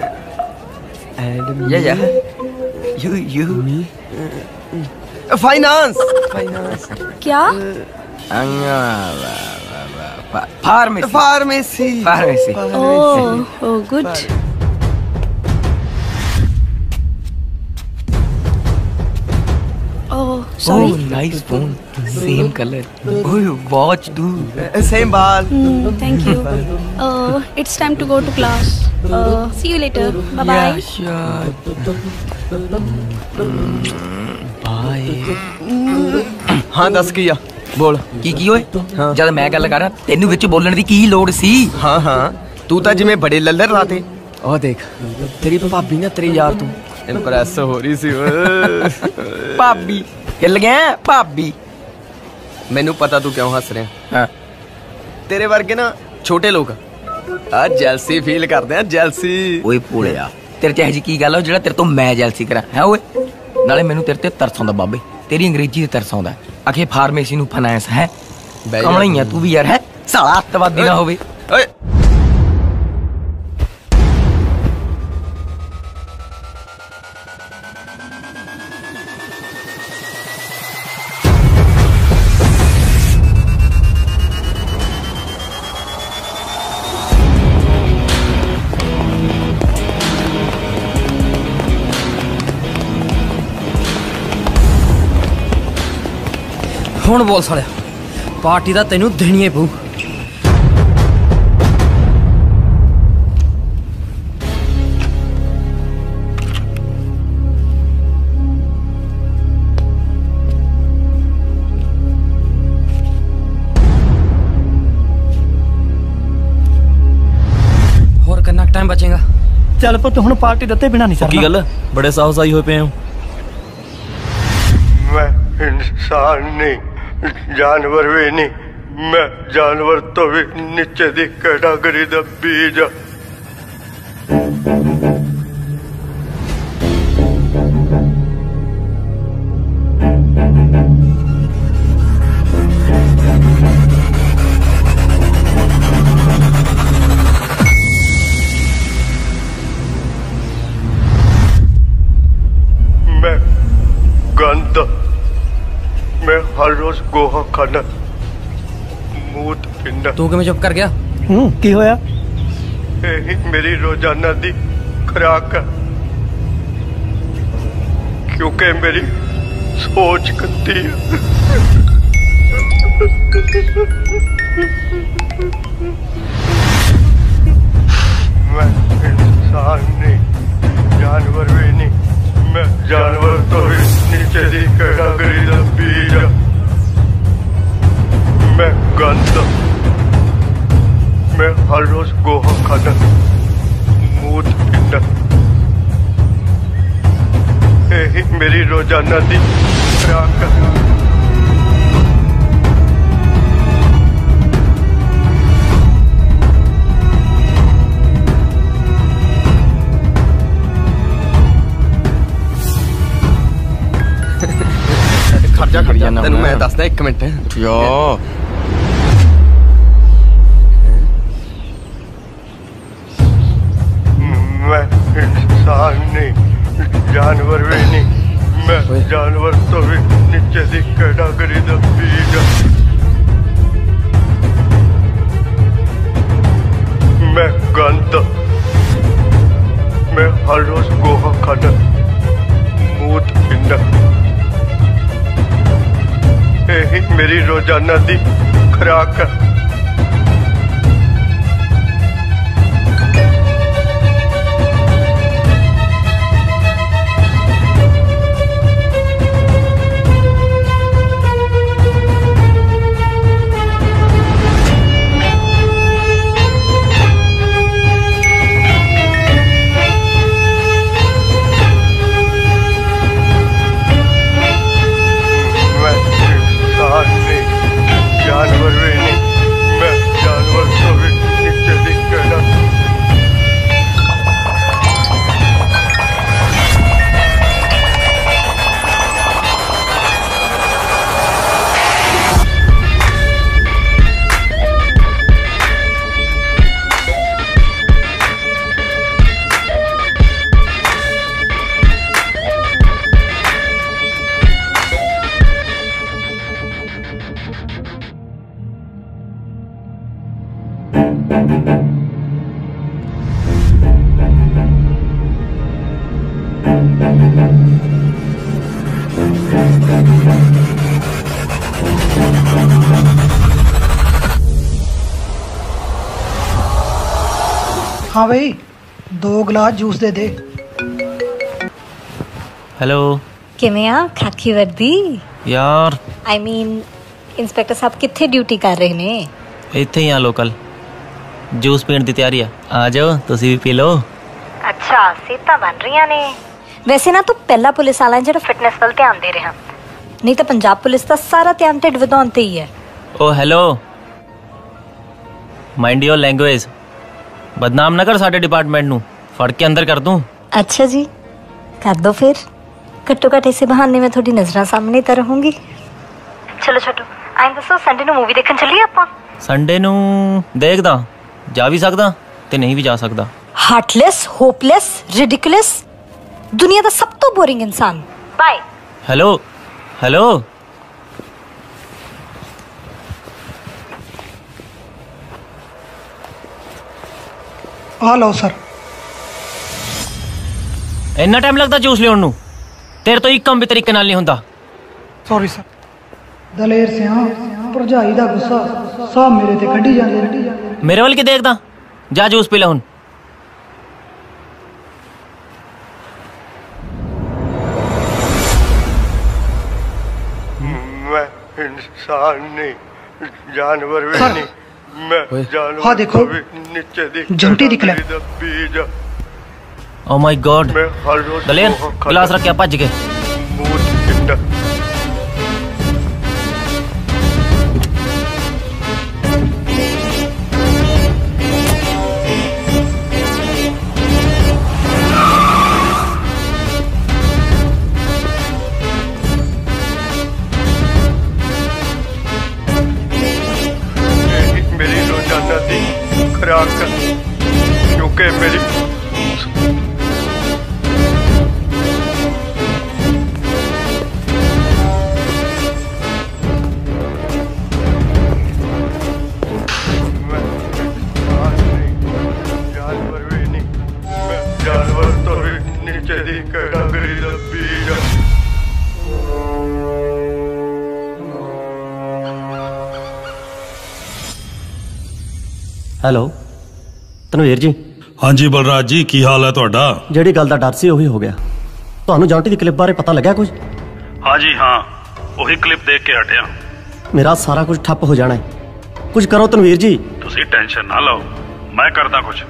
And yeah yeah. You you me. Finance finance क्या? Pharmacy. Pharmacy. Pharmacy. Oh, oh, good. Oh, sorry. Oh, nice phone. Same color. Oh, watch too. Same ball. Mm, thank you. Uh, it's time to go to class. Uh, see you later. Bye bye. Yeah, sure. Bye. हाँ दस किया बोल की की ਓਏ ਜਦ ਮੈਂ ਗੱਲ ਕਰਾਂ ਤੈਨੂੰ ਵਿੱਚ ਬੋਲਣ ਦੀ ਕੀ ਲੋੜ ਸੀ ਹਾਂ ਹਾਂ ਤੂੰ ਤਾਂ ਜਿਵੇਂ ਬੜੇ ਲੱਲਰ ਰਾਤੇ ਉਹ ਦੇਖ ਤੇਰੀ ਭਾਬੀ ਨਾ ਤੇਰੇ ਯਾਰ ਤੂੰ ਇੰਪ੍ਰੈਸ ਹੋ ਰਹੀ ਸੀ ਓਏ ਭਾਬੀ ਹਿੱਲ ਗਿਆ ਭਾਬੀ ਮੈਨੂੰ ਪਤਾ ਤੂੰ ਕਿਉਂ ਹੱਸ ਰਿਹਾ ਹਾਂ ਤੇਰੇ ਵਰਗੇ ਨਾ ਛੋਟੇ ਲੋਕ ਆ ਜੈਲਸੀ ਫੀਲ ਕਰਦੇ ਆ ਜੈਲਸੀ ਓਏ ਭੋਲਿਆ ਤੇਰੇ ਚ ਇਹ ਜੀ ਕੀ ਗੱਲ ਆ ਜਿਹੜਾ ਤੇਰੇ ਤੋਂ ਮੈਂ ਜੈਲਸੀ ਕਰਾਂ ਹੈ ਓਏ ਨਾਲੇ ਮੈਨੂੰ ਤੇਰੇ ਤੇ ਤਰਸ ਆਉਂਦਾ ਬਾਬੇ ਤੇਰੀ ਅੰਗਰੇਜ਼ੀ ਤੇ ਤਰਸ ਆਉਂਦਾ ਆਖੇ ਫਾਰਮੇਸੀ ਨੂੰ ਫਾਈਨੈਂਸ ਹੈ ਕਮਲੀਆਂ ਤੂੰ ਵੀ ਯਾਰ ਹੈ ਸਾਲਾ ਅੱਤਵਾਦੀ ਨਾ ਹੋਵੇ ਓਏ ਹੁਣ ਬੋਲ ਸਾਲਿਆ ਪਾਰਟੀ ਦਾ ਤੈਨੂੰ ਦੇਣੀ ਏ ਪਊ ਹੋਰ ਕਿੰਨਾ ਟਾਈਮ ਬਚੇਗਾ ਚੱਲ ਪੁੱਤ ਹੁਣ ਪਾਰਟੀ ਦਿੱਤੇ ਬਿਨਾ ਨਹੀਂ ਸਰਨਾ ਕੀ ਗੱਲ ਬੜੇ ਸਾਹਸਾਈ ਹੋਏ ਪਏ ਹੋ मैं इंसान नहीं जानवर भी नहीं मैं जानवर तो भी नीचे दी कैटागरी दा बीज आ। मैं गंदा मैं हर रोज गोहा खाना मूत पीना ਤੂੰ ਕਿਵੇਂ ਚੁੱਪ ਕਰ ਗਿਆ ਹੂੰ ਕੀ ਹੋਇਆ यही मेरी रोजाना दी खुराक है क्योंकि मेरी सोच गंदी है मैं इंसान नहीं जानवर भी नहीं मैं जानवर तो भी नीचे दी कैटागरी दा बीज आ। मैं गंदा मैं हर रोज गोहा खाना मूत पीना यही मेरी रोजाना दी खुराक है ਖਰਜਾ ਖਰਜਾ ਤੈਨੂੰ ਮੈਂ ਦੱਸਦਾ ਇੱਕ ਮਿੰਟ ਯੋ मैं इंसान नहीं जानवर भी नहीं मैं जानवर तो भी नीचे दी कैटागरी दा बीज आ। मैं गंदा मैं हर रोज गोहा खाना मूत पीना यही मेरी रोजाना दी खुराक है हाँ भाई, दो गिलास जूस दे दे। हेलो किवें आ खाकी वर्दी यार। आई मीन इंस्पेक्टर साहब कित्थे ड्यूटी कर रहे ने? ਇੱਥੇ ਹੀ ਆ ਲੋਕਲ। ਜੂਸ ਪੀਣ ਦੀ ਤਿਆਰੀ ਆ, ਆ ਜਾਓ ਤੁਸੀਂ ਵੀ ਪੀ ਲਓ। अच्छा सेहतां बन रही ने। वैसे ना तू पहला पुलिस वाला जेड़ा फिटनेस वाल ध्यान दे रहा, नहीं तो पंजाब पुलिस का सारा ध्यान ढिड वधाउण ते ही है। Oh hello, mind your language. बदनाम ना कर साडे डिपार्टमेंट नू, फड़ के अंदर कर दूं। अच्छा जी कर दो फिर, घट्टो घट इसे बहाने में थोड़ी नजर सामने तो रहूंगी। चलो छोटू आई दसो संडे नू मूवी देखन चलिए आपां। संडे नू देखदा, जा भी सकदा ते नहीं भी जा सकदा। हार्टलेस, होपलेस, रिडिकुलस, दुनिया का सब तो बोरिंग इंसान। बाय। हेलो हेलो आ लो सर। इन्ना टाइम लगता जूस लियाउण नू? तेरे तो एक काम भी तरीके नाल नहीं हुंदा। Sorry sir. दलेर से हाँ भरजाई दा गुस्सा साहब मेरे ते कड्डी जांदे ने। मेरे वाल की देखदा, जा जूस पी ले हुण। मैं इंसान नहीं, जानवर भी सर। नहीं। मैं जानवर हाँ देखो, तो भी नीचे दिख जंटी दिख रहा है, बीज। Oh my God. मैं हर रोज दलेर पोहा गिलास रख के भज के। मूड चिंता। मेरी रोजाना दी खुराक कर, क्योंकि मेरी जानवर भी नहीं, मैं जानवर तो भी नीचे दी कैटेगरी दा बीज। ਹੈਲੋ ਤਨਵੀਰ ਜੀ। ਹਾਂਜੀ ਬਲਰਾਜ ਜੀ, ਕੀ ਹਾਲ ਹੈ ਤੁਹਾਡਾ? ਜਿਹੜੀ ਗੱਲ ਦਾ ਡਰ ਸੀ ਉਹੀ ਹੋ ਗਿਆ। ਤੁਹਾਨੂੰ ਜੌਂਟੀ ਦੀ ਕਲਿੱਪ ਬਾਰੇ ਪਤਾ ਲੱਗਿਆ ਕੁਝ? ਹਾਂਜੀ ਹਾਂ, ਉਹੀ ਕਲਿੱਪ ਦੇਖ ਕੇ ਹਟਿਆ। ਮੇਰਾ ਸਾਰਾ ਕੁਝ ਠੱਪ ਹੋ ਜਾਣਾ ਹੈ। ਕੁਝ ਕਰੋ ਤਨਵੀਰ ਜੀ। ਤੁਸੀਂ ਟੈਨਸ਼ਨ ਨਾ ਲਓ, ਮੈਂ ਕਰਦਾ ਕੁਝ।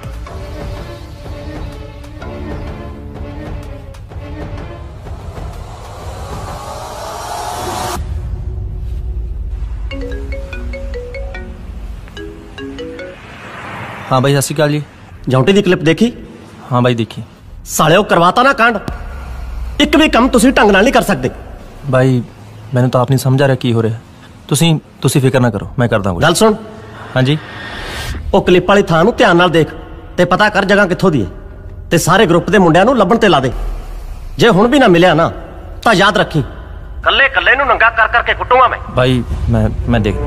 हाँ भाई सत श्री अकाल जी। जौंटी दी क्लिप देखी? हाँ भाई देखी। सालिओ करवाता ना कांड, एक भी कम तुसी ढंग नाल नहीं कर सकते। भाई मैंने तो आप नहीं समझा रहा की हो रहा। तुसी तुसी फिक्र ना करो, मैं करदा कुछ। गल सुन। हाँ जी। ਉਹ ਕਲਿੱਪ ਵਾਲੀ ਥਾਂ ਨੂੰ ਧਿਆਨ ਨਾਲ ਦੇਖ ਤੇ ਪਤਾ ਕਰ ਜਗ੍ਹਾ ਕਿੱਥੋਂ ਦੀ ਹੈ ਤੇ ਸਾਰੇ ਗਰੁੱਪ ਦੇ ਮੁੰਡਿਆਂ ਨੂੰ ਲੱਭਣ ਤੇ ਲਾ ਦੇ। ਜੇ ਹੁਣ ਵੀ ਨਾ ਮਿਲਿਆ ਨਾ ਤਾਂ ਯਾਦ ਰੱਖੀ, ਕੱਲੇ ਕੱਲੇ ਨੂੰ ਨੰਗਾ ਕਰ ਕਰਕੇ ਕੁੱਟੂਗਾ ਮੈਂ। भाई मैं मैं देख।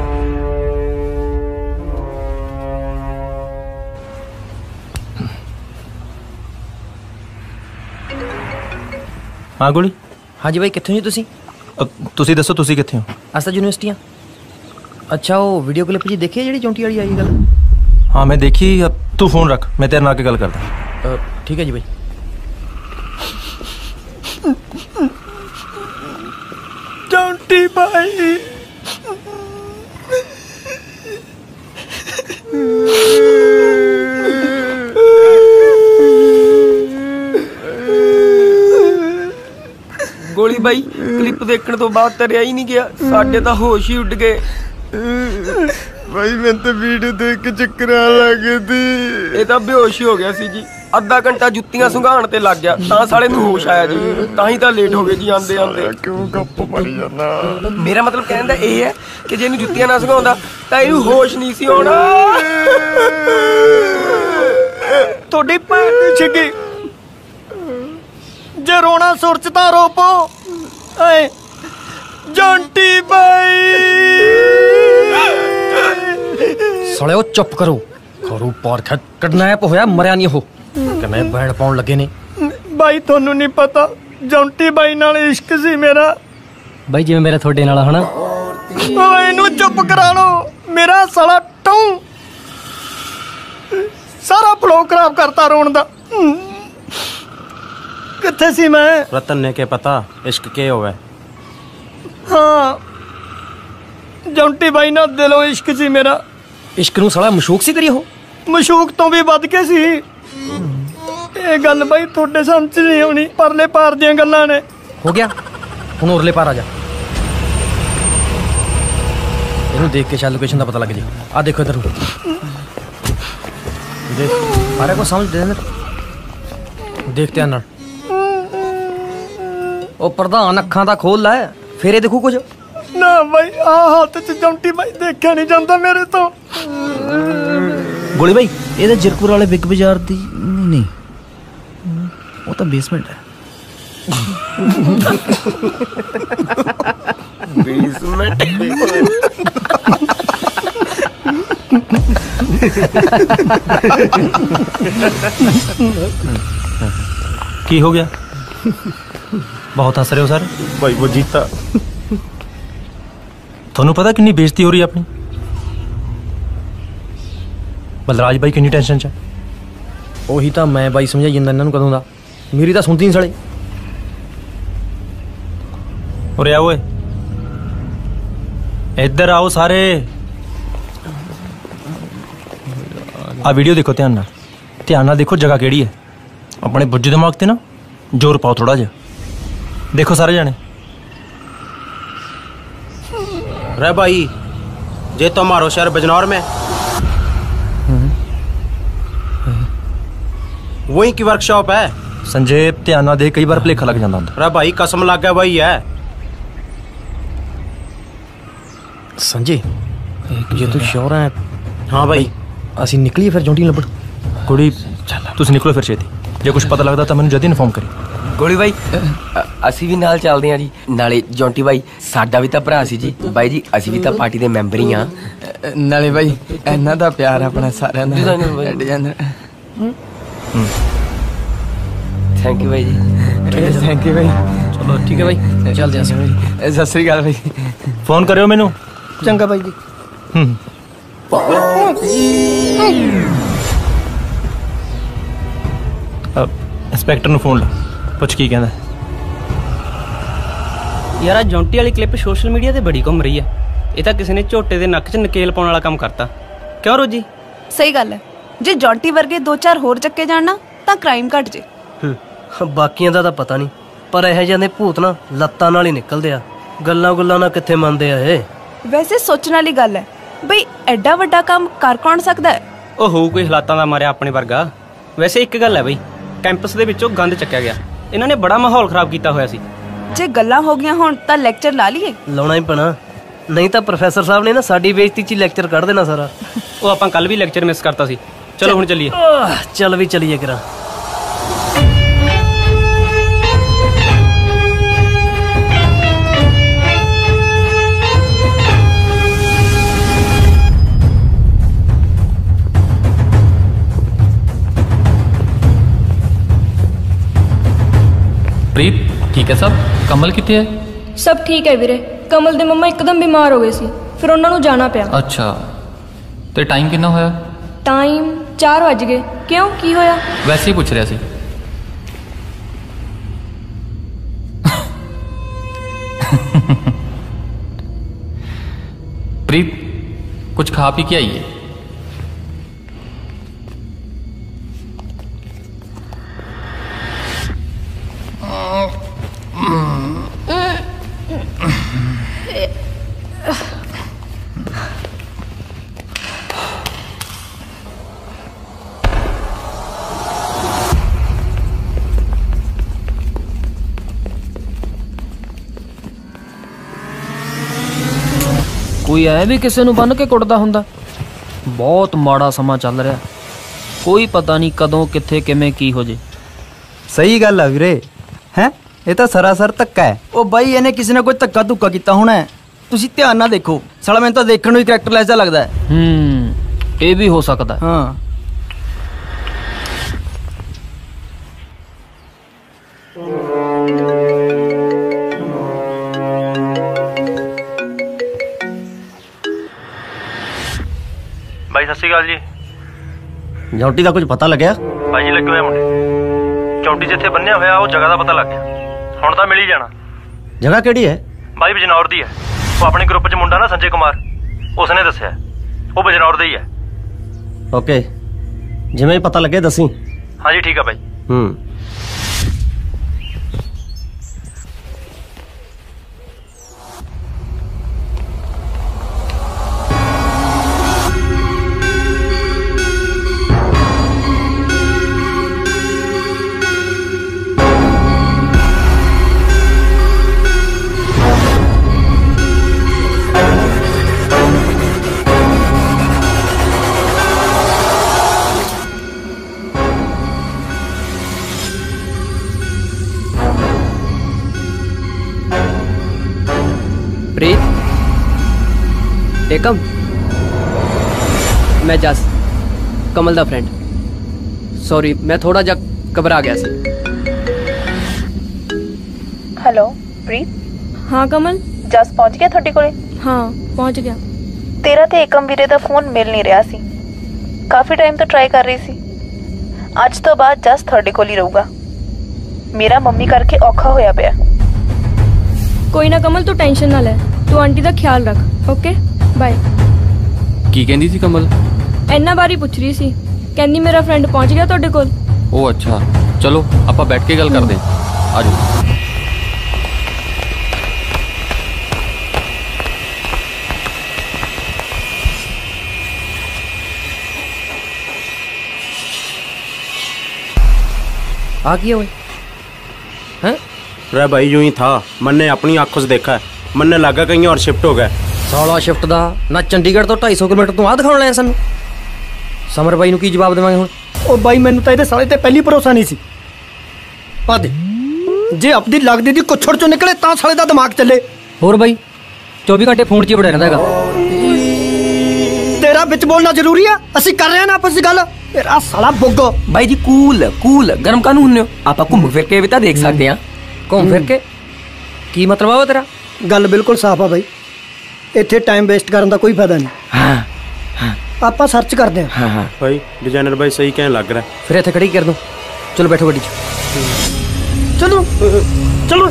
हाँ गोली। हाँ जी भाई कित्थे हो तुसी? तुसी दसो तुसी कित्थे हो? अस तां यूनिवर्सिटी। अच्छा वो वीडियो क्लिप जी देखी है जेह्ड़ी जौंटी वाली आई गल? हाँ मैं देखी। अब तू फोन रख, मैं तेरे नाल के गल करदा। ठीक है जी भाई। जौंटी भाई ਗੋਲੀ ਬਾਈ ਕਲਿੱਪ ਦੇਖਣ ਤੋਂ ਬਾਅਦ ਤਾਂ ਰਿਹਾ ਹੀ ਨਹੀਂ ਗਿਆ, ਸਾਡੇ ਤਾਂ ਹੋਸ਼ ਹੀ ਉੱਡ ਗਏ। भाई मैं तो वीडियो देख के चक्कर आ लगे थी। ਇਹ ਤਾਂ ਬੇਹੋਸ਼ ਹੀ ਹੋ ਗਿਆ ਸੀ ਜੀ, ਅੱਧਾ ਘੰਟਾ ਜੁੱਤੀਆਂ ਸੁੰਘਾਉਣ ਤੇ ਲੱਗ ਗਿਆ ਤਾਂ ਸਾਲੇ ਨੂੰ ਹੋਸ਼ ਆਇਆ ਜੀ, ਤਾਂ ਹੀ ਤਾਂ ਲੇਟ ਹੋ ਗਏ ਜੀ ਆਂਦੇ ਆਂਦੇ। ਕਿਉਂ ਗੱਪ ਮਾਰੀ ਜਾਂਦਾ? ਮੇਰਾ ਮਤਲਬ ਕਹਿਣ ਦਾ ਇਹ ਹੈ ਕਿ ਜੇ ਇਹਨੂੰ ਜੁੱਤੀਆਂ ਨਾ ਸੁੰਘਾਉਂਦਾ ਤਾਂ ਇਹਨੂੰ ਹੋਸ਼ ਨਹੀਂ ਸੀ ਆਉਣਾ। ਤੁਹਾਡੀ ਭੈਣ ਦੀ ਛਿੱਗੀ, ਜੇ ਰੋਣਾ ਸੁਰ ਚ ਤਾਂ ਰੋਪੋ। ਏ ਜੌਂਟੀ ਬਾਈ सालिओ चुप करो, करो पार खैर किडनैप होया मरिया नहीं हो किवें बैंड पाउण लगे ने। ਬਾਈ ਤੁਹਾਨੂੰ ਨਹੀਂ ਪਤਾ ਜੌਂਟੀ ਬਾਈ ਨਾਲ ਇਸ਼ਕ ਸੀ ਮੇਰਾ। ਬਾਈ ਜਿਵੇਂ ਮੇਰਾ ਤੁਹਾਡੇ ਨਾਲ ਹਨਾ ਓਏ ਇਹਨੂੰ ਚੁੱਪ ਕਰਾ ਲੋ ਮੇਰਾ ਸਾਲਾ ਟੂ ਸਾਰਾ ਫਲੋ ਖਰਾਬ ਕਰਤਾ ਰੋਣ ਦਾ ਕਿੱਥੇ ਸੀ ਮੈਂ रतन ने के पता इश्क के होवे ਹਾਂ ਜੌਂਟੀ ਬਾਈ ਨਾਲ ਦਿਲੋਂ ਇਸ਼ਕ ਸੀ ਮੇਰਾ ਇਸ਼ਕ ਨੂੰ ਸਾਲਾ ਮਸ਼ੂਕ ਸੀ ਤੇਰੀ ਉਹ ਮਸ਼ੂਕ ਤੋਂ ਵੀ ਵੱਧ ਕੇ ਸੀ ਇਹ ਗੱਲ ਬਾਈ ਤੁਹਾਡੇ ਸਮਝ ਨਹੀਂ ਆਉਣੀ ਪਰਲੇ ਪਾਰ ਦੀਆਂ ਗੱਲਾਂ ਨੇ ਹੋ ਗਿਆ ਹੁਣ ਉਰਲੇ ਪਾਰ ਆ ਜਾ ਇਹਨੂੰ ਦੇਖ ਕੇ ਸ਼ਾਇਦ ਲੋਕੇਸ਼ਨ ਦਾ ਪਤਾ ਲੱਗ ਜੇ ਆ ਦੇਖੋ ਇਧਰ ਦੇਖ ਸਾਰਾ ਕੁਝ ਸਮਝ ਦੇ ਅੰਦਰ ਦੇਖ ਧਿਆਨ ਨਾਲ ਉਹ ਪ੍ਰਧਾਨ ਅੱਖਾਂ ਦਾ ਖੋਲ ਲੈ ਫੇਰ ਇਹ ਦੇਖੂ ਕੁਝ ਨਾ ਬਾਈ ਆ ਹੱਥ ਚ ਜੌਂਟੀ ਬਾਈ ਦੇਖਿਆ ਨਹੀਂ ਜਾਂਦਾ ਮੇਰੇ ਤੋਂ ਗੋਲੀ ਬਾਈ ਇਹ ਤਾਂ ਜਰਪੁਰ ਵਾਲੇ ਬਿਗ ਬਾਜ਼ਾਰ ਦੀ ਨਹੀਂ ਉਹ ਤਾਂ ਬੇਸਮੈਂਟ ਹੈ ਬੇਸਮੈਂਟ ਕੀ ਹੋ ਗਿਆ ਬਹੁਤ ਹੱਸ ਰਹੇ ਹੋ ਸਰ ਭਾਈ ਉਹ ਜੀਤਾ ਤੁਹਾਨੂੰ ਪਤਾ ਕਿੰਨੀ ਬੇਇੱਜ਼ਤੀ ਹੋ ਰਹੀ ਹੈ ਆਪਣੀ ਬਲਰਾਜ ਬਾਈ ਕਿੰਨੀ ਟੈਨਸ਼ਨ ਚ ਹੈ ਉਹੀ ਤਾਂ ਮੈਂ ਬਾਈ ਸਮਝਾਈ ਜਾਂਦਾ ਇਹਨਾਂ ਨੂੰ ਕਦੋਂ ਦਾ ਮੇਰੀ ਤਾਂ ਸੁਣਦੀ ਨਹੀਂ ਸਾਲੇ ਉਰੇ ਆਓ ਓਏ ਇੱਧਰ ਆਓ ਸਾਰੇ ਆ ਵੀਡੀਓ ਦੇਖੋ ਧਿਆਨ ਨਾਲ ਧਿਆਨ ਨਾਲ ਦੇਖੋ ਜਗ੍ਹਾ ਕਿਹੜੀ ਹੈ ਆਪਣੇ ਬੁੱਝ ਦਿਮਾਗ ਤੇ ਨਾ ਜ਼ੋਰ ਪਾਓ ਥੋੜਾ ਜਿਹਾ देखो सारे जाने रे भाई जे तो हमारो शहर बिजनौर में वही की वर्कशॉप है संजय ध्यान ना दे कई बार भुलेखा लग जाता रे भाई कसम लग गया वही है संजय ये तो श्योर है हाँ भाई ਅਸੀਂ ਨਿਕਲੀਏ ਫਿਰ ਜੌਂਟੀ ਲੱਭਣ ਕੁੜੀ ਤੁਸੀਂ ਨਿਕਲੋ ਫਿਰ ਛੇਤੀ ਜੇ ਕੁਝ ਪਤਾ ਲੱਗਦਾ ਤਾਂ ਮੈਨੂੰ ਜਦ ਹੀ ਇਨਫੋਰਮ ਕਰੀ ਗੋਲੀ ਬਾਈ ਅਸੀਂ ਵੀ ਨਾਲ ਚੱਲਦੇ ਆ ਜੀ ਨਾਲੇ ਜੌਂਟੀ ਬਾਈ ਸਾਡਾ ਵੀ ਤਾਂ ਭਰਾ ਸੀ ਜੀ ਬਾਈ ਜੀ ਅਸੀਂ ਵੀ ਤਾਂ ਪਾਰਟੀ ਦੇ ਮੈਂਬਰ ਹੀ ਆ ਨਾਲੇ ਬਾਈ ਇਹਨਾਂ ਦਾ ਪਿਆਰ ਆਪਣਾ ਸਾਰਿਆਂ ਦਾ ਅੱਡ ਜਾਂਦਾ ਥੈਂਕ ਯੂ ਬਾਈ ਜੀ ਥੈਂਕ ਯੂ ਬਾਈ ਚਲੋ ਠੀਕ ਹੈ ਬਾਈ ਚੱਲਦੇ ਆਂ ਬਾਈ ਸਤਿ ਸ੍ਰੀ ਅਕਾਲ ਬਾਈ ਫੋਨ ਕਰਿਓ ਮੈਨੂੰ ਚੰਗਾ ਬਾਈ ਜੀ ਹੂੰ ਇੰਸਪੈਕਟਰ ਨੂੰ ਫੋਨ ਲਾ ਪੁੱਛ ਕੀ ਕਹਿੰਦਾ ਯਾਰ ਆ ਜੌਂਟੀ ਵਾਲੀ ਕਲਿੱਪ ਸੋਸ਼ਲ ਮੀਡੀਆ ਤੇ ਬੜੀ ਘੁੰਮ ਰਹੀ ਹੈ ਇਹ ਤਾਂ ਕਿਸੇ ਨੇ ਝੋਟੇ ਦੇ ਨੱਕ 'ਚ ਨਕੇਲ ਪਾਉਣ ਵਾਲਾ ਕੰਮ ਕਰਤਾ ਕਿਉਂ ਰੋਜੀ ਸਹੀ ਗੱਲ ਹੈ ਜੇ ਜੌਂਟੀ ਵਰਗੇ ਦੋ ਚਾਰ ਹੋਰ ਚੱਕੇ ਜਾਣ ਨਾ ਤਾਂ ਕ੍ਰਾਈਮ ਘਟ ਜੇ ਬਾਕੀਆਂ ਦਾ ਤਾਂ ਪਤਾ ਨਹੀਂ ਪਰ ਇਹ ਜਾਂਦੇ ਭੂਤ ਨਾ ਲੱਤਾਂ ਨਾਲ ਹੀ ਨਿਕਲਦੇ ਆ ਗੱਲਾਂ ਗੁੱਲਾਂ ਨਾਲ ਕਿੱਥੇ ਮੰਨਦੇ ਆ ਇਹ ਵੈਸੇ ਸੋਚਣ ਵਾਲੀ ਗੱਲ ਹੈ ਬਈ ਐਡਾ ਵੱਡਾ ਕੰਮ ਕਰ ਕੌਣ ਸਕਦਾ ਹੈ ਉਹ ਹੋਊ ਕੋਈ ਹਾਲਾਤਾਂ ਦਾ ਮਾਰਿਆ ਆਪਣੇ ਵਰਗਾ ਵੈਸੇ ਇੱਕ ਗੱਲ ਹੈ ਬਈ ਕੈਂਪਸ ਦੇ ਵਿੱਚੋਂ ਗੰਦ ਚੱਕਿਆ ਗਿਆ ਇਹਨਾਂ ਨੇ ਬੜਾ ਮਾਹੌਲ ਖਰਾਬ ਕੀਤਾ ਹੋਇਆ ਸੀ ਜੇ ਗੱਲਾਂ ਹੋ ਗਈਆਂ ਹੁਣ ਤਾਂ ਲੈਕਚਰ ਲਾ ਲਈਏ ਲਾਉਣਾ ਹੀ ਪੈਣਾ ਨਹੀਂ ਤਾਂ ਪ੍ਰੋਫੈਸਰ ਸਾਹਿਬ ਨੇ ਨਾ ਸਾਡੀ ਬੇਇੱਜ਼ਤੀ 'ਚ ਲੈਕਚਰ ਕੱਢ ਦੇਣਾ ਸਾਰਾ ਉਹ ਆਪਾਂ ਕੱਲ ਵੀ ਲੈਕਚਰ ਮਿਸ ਕਰਤਾ ਸੀ ਚਲੋ ਹੁਣ ਚੱਲੀਏ ਚੱਲ ਵੀ ਚੱਲੀਏ ਕਰਾਂ ਪ੍ਰੀਤ ਠੀਕ ਹੈ ਸਭ ਕਮਲ ਕਿੱਥੇ ਹੈ ਸਭ ਠੀਕ ਹੈ ਵੀਰੇ ਕਮਲ ਦੇ ਮੰਮਾ ਇੱਕਦਮ ਬਿਮਾਰ ਹੋ ਗਏ ਸੀ ਫਿਰ ਉਹਨਾਂ ਨੂੰ ਜਾਣਾ ਪਿਆ ਅੱਛਾ ਤੇ ਟਾਈਮ ਕਿੰਨਾ ਹੋਇਆ ਟਾਈਮ ਚਾਰ ਵੱਜ ਗਏ ਕਿਉਂ ਕੀ ਹੋਇਆ ਵੈਸੇ ਹੀ ਪੁੱਛ ਰਿਹਾ ਸੀ ਪ੍ਰੀਤ ਕੁਝ ਖਾ ਪੀ ਕੇ ਆਈਏ ਕੋਈ ਐ ਵੀ ਕਿਸੇ ਨੂੰ ਬੰਨ ਕੇ ਕੁੱਟਦਾ ਹੁੰਦਾ ਬਹੁਤ ਮਾੜਾ ਸਮਾਂ ਚੱਲ ਰਿਹਾ ਕੋਈ ਪਤਾ ਨਹੀਂ ਕਦੋਂ ਕਿੱਥੇ ਕਿਵੇਂ ਕੀ ਹੋ ਜੇ ਸਹੀ ਗੱਲ ਆ ਵੀਰੇ ਹੈ ਇਹ ਤਾਂ ਸਰਾਸਰ ਧੱਕਾ ਹੈ ਉਹ ਬਾਈ ਇਹਨੇ ਕਿਸੇ ਨੇ ਕੋਈ ਧੱਕਾ ਧੁੱਕਾ ਕੀਤਾ ਹੋਣਾ ਹੈ ਤੁਸੀਂ ਧਿਆਨ ਨਾਲ ਦੇਖੋ ਸਾਲਾ ਮੈਨੂੰ ਤਾਂ ਦੇਖਣ ਨੂੰ ਹੀ ਕਰੈਕਟਰਲੈਸ ਜਿਹਾ ਲੱਗਦਾ ਹੈ ਹੂੰ ਇਹ ਵੀ ਹੋ ਸਕਦਾ ਹਾਂ ਬਾਈ ਸਤਿ ਸ਼੍ਰੀ ਅਕਾਲ ਜੀ। ਜੌਂਟੀ ਦਾ ਕੁਝ ਪਤਾ ਲੱਗਿਆ? ਬਾਈ ਜੀ ਲੱਗੇ ਹੋਏ ਮੁੰਡੇ ਚੌਂਟੀ ਜਿੱਥੇ ਬੰਨਿਆ ਹੋਇਆ ਉਹ ਜਗ੍ਹਾ ਦਾ ਪਤਾ ਲੱਗ ਗਿਆ। ਹੁਣ ਤਾਂ ਮਿਲ ਹੀ ਜਾਣਾ। ਜਗ੍ਹਾ ਕਿਹੜੀ ਹੈ? ਬਾਈ ਬਜਨੌਰ ਦੀ ਹੈ। ਉਹ ਆਪਣੇ ਗਰੁੱਪ 'ਚ ਮੁੰਡਾ ਨਾ ਸੰਜੇ ਕੁਮਾਰ, ਉਸਨੇ ਦੱਸਿਆ ਉਹ ਬਜਨੌਰ ਦਾ ਹੀ ਹੈ। ਓਕੇ, ਜਿਵੇਂ ਹੀ ਪਤਾ ਲੱਗੇ ਦੱਸੀ। ਹਾਂਜੀ ਠੀਕ ਆ ਬਾਈ। ਹੂੰ। प्रीत, एकम, मैं जस कमल दा फ्रेंड। सॉरी मैं थोड़ा जा घबरा गया सी। हेलो प्रीत। हाँ कमल, जस पहुंच गया थोड़े कोले? हाँ पहुंच गया। तेरा ते एकम वीरे दा फोन मिल नहीं रहा सी, काफी टाइम तो ट्राई कर रही सी। आज तो बाद जस थोड़े कोल ही रहूगा, मेरा मम्मी करके औखा होया पिया। कोई ना कमल तू टेंशन ना ले, तू आंटी दा ख्याल रख। Okay bye. की कहंदी सी कमल? इन्ना बारी पूछ रही सी, कहंदी मेरा फ्रेंड पहुंच गया तोड़े कोल। ओ अच्छा, चलो आपां बैठ के गल करदे। आ जाओ। आ गया ओए? हैं? रे भाई यूं ही था, मैंने अपनी आंखों से देखा है। मैंने लगा कहीं और शिफ्ट हो गया। साला शिफ्ट दा ना चंडीगढ़ तो ढाई सौ किलोमीटर तू आ दिखाउण लाया सानू। समर बाई नू की जवाब देवांगे हुण? ओ बाई मैनू तां इहदे साले ते पहली भरोसा नहीं सी। पा दे जे अपनी लगदी दी कुछड़ चों निकले तां साले दा दिमाग चले। होर बाई चौबी घंटे फोन 'च ही बड़ा रहंदा हैगा। तेरा विच बोलना जरूरी है? ਅਸੀਂ कर रहे हैं ना आपस दी गल। तेरा साला बुग्ग। बाई जी कूल कूल गरम कानून ने आपां घूम फिर के भी तां देख सकदे हां। घूम फिर के की मतलब आ तेरा? गल बिल्कुल साफ आ भाई, इत्थे टाइम वेस्ट करन दा कोई फायदा नहीं। हाँ हाँ आपां सर्च करदे हां। हाँ हाँ भाई डिजाइनर भाई सही कहने लग रहा है। फिर इत्थे खड़ी कर दूं। चलो बैठो गड्डी च। चलो चलो।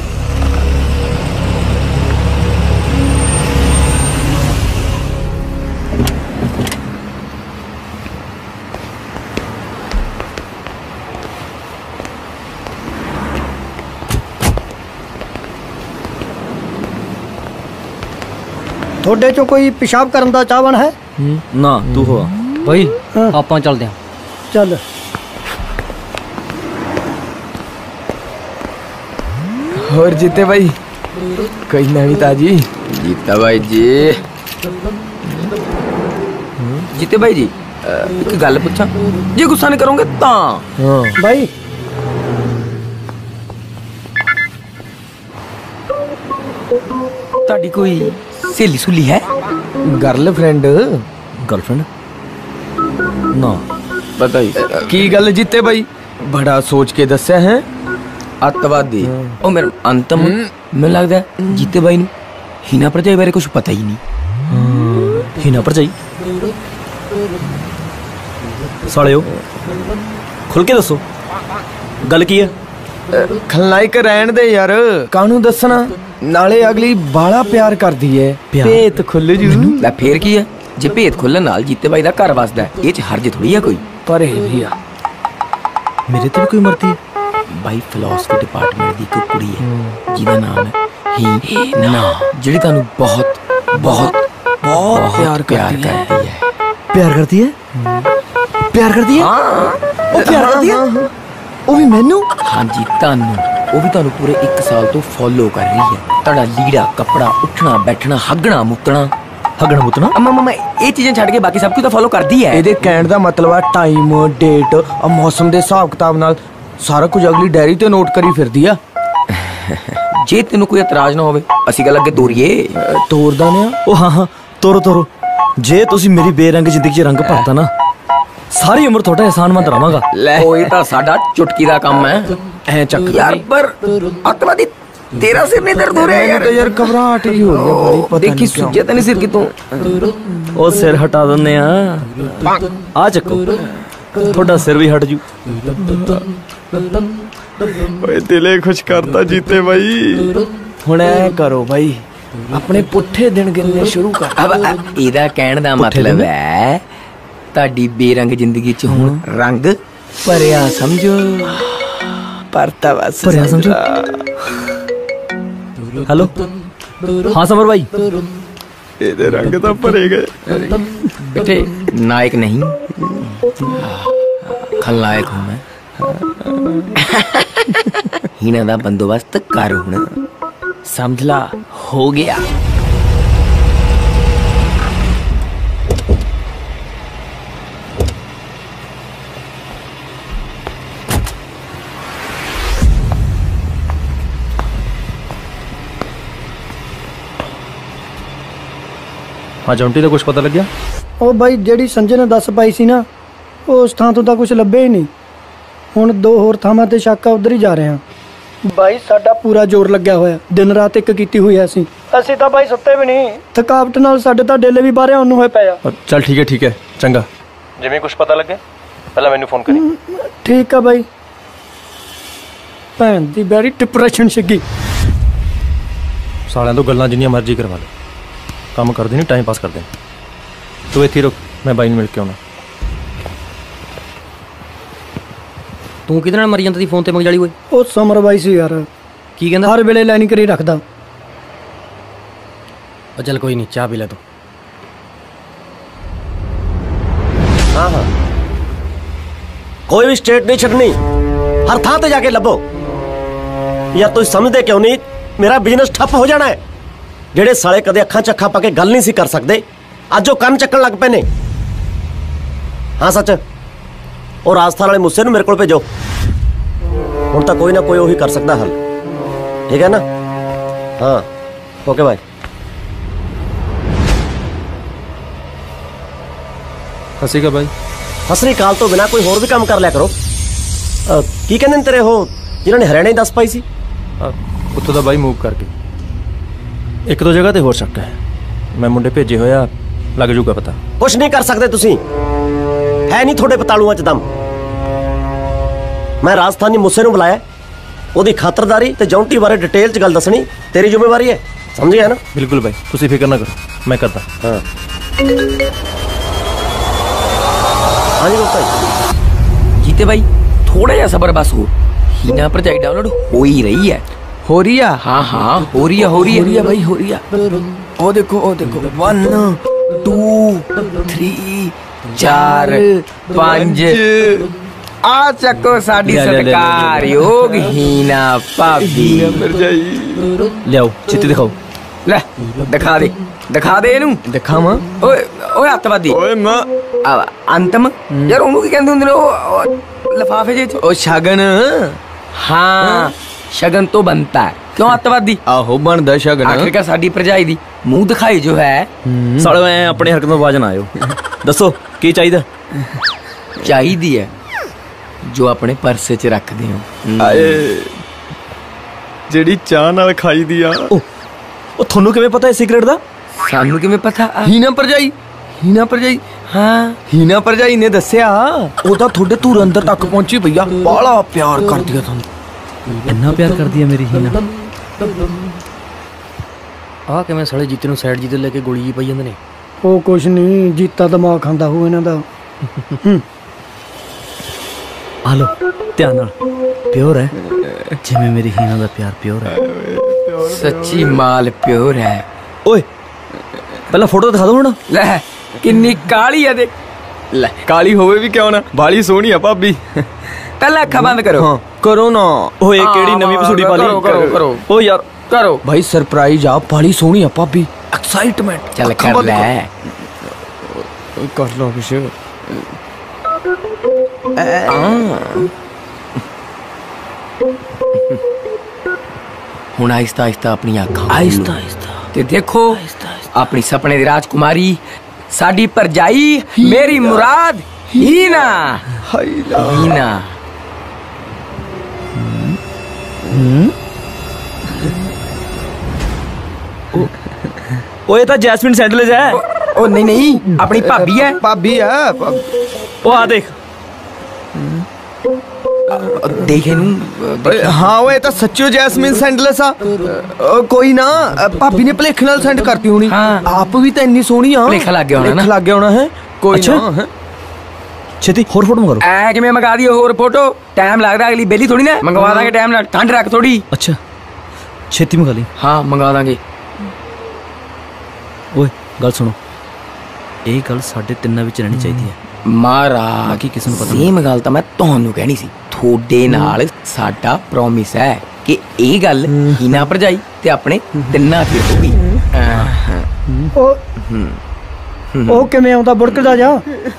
थोड़े चो कोई पेशाब करन दा चाहवन है? ना तू हो भाई। आपां चलदे हां। चल। और जीते भाई कोई नवी ताजी? जीता भाई जी। जीते भाई जी एक गल पूछा, जे गुस्सा नहीं करोगे तां? भाई ताड़ी कोई सहेली सुली है? गर्लफ्रेंड? गर्लफ्रेंड ना बताई की गल जीते भाई, बड़ा सोच के दस्या है। अतवादी ओ मेरे अंतम मैं लगदा जीते भाई नू हिना भरजाई बारे कुछ पता ही नहीं। हिना भरजाई सालियो खुल के दसो गल की है? खलनायक रहन दे यार, कानू दसना नाले अगली बाला प्यार कर दी है। भेत खुल जू। लै फेर की है, जे भेत खुलन नाल जीते भाई दा घर वसदा है, ए च हर्ज थोड़ी है कोई। पर है भी आ मेरे ते भी कोई मरती है भाई। फिलोसफी डिपार्टमेंट दी कोई कुड़ी है जिहदा नाम है ही ना, जिहड़ी तानू बहुत बहुत बहुत प्यार करती है। प्यार करती है? प्यार करती है? हाँ ओ प्यार करती है? ओ भी मैनू? हाँ जी तानू, वो भी तानू पूरे एक साल तो फॉलो कर रही है। ताड़ा लीड़ा कपड़ा उठना बैठना हगना मुतना। हगना मुतना अम्मा मम्मा ये चीजें छड़ के बाकी सब कुछ तो फॉलो कर दी है। ਇਹਦੇ ਕਹਿਣ ਦਾ ਮਤਲਬ ਆ ਟਾਈਮ ਡੇਟ ਆ ਮੌਸਮ ਦੇ ਹਿਸਾਬ ਕਿਤਾਬ ਨਾਲ ਸਾਰਾ ਕੁਝ ਅਗਲੀ ਡਾਇਰੀ ਤੇ ਨੋਟ ਕਰੀ ਫਿਰਦੀ ਆ। ਜੇ ਤੈਨੂੰ ਕੋਈ ਇਤਰਾਜ਼ ਨਾ ਹੋਵੇ ਅਸੀਂ ਗੱਲ ਅੱਗੇ ਤੋਰੀਏ। ਤੋਰਦਾ ਨੇ ਉਹ ਹਾਂ ਹਾਂ ਤੋਰੋ ਤੋਰੋ। ਜੇ ਤੁਸੀਂ ਮੇਰੀ ਬੇਰੰਗ ਜ਼ਿੰਦਗੀ 'ਚ ਰੰਗ ਭਰਤਾ ਨਾ ਸਾਰੀ ਉਮਰ ਤੁਹਾਡਾ ਇਹਸਾਨਮੰਦ ਰਵਾਂਗਾ। ਲੈ ਉਹ ਤਾਂ ਸਾਡਾ ਚੁਟਕੀ ਦਾ ਕੰਮ ਹੈ। ਐ ਚੱਕ ਯਾਰ ਪਰ ਅਤਵਾਦੀ तेरा सिर नहीं दर्द हो रहा है यार? तो यार घबराहट ही हो रही है भाई, पता देखी सुझे तो नहीं सिर की तू। ओ सिर हटा दने आ आ चको थोड़ा सिर भी हट जू। ओए दिले खुश करता जीते भाई। हुण ऐ करो भाई अपने पुट्ठे दिन गिनने शुरू कर। अब इहदा कहण दा मतलब है ताडी बेरंग जिंदगी च हुण रंग भरिया समझो। परता बस भरिया समझो। हेलो हाँ समर भाई ਇਹਦੇ रंग तो भरे गए। बेटे नायक नहीं खलनायक हूं मैं। हिना दा बंदोबस्त कर हुण समझ ला हो गया। हाँ जॉन्टी तो कुछ पता लग गया? ਉਹ ਬਾਈ ਜਿਹੜੀ ਸੰਜੇ ਨੇ ਦੱਸ ਪਾਈ ਸੀ ਨਾ ਉਸ ਥਾਂ ਤੋਂ ਤਾਂ ਕੁਝ ਲੱਭਿਆ ਹੀ ਨਹੀਂ। ਹੁਣ ਦੋ ਹੋਰ ਥਾਵਾਂ ਤੇ ਸ਼ੱਕ ਆ ਉਧਰ ਹੀ ਜਾ ਰਹੇ ਹਾਂ। ਬਾਈ ਸਾਡਾ ਪੂਰਾ ਜ਼ੋਰ ਲੱਗਿਆ ਹੋਇਆ, ਦਿਨ ਰਾਤ ਇੱਕ ਕੀਤੀ ਹੋਈ ਐ ਅਸੀਂ ਅਸੀਂ ਤਾਂ ਬਾਈ ਸੁੱਤੇ ਵੀ ਨਹੀਂ। ਥਕਾਵਟ ਨਾਲ ਸਾਡੇ ਤਾਂ ਡੇਲੇ ਵੀ ਬਾਹਰ ਆਉਣ ਨੂੰ ਹੋਏ ਪਏ ਆ। चल ठीक है ठीक है चंगा जिमें कुछ पता लगे पहला मैनू फोन करी। ਠੀਕ ਆ ਬਾਈ। ਭੈਣ ਦੀ ਬੈਰੀ ਡਿਪਰੈਸ਼ਨ ਛਿੱਗੀ। सालियां तो गल्लां जिन्नियां मर्जी करवा ले काम कर देनी टाइम पास कर देनी। तू इत्थे रुक मैं बाई मिल के आना। ਤੂੰ ਕਿਹਦੇ ਨਾਲ ਮਰੀ ਜਾਂਦਾ ਸੀ ਫੋਨ ਤੇ ਮਗਜਾਲੀ ਓਏ? ਉਹ ਸਮਰ ਬਾਈ ਸੀ ਯਾਰ। ਕੀ ਕਹਿੰਦਾ? ਹਰ ਵੇਲੇ ਲਾਈਨ ਕਰੀ ਰੱਖਦਾ। ਚੱਲ ਕੋਈ ਨਹੀਂ ਚਾਹ ਪੀ ਲੈ ਤੂੰ। हाँ हाँ कोई भी स्टेट नहीं छड़नी, हर थां ते जाके लभो। यार तुम समझते क्यों नहीं मेरा बिजनेस ठप हो जाना है। जेड़े साले कदे अखां च अखां पा के गल नहीं सी कर सकते अज वो कम चक्कन लग पे ने। हाँ सच और आस्था वाले मुस्से नूं मेरे को भेजो। हुण तां कोई ना कोई वही कर सकता हल, ठीक है ना? हाँ ओके भाई। हसी का भाई हसरी काल तो बिना कोई होर भी काम कर लिया करो। अ, की कहंदे ने तेरे हो जिन्होंने हरियाणा दस पाई सी? उत्थों दा भाई मूव करके एक दो जगह ते हो शक है। मैं मुंडे भेजे होया लग जूगा पता। कुछ नहीं कर सकते तुसी, है नहीं थोड़े पतालुआं च दम। मैं राजस्थानी मुस्से नूं बुलाया, ओदी खातरदारी ते जौंटी बारे डिटेल च गल दसनी तेरी जिम्मेवारी है, समझ गया ना? बिल्कुल भाई तुसी फिक्र ना करो मैं करता। हाँ हाँ जी दोस्त जीते भाई थोड़ा जा सबर बस हो। हीना भरजाई डाउनलोड हो ही रही है। हो रही है? हाँ हाँ हो रही है हो रही है हो रही है भाई हो रही है। ओ देखो ओ देखो वन टू थ्री चार पांच आ चको साडी सरकार योग हीना भाभी ले आओ चिट्ठी दिखाओ। ले दिखा दे दिखा दे इनू दिखावा। ओए ओए अतवादी ओए मां अंतम यार ओनू की कहंदे हुंदे ने ओ लिफाफे जे ओ शगन। हाँ शगन तो बनता है क्यों अतवादी? आहो बनदा शगन। आखिरकार साडी भरजाई दी मुंह दिखाई जो है। साले मैं अपनी हरकत में बाज ना आयो। दसो की चाहिदा? चाहिदी है जो अपने पर्स च रख दे हो। आए जेड़ी चाह नाल खाई दी आ। ओ थानू किवें पता है सीक्रेट दा? सानू किवें पता? हीना भरजाई हीना भरजाई हाँ हीना भरजाई ने दस्सिया ओ तां थोड़े धूर अंदर तक पहुंची भैया। बड़ा प्यार कर दिया थानू। इन्ना प्यार कर दिया मेरी हीना। आ के मैं साले जीते नु साइड जीते लेके गोली जी पई ਜਾਂਦੇ ਨੇ। ਉਹ ਕੁਛ ਨਹੀਂ ਜੀਤਾ ਦਿਮਾਗ ਖਾਂਦਾ ਹੋ ਇਹਨਾਂ ਦਾ। आ लो ध्यान नाल प्योर है जिवें मेरी हीना दा प्यार प्योर है। सच्ची माल प्योर है। ओए पहला फोटो दिखा दो हुण। ले किन्नी काली है देख। ले काली होवे भी क्यों ना बाली सोहनी है भाभी। पहले अखा बंद करो। हाँ करो ना। ओए केड़ी नवी पसूड़ी पाली करो करो करो। ओ यार करो भाई सरप्राइज आ बाली सोहनी है भाभी। एक्साइटमेंट चल कर ले कर लो कुछ। हुण आहिस्ता आहिस्ता अपनी अखां आहिस्ता आहिस्ता ते देखो अपनी सपने दी राजकुमारी साडी भरजाई मेरी मुराद हीना हीना। ओए तो जैस्मिन सैंडविच है। ओ नहीं नहीं अपनी भाभी है। भाभी है। ओ आ देख देखे नू। हाँ ओए तो सच्चो जैस्मिन सैंडविच आ। कोई ना भाभी ने भलेखे नाल सेंड करती होनी। हाँ। आप भी तो इन्नी सोहनी आ। भलेखा लग गया होना ना। लग गया होना है। कोई अच्छा? ना छेती होर फोटो मंगा ऐ कि मैं मंगा दी और फोटो। टाइम लग रहा है अगली बेली थोड़ी ना मंगवा देंगे। टाइम लग ठंड रख थोड़ी। अच्छा छेती मंगा ली। हाँ मंगा देंगे। ओए गल सुनो ਇਹ ਗੱਲ ਸਾਡੇ ਤਿੰਨਾਂ ਵਿੱਚ ਰਹਿਣੀ ਚਾਹੀਦੀ ਹੈ। ਮਹਾਰਾਜ ਬਾਕੀ ਕਿਸੇ ਨੂੰ ਪਤਾ ਨਹੀਂ। ਸੇਮ ਗੱਲ ਤਾਂ ਮੈਂ ਤੁਹਾਨੂੰ ਕਹਿਣੀ ਸੀ। ਤੁਹਾਡੇ ਨਾਲ ਸਾਡਾ ਪ੍ਰੋਮਿਸ ਹੈ ਕਿ ਇਹ ਗੱਲ ਹੀਨਾ ਭਰਜਾਈ ਤੇ ਆਪਣੇ ਤਿੰਨਾਂ ਦੀ ਹੋਊਗੀ। ਉਹ ਉਹ ਕਿਵੇਂ ਆਉਂਦਾ ਬੁੜਕਦਾ ਜਾ।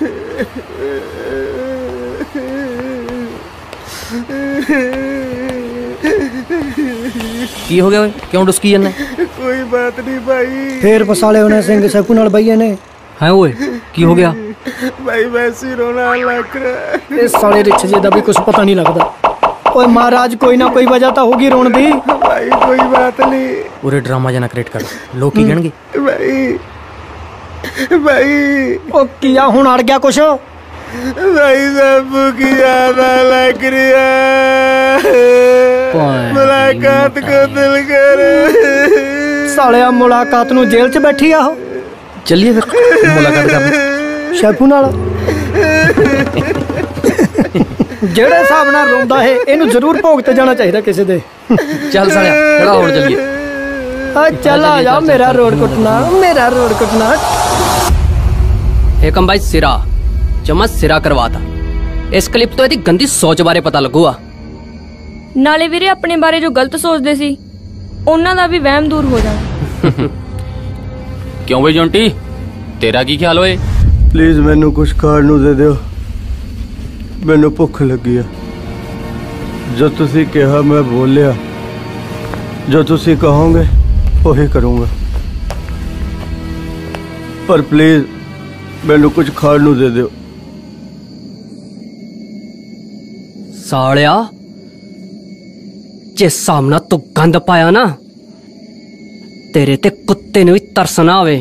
ਕੀ ਹੋ ਗਿਆ ਓਏ ਕਿਉਂ ਡੁਸਕੀ ਜਾਂਦਾ? कोई बात नहीं भाई। ਫੇਰ ਫਸਾਲੇ ਉਹਨੇ ਸਿੰਘ ਸੈਕੂ ਨਾਲ ਬਈਏ ਨੇ। ਹੈ ਓਏ ਕੀ ਹੋ ਗਿਆ? भाई वैसे ही रोना लग रहा। ਇਹ ਸਾਲੇ ਰਿਛ ਜੇ ਦਾ ਵੀ ਕੁਝ ਪਤਾ ਨਹੀਂ ਲੱਗਦਾ। ਓਏ ਮਹਾਰਾਜ ਕੋਈ ਨਾ ਕੋਈ ਵਜ੍ਹਾ ਤਾਂ ਹੋਗੀ ਰੋਣ ਦੀ। भाई कोई बात नहीं। ਉਰੇ ਡਰਾਮਾ ਜਨਾ ਕ੍ਰੀਏਟ ਕਰ ਲੋਕ ਕੀ ਕਹਿਣਗੇ? भाई भाई ਉਹ ਕੀਆ ਹੁਣ ਅੜ ਗਿਆ ਕੁਛ। भाई सब की याद लग रही है। मुलाकात को दिल कर। ਸਾਲਿਆ ਮੁਲਾਕਾਤ ਨੂੰ ਜੇਲ੍ਹ 'ਚ ਬੈਠੀ ਆ ਉਹ। ਚੱਲੀਏ ਫਿਰ ਮੁਲਾਕਾਤ ਕਰਨ ਸ਼ੈਫੂ ਨਾਲ। ਜਿਹੜੇ ਹਿਸਾਬ ਨਾਲ ਰੋਂਦਾ ਹੈ ਇਹਨੂੰ ਜ਼ਰੂਰ ਭੋਗ ਤੇ ਜਾਣਾ ਚਾਹੀਦਾ ਕਿਸੇ ਦੇ। ਚੱਲ ਸਾਲਿਆ ਖੜਾ ਹੋਣ ਚੱਲੀਏ। ਆ ਚੱਲ ਆ ਜਾ ਮੇਰਾ ਰੋਡ ਕੁੱਟਣਾ ਮੇਰਾ ਰੋਡ ਕੁੱਟਣਾ। ਏਕਮ ਬਾਈ ਸਿਰਾ ਜਮਾ ਸਿਰਾ ਕਰਵਾਤਾ। ਇਸ ਕਲਿੱਪ ਤੋਂ ਇਹਦੀ ਗੰਦੀ ਸੋਚ ਬਾਰੇ ਪਤਾ ਲੱਗੂਗਾ। ਨਾਲੇ ਵੀਰੇ ਆਪਣੇ ਬਾਰੇ ਜੋ ਗਲਤ ਸੋਚਦੇ ਸੀ ਉਹਨਾਂ ਦਾ ਵੀ ਵਹਿਮ ਦੂਰ ਹੋ ਜਾਣਾ। क्यों भाई जोंटी तेरा की ख्याल होए? प्लीज मैनू कुछ खाण नू दे दिओ। मैनू भुख लगी है। जो तुसी कहा मैं बोलिया। जो तुसी कहोगे वही करूँगा। पर प्लीज मैनू कुछ खाण नू दे दिओ। सालिया जिस सामना तू गंद पाया ना तेरे ते कुत्ते ने भी तरस ना आवे।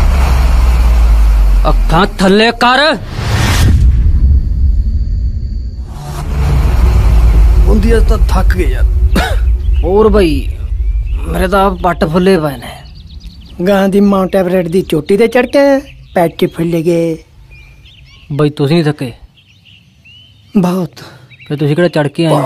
अखां थल्ले कर। बुंदिया तो थक गए यार। और भाई मेरे तो पट फुले पे ने। ਗਾਂ ਦੀ ਮਾਊਂਟ ਐਵਰੈਸਟ ਦੀ ਚੋਟੀ ਤੇ ਚੜ ਕੇ ਪੈਟ ਕੇ ਫੁੱਲ ਗਏ। ਬਈ ਤੁਸੀਂ ਨਹੀਂ ਥੱਕੇ? ਬਹੁਤ। ਫਿਰ ਤੁਸੀਂ ਕਿਹੜਾ ਚੜ ਕੇ ਆਏ?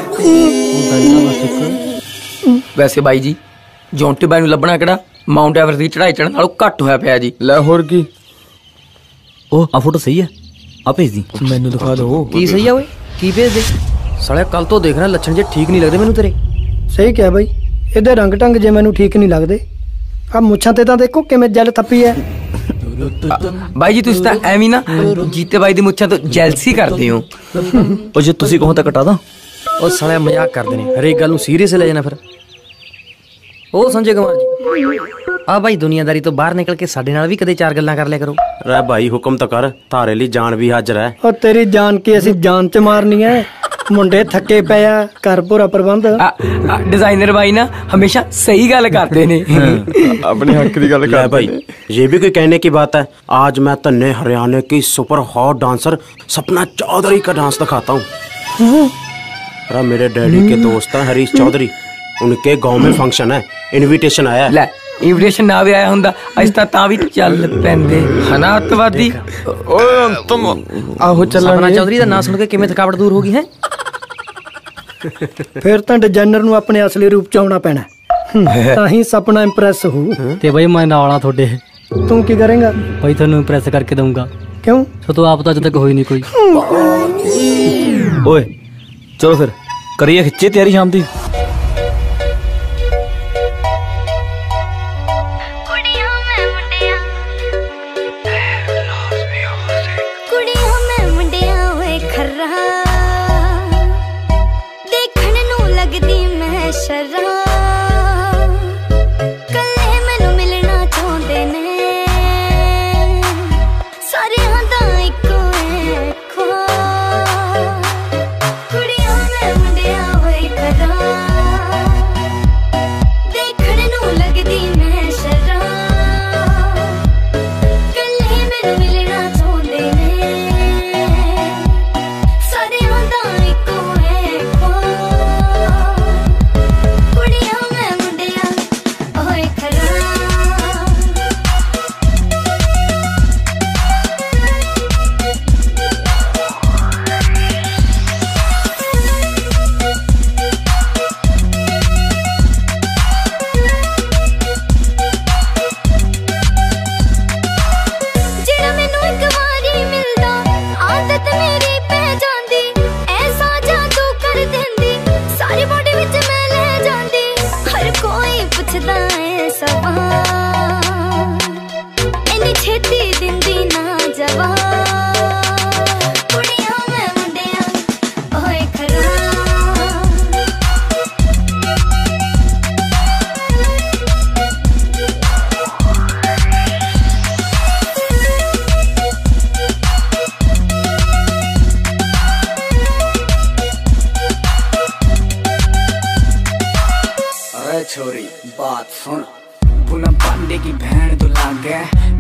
ਵੈਸੇ ਬਾਈ ਜੀ ਜੌਂਟੀ ਬਾਈ ਨੂੰ ਲੱਭਣਾ ਕਿਹੜਾ ਮਾਊਂਟ ਐਵਰੈਸਟ ਦੀ ਚੜਾਈ ਚੜਨ ਨਾਲੋਂ ਘੱਟ ਹੋਇਆ ਪਿਆ ਜੀ। ਲੈ ਹੋਰ ਕੀ। ਉਹ ਆ ਫੋਟੋ ਸਹੀ ਹੈ ਆ ਭੇਜ ਦੀ ਮੈਨੂੰ ਦਿਖਾ ਦਿਓ। ਕੀ ਸਹੀ ਆ ਓਏ ਕੀ ਭੇਜ ਦੇ? ਸਾਲਿਆ ਕੱਲ ਤੋਂ ਦੇਖ ਰਿਹਾ ਲੱਛਣ ਜੇ ਠੀਕ ਨਹੀਂ ਲੱਗਦੇ ਮੈਨੂੰ ਤੇਰੇ। ਸਹੀ ਕਿਹਾ ਬਾਈ ਇਹਦੇ ਰੰਗ ਢੰਗ ਜੇ ਮੈਨੂੰ ਠੀਕ ਨਹੀਂ ਲੱਗਦੇ। ਆ ਮੁੱਛਾਂ ਤੇ ਤਾਂ ਦੇਖੋ ਕਿਵੇਂ ਜੈਲ ਥੱਪੀ ਹੈ। ਬਾਈ ਜੀ ਤੁਸੀਂ ਤਾਂ ਐਵੇਂ ਨਾ ਜੀਤੇ ਬਾਈ ਦੀ ਮੁੱਛਾਂ ਤੋਂ ਜੈਲਸੀ ਕਰਦੇ ਹੋ। ਉਹ ਜੇ ਤੁਸੀਂ ਕਹੋ ਤਾਂ ਕਟਾ ਦਾਂ। ਉਹ ਸਾਲਿਆ ਮਜ਼ਾਕ ਕਰਦੇ ਨੇ ਹਰੇਕ ਗੱਲ ਨੂੰ ਸੀਰੀਅਸ ਲੈ ਜਾਣਾ ਫਿਰ। ਉਹ ਸੰਜੇ ਕੁਮਾਰ ਜੀ ਆ ਭਾਈ ਦੁਨੀਆਦਾਰੀ ਤੋਂ ਬਾਹਰ ਨਿਕਲ ਕੇ ਸਾਡੇ ਨਾਲ ਵੀ ਕਦੇ ਚਾਰ ਗੱਲਾਂ ਕਰ ਲਿਆ ਕਰੋ। ਰਹਿ ਭਾਈ ਹੁਕਮ ਤਾਂ ਕਰ ਧਾਰੇ ਲਈ ਜਾਨ ਵੀ ਹਾਜ਼ਰ ਹੈ। ਉਹ ਤੇਰੀ ਜਾਨ ਕੀ ਅਸੀਂ ਜਾਨ ਚ ਮਾਰਨੀ ਹੈ। ਮੁੰਡੇ ਥੱਕੇ ਪਏ ਆ ਕਰ ਪੂਰਾ ਪ੍ਰਬੰਧ। डिजाइनर भाई ना हमेशा सही गल करते ने। अपने हक की गल करते भाई ये भी कोई कहने की बात है। आज मैं तन्ने हरियाणा की super hot dancer Sapna Chaudhary का डांस दिखाता हूँ। अरे मेरे डैडी के दोस्त हैं हरीश चौधरी उनके गांव में फंक्शन है इनविटेशन आया है। इनविटेशन ना भी आया हुंदा अज तां तां भी चल पैंदे हना अतवादी। ओए अंतम आहो ਚੱਲਣਾ। ਸਪਨਾ ਚੌਧਰੀ ਦਾ ਨਾਂ ਸੁਣ ਕੇ ਕਿਵੇਂ ਥਕਾਵਟ ਦੂਰ ਹੋ ਗਈ ਹੈ? ਫਿਰ ਤਾਂ ਡਿਜ਼ਾਈਨਰ ਨੂੰ ਆਪਣੇ ਅਸਲੀ ਰੂਪ ਚ ਆਉਣਾ ਪੈਣਾ ਤਾਂ ਹੀ ਸੁਪਨਾ ਇੰਪ੍ਰੈਸ ਹੋ। ਤੇ ਬਈ ਮੈਂ ਨਾਲ ਆ ਤੁਹਾਡੇ। ਤੂੰ ਕੀ ਕਰੇਂਗਾ? ਬਈ ਤੁਹਾਨੂੰ ਇੰਪ੍ਰੈਸ ਕਰਕੇ ਦਊਂਗਾ। ਕਿਉਂ? ਤੂੰ ਆਪ ਤਾਂ ਅਜੇ ਤੱਕ ਹੋਈ ਨਹੀਂ ਕੋਈ। ਓਏ ਚਲੋ ਫਿਰ ਕਰੀਏ ਖਿੱਚੇ ਤਿਆਰੀ ਸ਼ਾਮ ਦੀ। कुड़ियां मैं मुंडियां होए खरा।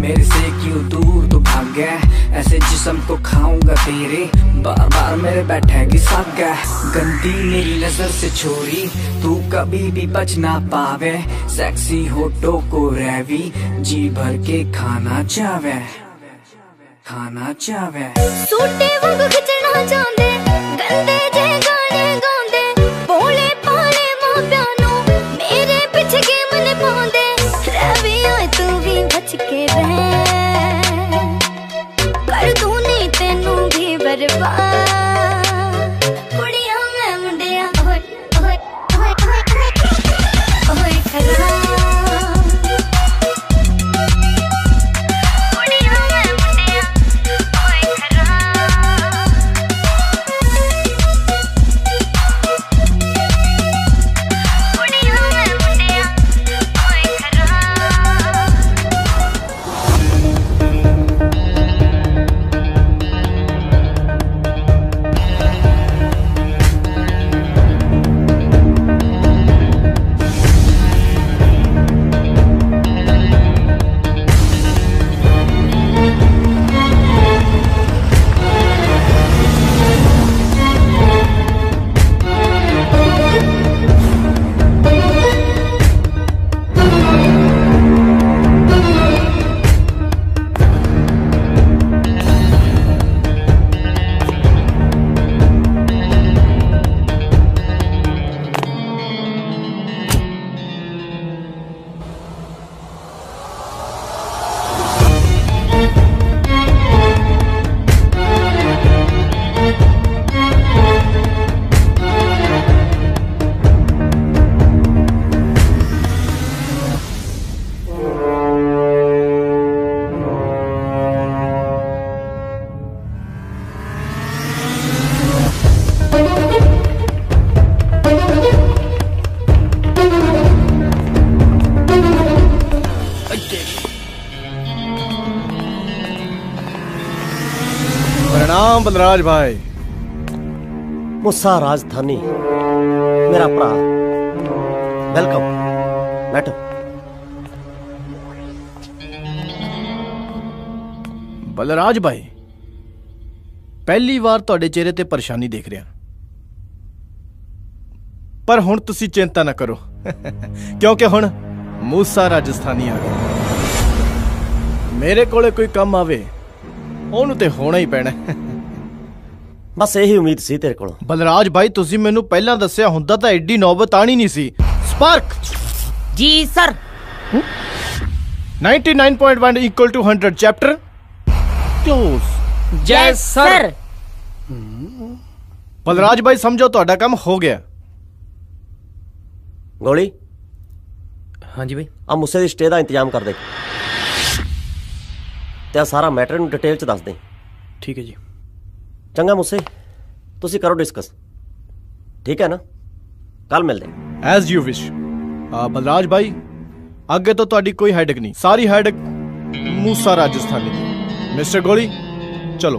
मेरे से क्यों दूर तो भाग गया, ऐसे जिस्म को खाऊंगा तेरे, बार बार मेरे बैठेगी सागा। गंदी मेरी नजर से छोरी तू कभी भी बच ना पावे, सेक्सी होठों को रैवी जी भर के खाना चावे, खाना चावे। सूटे वांगू खिचना चाहंदे गंदे जे गाने गांदे, भोले भाले मां प्यार नूं मेरे पिछ के मन पाउंदे, रवि ओए तू भी बच के रह, कर दूं नी तैनू भी बर्बाद। कुड़ियां मैं मुंडिया ओए ओए ओए ओए ओए खरा प्रणाम बलराज भाई। मुस्सा राजधानी मेरा भरा, वेलकम, बैठो। बलराज भाई, पहली वार तुहाडे चेहरे ते परेशानी देख रहा, पर हुण तुसी चिंता ना करो क्योंकि हुण मूसा राजस्थानी आ गया। मेरे कोले कोई काम आवे ओनू ते होना ही पैना। बस यही उम्मीद सी तेरे कोलों। बलराज भाई, तुसी मैनू पहला दस्सिया हुंदा तां एडी नौबत आनी नहीं सी। Spark ji sir. निन्यानवे point one equal to hundred chapter close. Yes sir. Balraj भाई समझो तुहाडा काम हो गया। गोली। हाँ जी भाई। अब मुझसे दी स्टे दा इंतजाम कर दे ते सारा मैटर नूं डिटेल च दस दे। ठीक है जी। चंगा मुझसे तुसी करो डिस्कस, ठीक है ना? कल मिलते एज यू विश। बलराज भाई, अगे तो तुहाडी कोई हैडक नहीं, सारी हैडक मूसा राजस्थानी दी। मिस्टर गोली चलो।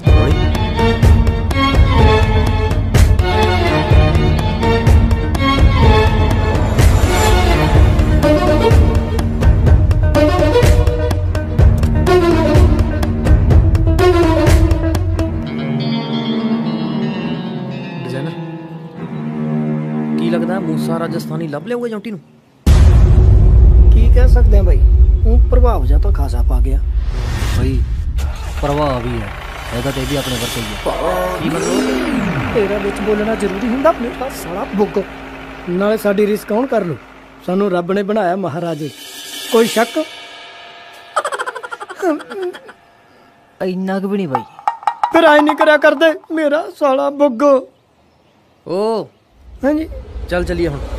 लगदा मूसा राजस्थानी लभ लियाऊगा जौंटी नूं। की कह सकते हैं भाई, वो प्रभाव जा तो खासा पा गया भाई। प्रभाव भी है ਇਹਦਾ ਤੇ ਵੀ ਆਪਣੇ ਵਰਤੇ ਹੀ ਹੈ। ਕੀ ਮਤਲਬ? ਤੇਰਾ ਵਿੱਚ ਬੋਲਣਾ ਜ਼ਰੂਰੀ ਹੁੰਦਾ ਆਪਣੇ ਪਾਸ ਸਾਲਾ ਬੁੱਗ। ਨਾਲੇ ਸਾਡੀ ਰਿਸ ਕੌਣ ਕਰ ਲੂ, ਸਾਨੂੰ ਰੱਬ ਨੇ ਬਣਾਇਆ ਮਹਾਰਾਜ। ਕੋਈ ਸ਼ੱਕ? ਇੰਨਾ ਕੁ ਵੀ ਨਹੀਂ ਭਾਈ। ਫਿਰ ਆਈ ਨਹੀਂ ਕਰਿਆ ਕਰਦੇ ਮੇਰਾ ਸਾਲਾ ਬੁੱਗ। ओ हाँ जी चल चलिए हम।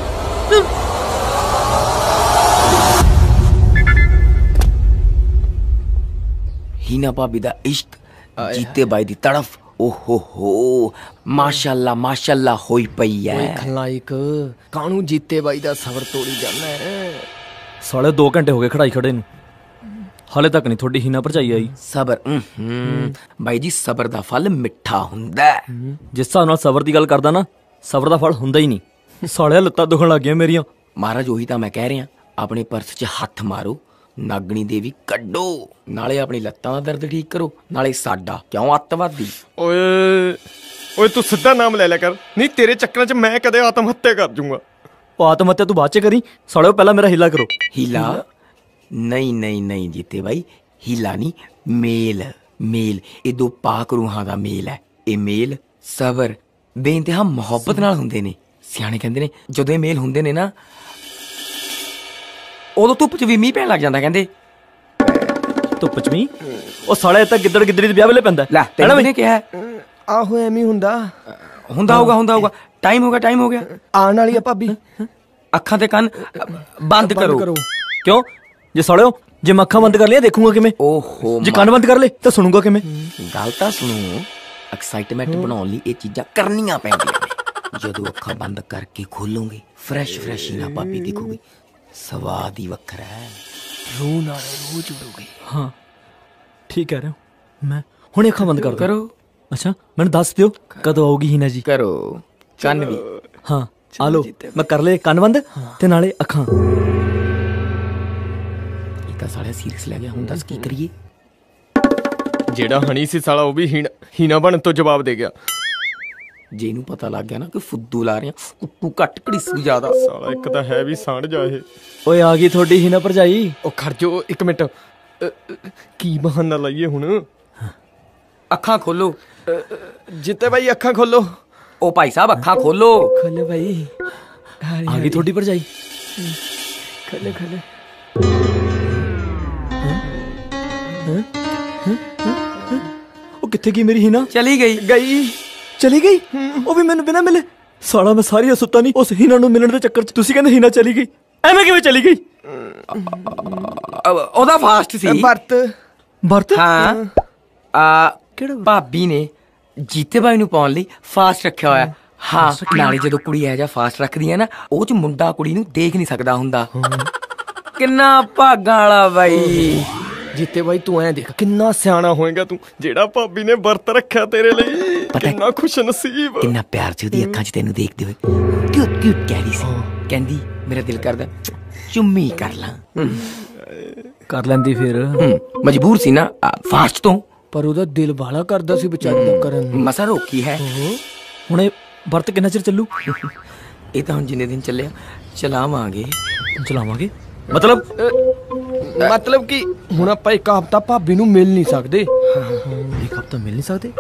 हीना भाभी दा इश्क, जीते बाई दी तड़फ, ओहो हो माशाल्लाह माशाल्लाह होई पई है। ओए खलाइक कानू जीते बाई दा सबर तोड़ी जाना है। साले दो घंटे हो गए खड़ाई खड़े नूं, हाले तक नहीं थोड़ी हीना भरजाई आई। सबर बाई जी, सबर दा फल मिठा हुंदा है। जिस हिसाब नाल सबर दी गल करदा ना, सबर दा फल हुंदा ही नहीं। साले लत्तां दुखण लग गईयां मेरियां। महाराज ओही तां मैं कह रहा, अपने पर्स च हथ मारो, ਨਾਗਣੀ ਦੇਵੀ ਕੱਢੋ, ਨਾਲੇ ਆਪਣੀ ਲੱਤਾਂ ਦਾ ਦਰਦ ਠੀਕ ਕਰੋ, ਨਾਲੇ ਸਾਡਾ। ਕਿਉਂ ਅੱਤਵਾਦੀ? ਓਏ ਓਏ ਤੂੰ ਸਿੱਧਾ ਨਾਮ ਲੈ ਲਿਆ ਕਰ, ਨਹੀਂ ਤੇਰੇ ਚੱਕਰਾਂ 'ਚ ਮੈਂ ਕਦੇ ਆਤਮ ਹੱਤਿਆ ਕਰ ਜੂੰਗਾ। ਉਹ ਆਤਮ ਹੱਤਿਆ ਤੂੰ ਬਾਅਦ 'ਚ ਕਰੀ, ਸਾਲਿਓ ਪਹਿਲਾਂ ਮੇਰਾ ਹੀਲਾ ਕਰੋ। ਹੀਲਾ? ਨਹੀਂ ਨਹੀਂ ਨਹੀਂ ਜੀਤੇ ਬਾਈ, ਹੀਲਾ ਨਹੀਂ, ਮੇਲ। ਮੇਲ ਇਹ ਦੋ ਪਾਕ ਰੂਹਾਂ ਦਾ ਮੇਲ ਹੈ। ਇਹ ਮੇਲ ਸਬਰ ਬੇਇੰਤਹਾ ਮੁਹੱਬਤ ਨਾਲ ਹੁੰਦੇ ਨੇ। ਸਿਆਣੇ ਕਹਿੰਦੇ ਨੇ ਜਦੋਂ ਇਹ ਮੇਲ ਹੁੰਦੇ ਨੇ ਨਾ, ਉਦੋਂ ਧੁੱਪ 'ਚ ਵੀ ਮੀਂਹ ਪੈਣ ਲੱਗ ਜਾਂਦਾ। ਕਹਿੰਦੇ ਧੁੱਪ 'ਚ ਮੀਂਹ? ਉਹ ਸਾਲੇ ਤਾਂ ਗਿੱਦੜ ਗਿੱਦੜੀ ਦੇ ਵਿਆਹ ਵੇਲੇ ਪੈਂਦਾ। ਲੈ ਤੈਨੂੰ ਨੇ ਕਿਹਾ ਆਹੋ ਐਵੇਂ ਹੁੰਦਾ ਹੁੰਦਾ ਹੋਊਗਾ ਹੁੰਦਾ ਹੋਊਗਾ। ਟਾਈਮ ਹੋ ਗਿਆ ਟਾਈਮ ਹੋ ਗਿਆ, ਆਉਣ ਵਾਲੀ ਆ ਭਾਬੀ। ਅੱਖਾਂ ਤੇ ਕੰਨ ਬੰਦ ਕਰੋ। ਕਿਉਂ? ਜੇ ਸਾਲਿਓ ਜੇ ਮੈਂ ਅੱਖਾਂ ਬੰਦ ਕਰ ਲਿਆ ਦੇਖੂੰਗਾ ਕਿਵੇਂ? ਓਹੋ ਜੇ ਕੰਨ ਬੰਦ ਕਰ ਲਏ ਤਾਂ ਸੁਣੂਗਾ ਕਿਵੇਂ? ਗੱਲ ਤਾਂ ਸੁਣੋ, ਐਕਸਾਈਟਮੈਂਟ ਬਣਾਉਣ ਲਈ ਇਹ ਚੀਜ਼ਾਂ ਕਰਨੀਆਂ ਪੈਂਦੀਆਂ ਨੇ। ਜਦੋਂ ਅੱਖਾਂ ਬੰਦ ਕਰਕੇ ਖੋਲੋਗੇ ਫਰੈਸ਼ ਫਰੈਸ਼ ਹੀ ਨਾ ਭਾਬੀ ਦਿਖੂਗੀ, ਸਵਾਦ ਹੀ ਵੱਖਰਾ ਹੈ। ਰੂਹ ਨਾਲ ਰੂਹ ਜੁੜੋਗੇ। ਹਾਂ ਠੀਕ ਕਹਿ ਰਹੇ ਹੋ। ਮੈਂ ਹੁਣੇ ਅੱਖਾਂ ਬੰਦ ਕਰ ਦੂੰ। ਕਰੋ। ਅੱਛਾ ਮੈਨੂੰ ਦੱਸ ਦਿਓ ਕਦੋਂ ਆਊਗੀ ਹੀਨਾ ਜੀ? ਕਰੋ। ਕੰਨ ਵੀ? ਹਾਂ ਆ ਲੋ, ਮੈਂ ਕਰ ਲਏ ਕੰਨ ਬੰਦ ਤੇ ਨਾਲੇ ਅੱਖਾਂ। ਇਹ ਤਾਂ ਸਾਲਿਆ ਸੀਰੀਅਸ ਲੈ ਗਿਆ। ਹੁਣ ਦੱਸ ਕੀ ਕਰੀਏ? ਜਿਹੜਾ ਹਣੀ ਸੀ ਸਾਲਾ ਉਹ ਵੀ ਹੀਨਾ ਹੀਨਾ ਬਣਨ ਤੋਂ ਜਵਾਬ ਦੇ ਗਿਆ। ਜੇ ਇਹਨੂੰ ਪਤਾ ਲੱਗ ਗਿਆ ਨਾ ਕਿ ਫੁੱਦੂ ਲਾ ਰਹੇ ਆ, ਕੁੱਟੂ ਘੱਟ ਘੜੀਸੂ ਜ਼ਿਆਦਾ। ਸਾਲਾ ਇੱਕ ਤਾਂ ਹੈ ਵੀ ਸਾਂਢ ਜਾ ਇਹ। ਓਏ ਆ ਗਈ ਤੁਹਾਡੀ ਹੀਨਾ ਭਰਜਾਈ। ਉਹ ਖੜ ਜੋ ਇੱਕ ਮਿੰਟ, ਕੀ ਬਹਾਨਾ ਲਾਈਏ ਹੁਣ? ਅੱਖਾਂ ਖੋਲੋ ਜਿੱਤੇ ਬਾਈ, ਅੱਖਾਂ ਖੋਲੋ। ਉਹ ਭਾਈ ਸਾਹਿਬ ਅੱਖਾਂ ਖੋਲੋ। ਖੋਲੋ ਭਾਈ। ਆ ਗਈ ਤੁਹਾਡੀ ਭਰਜਾਈ। ਖੋਲੋ ਖੋਲੋ। ਉਹ ਕਿੱਥੇ ਗਈ ਮੇਰੀ ਹੀਨਾ? ਚਲੀ ਗਈ। ਗਈ ਚਲੀ ਗਈ? ਉਹ ਵੀ ਮੈਨੂੰ ਬਿਨਾਂ ਮਿਲੇ? ਸਾਲਾ ਮੈਂ ਸਾਰੀ ਸੁੱਤਾ ਨਹੀਂ, ਉਸ ਹੀਨਾ ਨੂੰ ਮਿਲਣ ਦੇ ਚੱਕਰ 'ਚ ਤੁਸੀਂ ਕਹਿੰਦੇ ਹੀਨਾ ਚਲੀ ਗਈ। ਐਵੇਂ ਕਿਵੇਂ ਚਲੀ ਗਈ? ਉਹਦਾ ਫਾਸਟ ਸੀ। ਵਰਤ ਵਰਤ? ਹਾਂ ਆ ਭਾਬੀ ਨੇ ਜੀਤੇ ਬਾਈ ਨੂੰ ਪਾਉਣ ਲਈ ਫਾਸਟ ਰੱਖਿਆ ਹੋਇਆ। ਹਾਂ ਨਾਲੇ ਜਦੋਂ ਕੁੜੀ ਇਹ ਜਿਹਾ ਫਾਸਟ ਰੱਖਦੀ ਹੈ ਨਾ, ਉਹ 'ਚ ਮੁੰਡਾ ਕੁੜੀ ਨੂੰ ਦੇਖ ਨਹੀਂ ਸਕਦਾ ਹੁੰਦਾ। ਕਿੰਨਾ ਭਾਗਾਂ ਵਾਲਾ ਬਾਈ। ਜੀਤੇ ਬਾਈ ਤੂੰ ਐਂ ਦੇਖ ਕਿੰਨਾ ਸਿਆਣਾ ਹੋਏਗਾ ਤੂੰ, ਜਿਹੜਾ ਭਾਬੀ ਨੇ ਵਰਤ ਰੱਖਿਆ ਤੇਰੇ ਲਈ। ਕਿੰਨਾ ਖੁਸ਼ ਨਸੀਬ। ਕਿੰਨਾ ਪਿਆਰ ਸੀ ਉਹਦੀ ਅੱਖਾਂ 'ਚ ਤੈਨੂੰ ਦੇਖਦੇ ਹੋਏ। ਕਿਊਟ ਕਿਊਟ ਕਹਿ ਰਹੀ ਸੀ। ਕਹਿੰਦੀ ਮੇਰਾ ਦਿਲ ਕਰਦਾ ਚੁੰਮੀ ਕਰ ਲਾਂ। ਕਰ ਲੈਂਦੀ ਫਿਰ। ਮਜਬੂਰ ਸੀ ਨਾ ਫਾਸਟ ਤੋਂ। ਪਰ ਉਹਦਾ ਦਿਲ ਬਾਲਾ ਕਰਦਾ ਸੀ ਵਿਚਾਰੀ ਦਾ ਕਰਨ ਨੂੰ। ਮਸਾ ਰੋਕੀ ਹੈ। ਹੁਣ ਇਹ ਵਰਤ ਕਿੰਨਾ ਚਿਰ ਚੱਲੂ? ਇਹ ਤਾਂ ਹੁਣ ਜਿੰਨੇ ਦਿਨ ਚੱਲਿਆ ਚਲਾਵਾਂਗੇ। ਚਲਾਵਾਂਗੇ ਮਤਲਬ? ਮਤਲਬ ਕਿ ਹੁਣ ਆਪਾਂ ਇੱਕ ਹਫ਼ਤਾ ਭਾਬੀ ਨੂੰ ਮਿਲ ਨਹੀਂ ਸਕਦੇ। ਇੱਕ ਹਫ਼ਤਾ ਮਿਲ ਨਹੀਂ ਸਕਦੇ?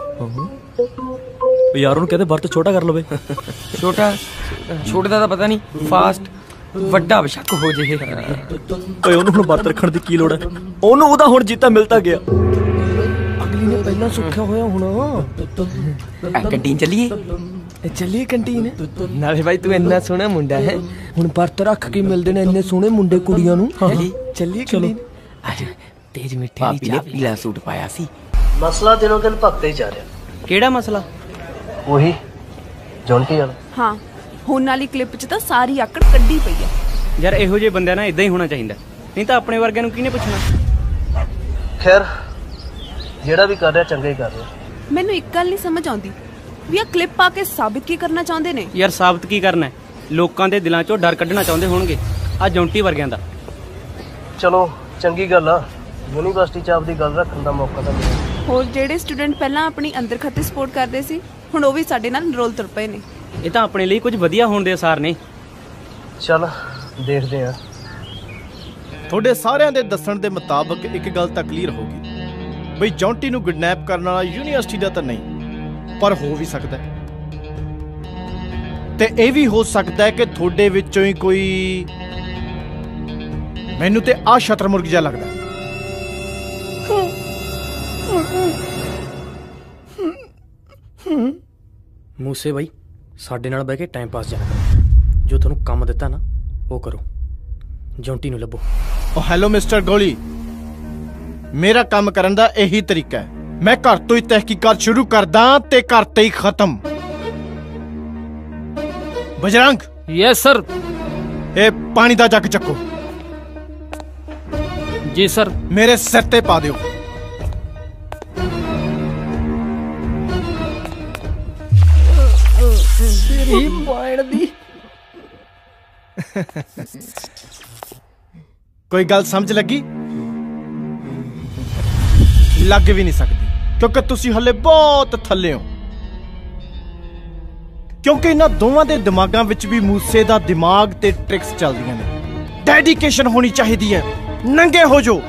ਯਾਰ ਉਹਨੂੰ ਕਹਿੰਦੇ ਵਰਤ ਛੋਟਾ ਕਰ ਲਵੇ। ਛੋਟਾ ਛੋਟੇ ਦਾ ਤਾਂ ਪਤਾ ਨਹੀਂ, ਫਾਸਟ ਵੱਡਾ ਬਸ਼ੱਕ ਹੋ ਜੇ। ਓਏ ਉਹਨੂੰ ਹੁਣ ਵਰਤ ਰੱਖਣ ਦੀ ਕੀ ਲੋੜ ਹੈ? ਉਹਨੂੰ ਉਹਦਾ ਹੁਣ ਜੀਤਾ ਮਿਲਤਾ ਗਿਆ। ਅਗਲੀ ਨੇ ਪਹਿਲਾਂ ਸੁੱਖਿਆ ਹੋਇਆ ਹੁਣ। ਕੰਟੀਨ ਚੱਲੀਏ? ਚੱਲੀਏ ਕੰਟੀਨ। ਨਾਲੇ ਬਾਈ ਤੂੰ ਇੰਨਾ ਸੋਹਣਾ ਮੁੰਡਾ ਹੈ, ਹੁਣ ਵਰਤ ਰੱਖ ਕੇ ਮਿਲਦੇ ਨੇ ਇੰਨੇ ਸੋਹਣੇ ਮੁੰਡੇ ਕੁੜੀਆਂ ਨੂੰ। ਚੱਲੀਏ ਕੰਟੀਨ। ਤੇਜ ਮਿੱਠੇ ਭਾਬੀ ਨੇ ਪੀਲਾ ਸੂਟ ਪਾਇਆ ਸੀ। ਮਸਲਾ ਦਿਨੋਂ ਦਿਨ ਭਗਤੇ ਜਾ ਰਿਹਾ। ਕਿਹੜਾ ਮਸਲਾ? ਉਹੀ ਜੌਂਟੀ ਵਾਲਾ। ਹਾਂ ਹੁਣ ਵਾਲੀ ਕਲਿੱਪ 'ਚ ਤਾਂ ਸਾਰੀ ਆਕੜ ਕੱਢੀ ਪਈ ਆ। ਯਾਰ ਇਹੋ ਜਿਹੇ ਬੰਦਿਆਂ ਨਾਲ ਇਦਾਂ ਹੀ ਹੋਣਾ ਚਾਹੀਦਾ, ਨਹੀਂ ਤਾਂ ਆਪਣੇ ਵਰਗਿਆਂ ਨੂੰ ਕਿਹਨੇ ਪੁੱਛਣਾ। ਖੈਰ ਜਿਹੜਾ ਵੀ ਕਰ ਰਿਹਾ ਚੰਗਾ ਹੀ ਕਰ ਰਿਹਾ। ਮੈਨੂੰ ਇੱਕ ਗੱਲ ਨਹੀਂ ਸਮਝ ਆਉਂਦੀ ਵੀ ਆ ਕਲਿੱਪ ਪਾ ਕੇ ਸਾਬਿਤ ਕੀ ਕਰਨਾ ਚਾਹੁੰਦੇ ਨੇ? ਯਾਰ ਸਾਬਤ ਕੀ ਕਰਨਾ ਹੈ? ਲੋਕਾਂ ਦੇ ਦਿਲਾਂ 'ਚੋਂ ਡਰ ਕੱਢਣਾ ਚਾਹੁੰਦੇ ਹੋਣਗੇ ਆ ਜੌਂਟੀ ਵਰਗਿਆਂ ਦਾ। ਚਲੋ ਚੰਗੀ ਗੱਲ ਆ, ਯੂਨੀਵਰਸਿਟੀ 'ਚ ਆਪਦੀ ਗੱਲ ਰੱਖਣ ਦਾ ਮੌਕਾ ਤਾਂ ਮਿਲਿਆ। ਹੋਰ ਜਿਹੜੇ ਸਟੂਡੈਂਟ ਪਹਿਲਾਂ ਆਪਣੀ ਅੰਦਰ ਖੱਤੇ ਸਪੋਰਟ ਕਰਦੇ ਸੀ, ਹੁਣ ਉਹ ਵੀ ਸਾਡੇ ਨਾਲ ਰੋਲ ਤੁਰ ਪਏ ਨੇ। ਇਹ ਤਾਂ ਆਪਣੇ ਲਈ ਕੁਝ ਵਧੀਆ ਹੋਣ ਦੇ ਅਸਾਰ ਨੇ। ਚੱਲ ਦੇਖਦੇ ਆ। ਤੁਹਾਡੇ ਸਾਰਿਆਂ ਦੇ ਦੱਸਣ ਦੇ ਮੁਤਾਬਕ ਇੱਕ ਗੱਲ ਤਾਂ ਕਲੀਅਰ ਹੋ ਗਈ ਬਈ ਜੌਂਟੀ ਨੂੰ ਕਿਡਨੈਪ ਕਰਨ ਵਾਲਾ ਯੂਨੀਵਰਸਿਟੀ ਦਾ ਤਾਂ ਨਹੀਂ, ਪਰ ਹੋ ਵੀ ਸਕਦਾ ਹੈ। ਤੇ ਇਹ ਵੀ ਹੋ ਸਕਦਾ ਹੈ ਕਿ ਤੁਹਾਡੇ ਵਿੱਚੋਂ ਹੀ ਕੋਈ, ਮੈਨੂੰ ਤੇ ਆ ਸ਼ਤਰਮੁਰਗ ਜਿਹਾ ਲੱਗਦਾ। ਮੂਸੇ ਬਾਈ ਸਾਡੇ ਨਾਲ ਬਹਿ ਕੇ ਟਾਈਮ ਪਾਸ ਜਾਣਾ ਕਰੋ। ਜੋ ਤੁਹਾਨੂੰ ਕੰਮ ਦਿੱਤਾ ਨਾ ਉਹ ਕਰੋ। ਜੌਂਟੀ ਨੂੰ ਲੱਭੋ। ਓ ਹੈਲੋ ਮਿਸਟਰ ਗੋਲੀ, ਮੇਰਾ ਕੰਮ ਕਰਨ ਦਾ ਇਹੀ ਤਰੀਕਾ ਹੈ। ਮੈਂ ਘਰ ਤੋਂ ਹੀ ਤਹਿਕੀਕਾਤ ਸ਼ੁਰੂ ਕਰਦਾ ਤੇ ਘਰ ਤੇ ਹੀ ਖਤਮ। ਬਜਰੰਗ। Yes sir. ਇਹ ਪਾਣੀ ਦਾ ਜੱਗ ਚੱਕੋ। ਜੀ ਸਰ। ਮੇਰੇ ਸਿਰ ਤੇ ਪਾ ਦਿਓ। ਤੇਰੀ ਬਾੜ ਦੀ। ਕੋਈ ਗੱਲ ਸਮਝ ਲੱਗੀ? ਲੱਗ ਵੀ ਨਹੀਂ ਸਕਦੀ ਕਿਉਂਕਿ ਤੁਸੀਂ ਹੱਲੇ ਬਹੁਤ ਥੱਲੇ ਹੋ। ਕਿਉਂਕਿ ਇਹਨਾਂ ਦੋਵਾਂ ਦੇ ਦਿਮਾਗਾਂ ਵਿੱਚ ਵੀ ਮੂਸੇ ਦਾ ਦਿਮਾਗ ਤੇ ਟ੍ਰਿਕਸ ਚੱਲਦੀਆਂ ਨੇ। ਡੈਡੀਕੇਸ਼ਨ ਹੋਣੀ ਚਾਹੀਦੀ ਹੈ। ਨੰਗੇ ਹੋ ਜੋ।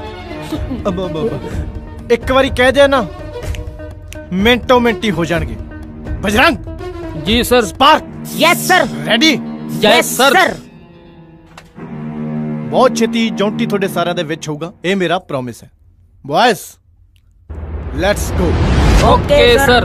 ਇੱਕ ਵਾਰੀ ਕਹਿ ਦਿਆ ਨਾ ਮਿੰਟੋ ਮਿੰਟੀ ਹੋ ਜਾਣਗੇ। Bajrang ji sir. Spark yes sir. Ready yes sir. ਬਹੁਤ ਛੇਤੀ ਜੌਂਟੀ ਤੁਹਾਡੇ ਸਾਰਿਆਂ ਦੇ ਵਿੱਚ ਹੋਊਗਾ, ਇਹ ਮੇਰਾ ਪ੍ਰੋਮਿਸ ਹੈ। Boys let's go. Okay sir.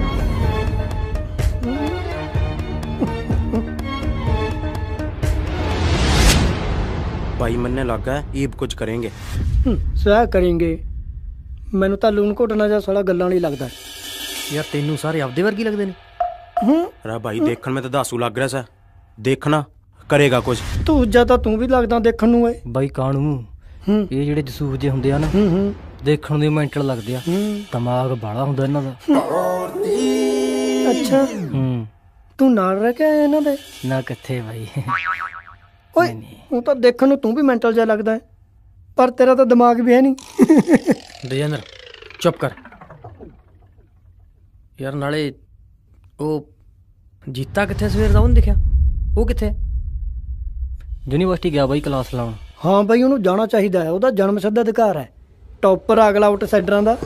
भाई मनने लग गया ईब कुछ करेंगे। ਸਹਿ ਕरेंगे। ਮੈਨੂੰ ਤਾਂ ਲੂਣ ਘੋਟਣਾ ਜਾਂ ਸਾਲਾ ਗੱਲਾਂ ਨਹੀਂ ਲੱਗਦਾ ਯਾਰ ਤੈਨੂੰ ਸਾਰੇ ਆਪਦੇ ਵਰਗੀ ਲੱਗਦੇ ਨੇ। अरे भाई देखने में तो दासू लग रहा सा, देखना करेगा कुछ। ਤੂੰ ਜਾਂ ਤਾਂ ਤੂੰ ਵੀ ਲੱਗਦਾ ਦੇਖਣ ਨੂੰ ਏ। ਬਾਈ ਕਾਣੂ ਇਹ ਜਿਹੜੇ ਜਸੂਸ ਜੇ ਹੁੰਦੇ ਆ ਨਾ ਦੇਖਣ ਨੂੰ ਮੈਂਟਲ ਲੱਗਦੇ ਆ, ਦਿਮਾਗ ਬਾੜਾ ਹੁੰਦਾ ਇਹਨਾਂ ਦਾ। ਅੱਛਾ ਹੂੰ ਤੂੰ ਨਾਲ ਰਹਿ ਕੇ ਆਇਆ ਇਹਨਾਂ ਦੇ? ਨਾ ਕਿੱਥੇ ਬਾਈ। ਓਏ ਉਹ ਤਾਂ ਦੇਖਣ ਨੂੰ ਤੂੰ ਵੀ ਮੈਂਟਲ ਜਿਹਾ ਲੱਗਦਾ ਹੈ, ਪਰ ਤੇਰਾ ਤਾਂ ਦਿਮਾਗ ਵੀ ਹੈ ਨਹੀਂ। ਦਜਿੰਦਰ ਚੁੱਪ ਕਰ ਯਾਰ। ਨਾਲੇ ਉਹ ਜੀਤਾ ਕਿੱਥੇ ਸਵੇਰ ਦਾ ਉਹਨੂੰ ਦਿਖਿਆ? ਉਹ ਕਿੱਥੇ? ਯੂਨੀਵਰਸਿਟੀ ਗਿਆ ਬਾਈ ਕਲਾਸ ਲਾਉਣ। ਹਾਂ ਬਾਈ ਉਹਨੂੰ ਜਾਣਾ ਚਾਹੀਦਾ ਹੈ, ਉਹਦਾ ਜਨਮ ਸਿੱਧ ਅਧਿਕਾਰ ਹੈ। ਟੌਪਰ ਅਗਲਾ ਆਊਟਸਾਈਡਰਾਂ ਦਾ।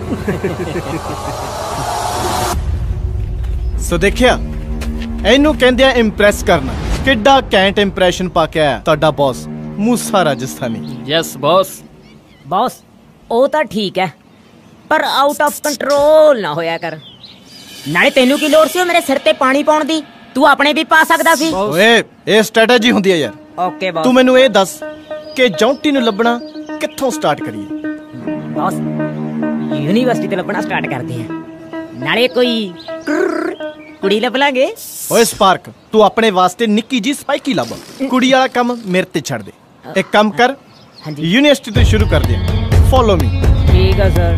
ਸੋ ਦੇਖਿਆ, ਇਹਨੂੰ ਕਹਿੰਦੇ ਆ ਇੰਪ੍ਰੈਸ ਕਰਨਾ। ਕਿੱਡਾ ਕੈਂਟ ਇੰਪ੍ਰੈਸ਼ਨ ਪਾ ਕੇ ਆਇਆ ਤੁਹਾਡਾ boss Moosa Rajasthani. Yes boss. Boss ਉਹ ਤਾਂ ਠੀਕ ਹੈ, ਪਰ ਆਊਟ ਆਫ ਕੰਟਰੋਲ ਨਾ ਹੋਇਆ ਕਰ। ਨਾਲੇ ਤੈਨੂੰ ਕੀ ਲੋੜ ਸੀ ਉਹ ਮੇਰੇ ਸਿਰ ਤੇ ਪਾਣੀ ਪਾਉਣ ਦੀ? ਤੂੰ ਆਪਣੇ ਵੀ ਪਾ ਸਕਦਾ ਸੀ। ਓਏ ਇਹ ਸਟ੍ਰੈਟਜੀ ਹੁੰਦੀ ਹੈ ਯਾਰ। Okay boss. ਤੂੰ ਮੈਨੂੰ ਇਹ ਦੱਸ ਕਿ ਜੌਂਟੀ ਨੂੰ ਲੱਭਣਾ ਕਿੱਥੋਂ ਸਟਾਰਟ ਕਰੀਏ? ਬॉस ਯੂਨੀਵਰਸਿਟੀ ਤੇ ਲੱਭਣਾ ਸਟਾਰਟ ਕਰਦੇ ਆ, ਨਾਲੇ ਕੋਈ ਕੁੜੀ ਲੱਭ ਲਾਂਗੇ। ਓਏ ਸਪਾਰਕ ਤੂੰ ਆਪਣੇ ਵਾਸਤੇ ਨਿੱਕੀ ਜੀ ਸਪਾਈਕੀ ਲੱਭ, ਕੁੜੀ ਵਾਲਾ ਕੰਮ ਮੇਰੇ ਤੇ ਛੱਡ ਦੇ। ਇੱਕ ਕੰਮ ਕਰ, ਯੂਨੀਵਰਸਿਟੀ ਤੋਂ ਸ਼ੁਰੂ ਕਰਦੇ ਆ। Follow me. ਠੀਕ ਹੈ ਸਰ।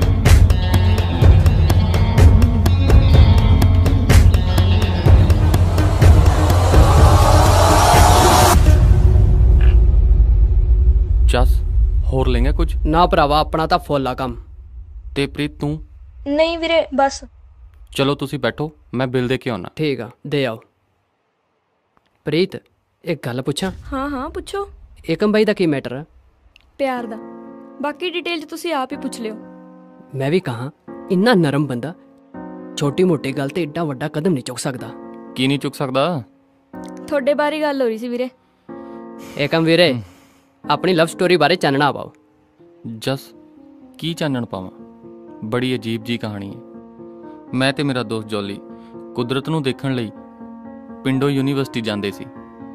ਜਸ ਹੋਰ ਲੈਂਗਾ ਕੁਝ? ਨਾ ਭਰਾਵਾ ਆਪਣਾ ਤਾਂ ਫੁੱਲ ਆ ਕੰਮ। ਤੇ ਪ੍ਰੀਤ ਤੂੰ? ਨਹੀਂ ਵੀਰੇ ਬਸ। ਚਲੋ ਤੁਸੀਂ ਬੈਠੋ, ਮੈਂ ਬਿੱਲ ਦੇ ਕੇ ਆਉਣਾ। ਠੀਕ ਆ ਦੇ ਆਓ। ਪ੍ਰੀਤ ਇੱਕ ਗੱਲ ਪੁੱਛਾਂ? ਹਾਂ ਹਾਂ ਪੁੱਛੋ। ਏਕਮ ਬਾਈ ਦਾ ਕੀ ਮੈਟਰ ਆ? ਪਿਆਰ ਦਾ, ਬਾਕੀ ਡਿਟੇਲ ਚ ਤੁਸੀਂ ਆਪ ਹੀ ਪੁੱਛ ਲਿਓ। ਮੈਂ ਵੀ ਕਹਾਂ ਇੰਨਾ ਨਰਮ ਬੰਦਾ ਛੋਟੀ ਮੋਟੀ ਗੱਲ ਤੇ ਏਡਾ ਵੱਡਾ ਕਦਮ ਨਹੀਂ ਚੁੱਕ ਸਕਦਾ। ਕੀ ਨਹੀਂ ਚੁੱਕ ਸਕਦਾ? ਤੁਹਾਡੇ ਬਾਰੇ ਗੱਲ ਹੋ ਰਹੀ ਸੀ ਵੀਰੇ। ਏਕਮ ਵੀਰੇ ਆਪਣੀ ਲਵ ਸਟੋਰੀ ਬਾਰੇ ਚਾਨਣਾ ਪਾਓ। ਜਸ ਕੀ ਚਾਨਣ ਪਾਵਾਂ? ਬੜੀ ਅਜੀਬ ਜੀ ਕਹਾਣੀ ਹੈ। ਮੈਂ ਤੇ ਮੇਰਾ ਦੋਸਤ ਜੋਲੀ ਕੁਦਰਤ ਨੂੰ ਦੇਖਣ ਲਈ ਪਿੰਡੋਂ ਯੂਨੀਵਰਸਿਟੀ ਜਾਂਦੇ ਸੀ,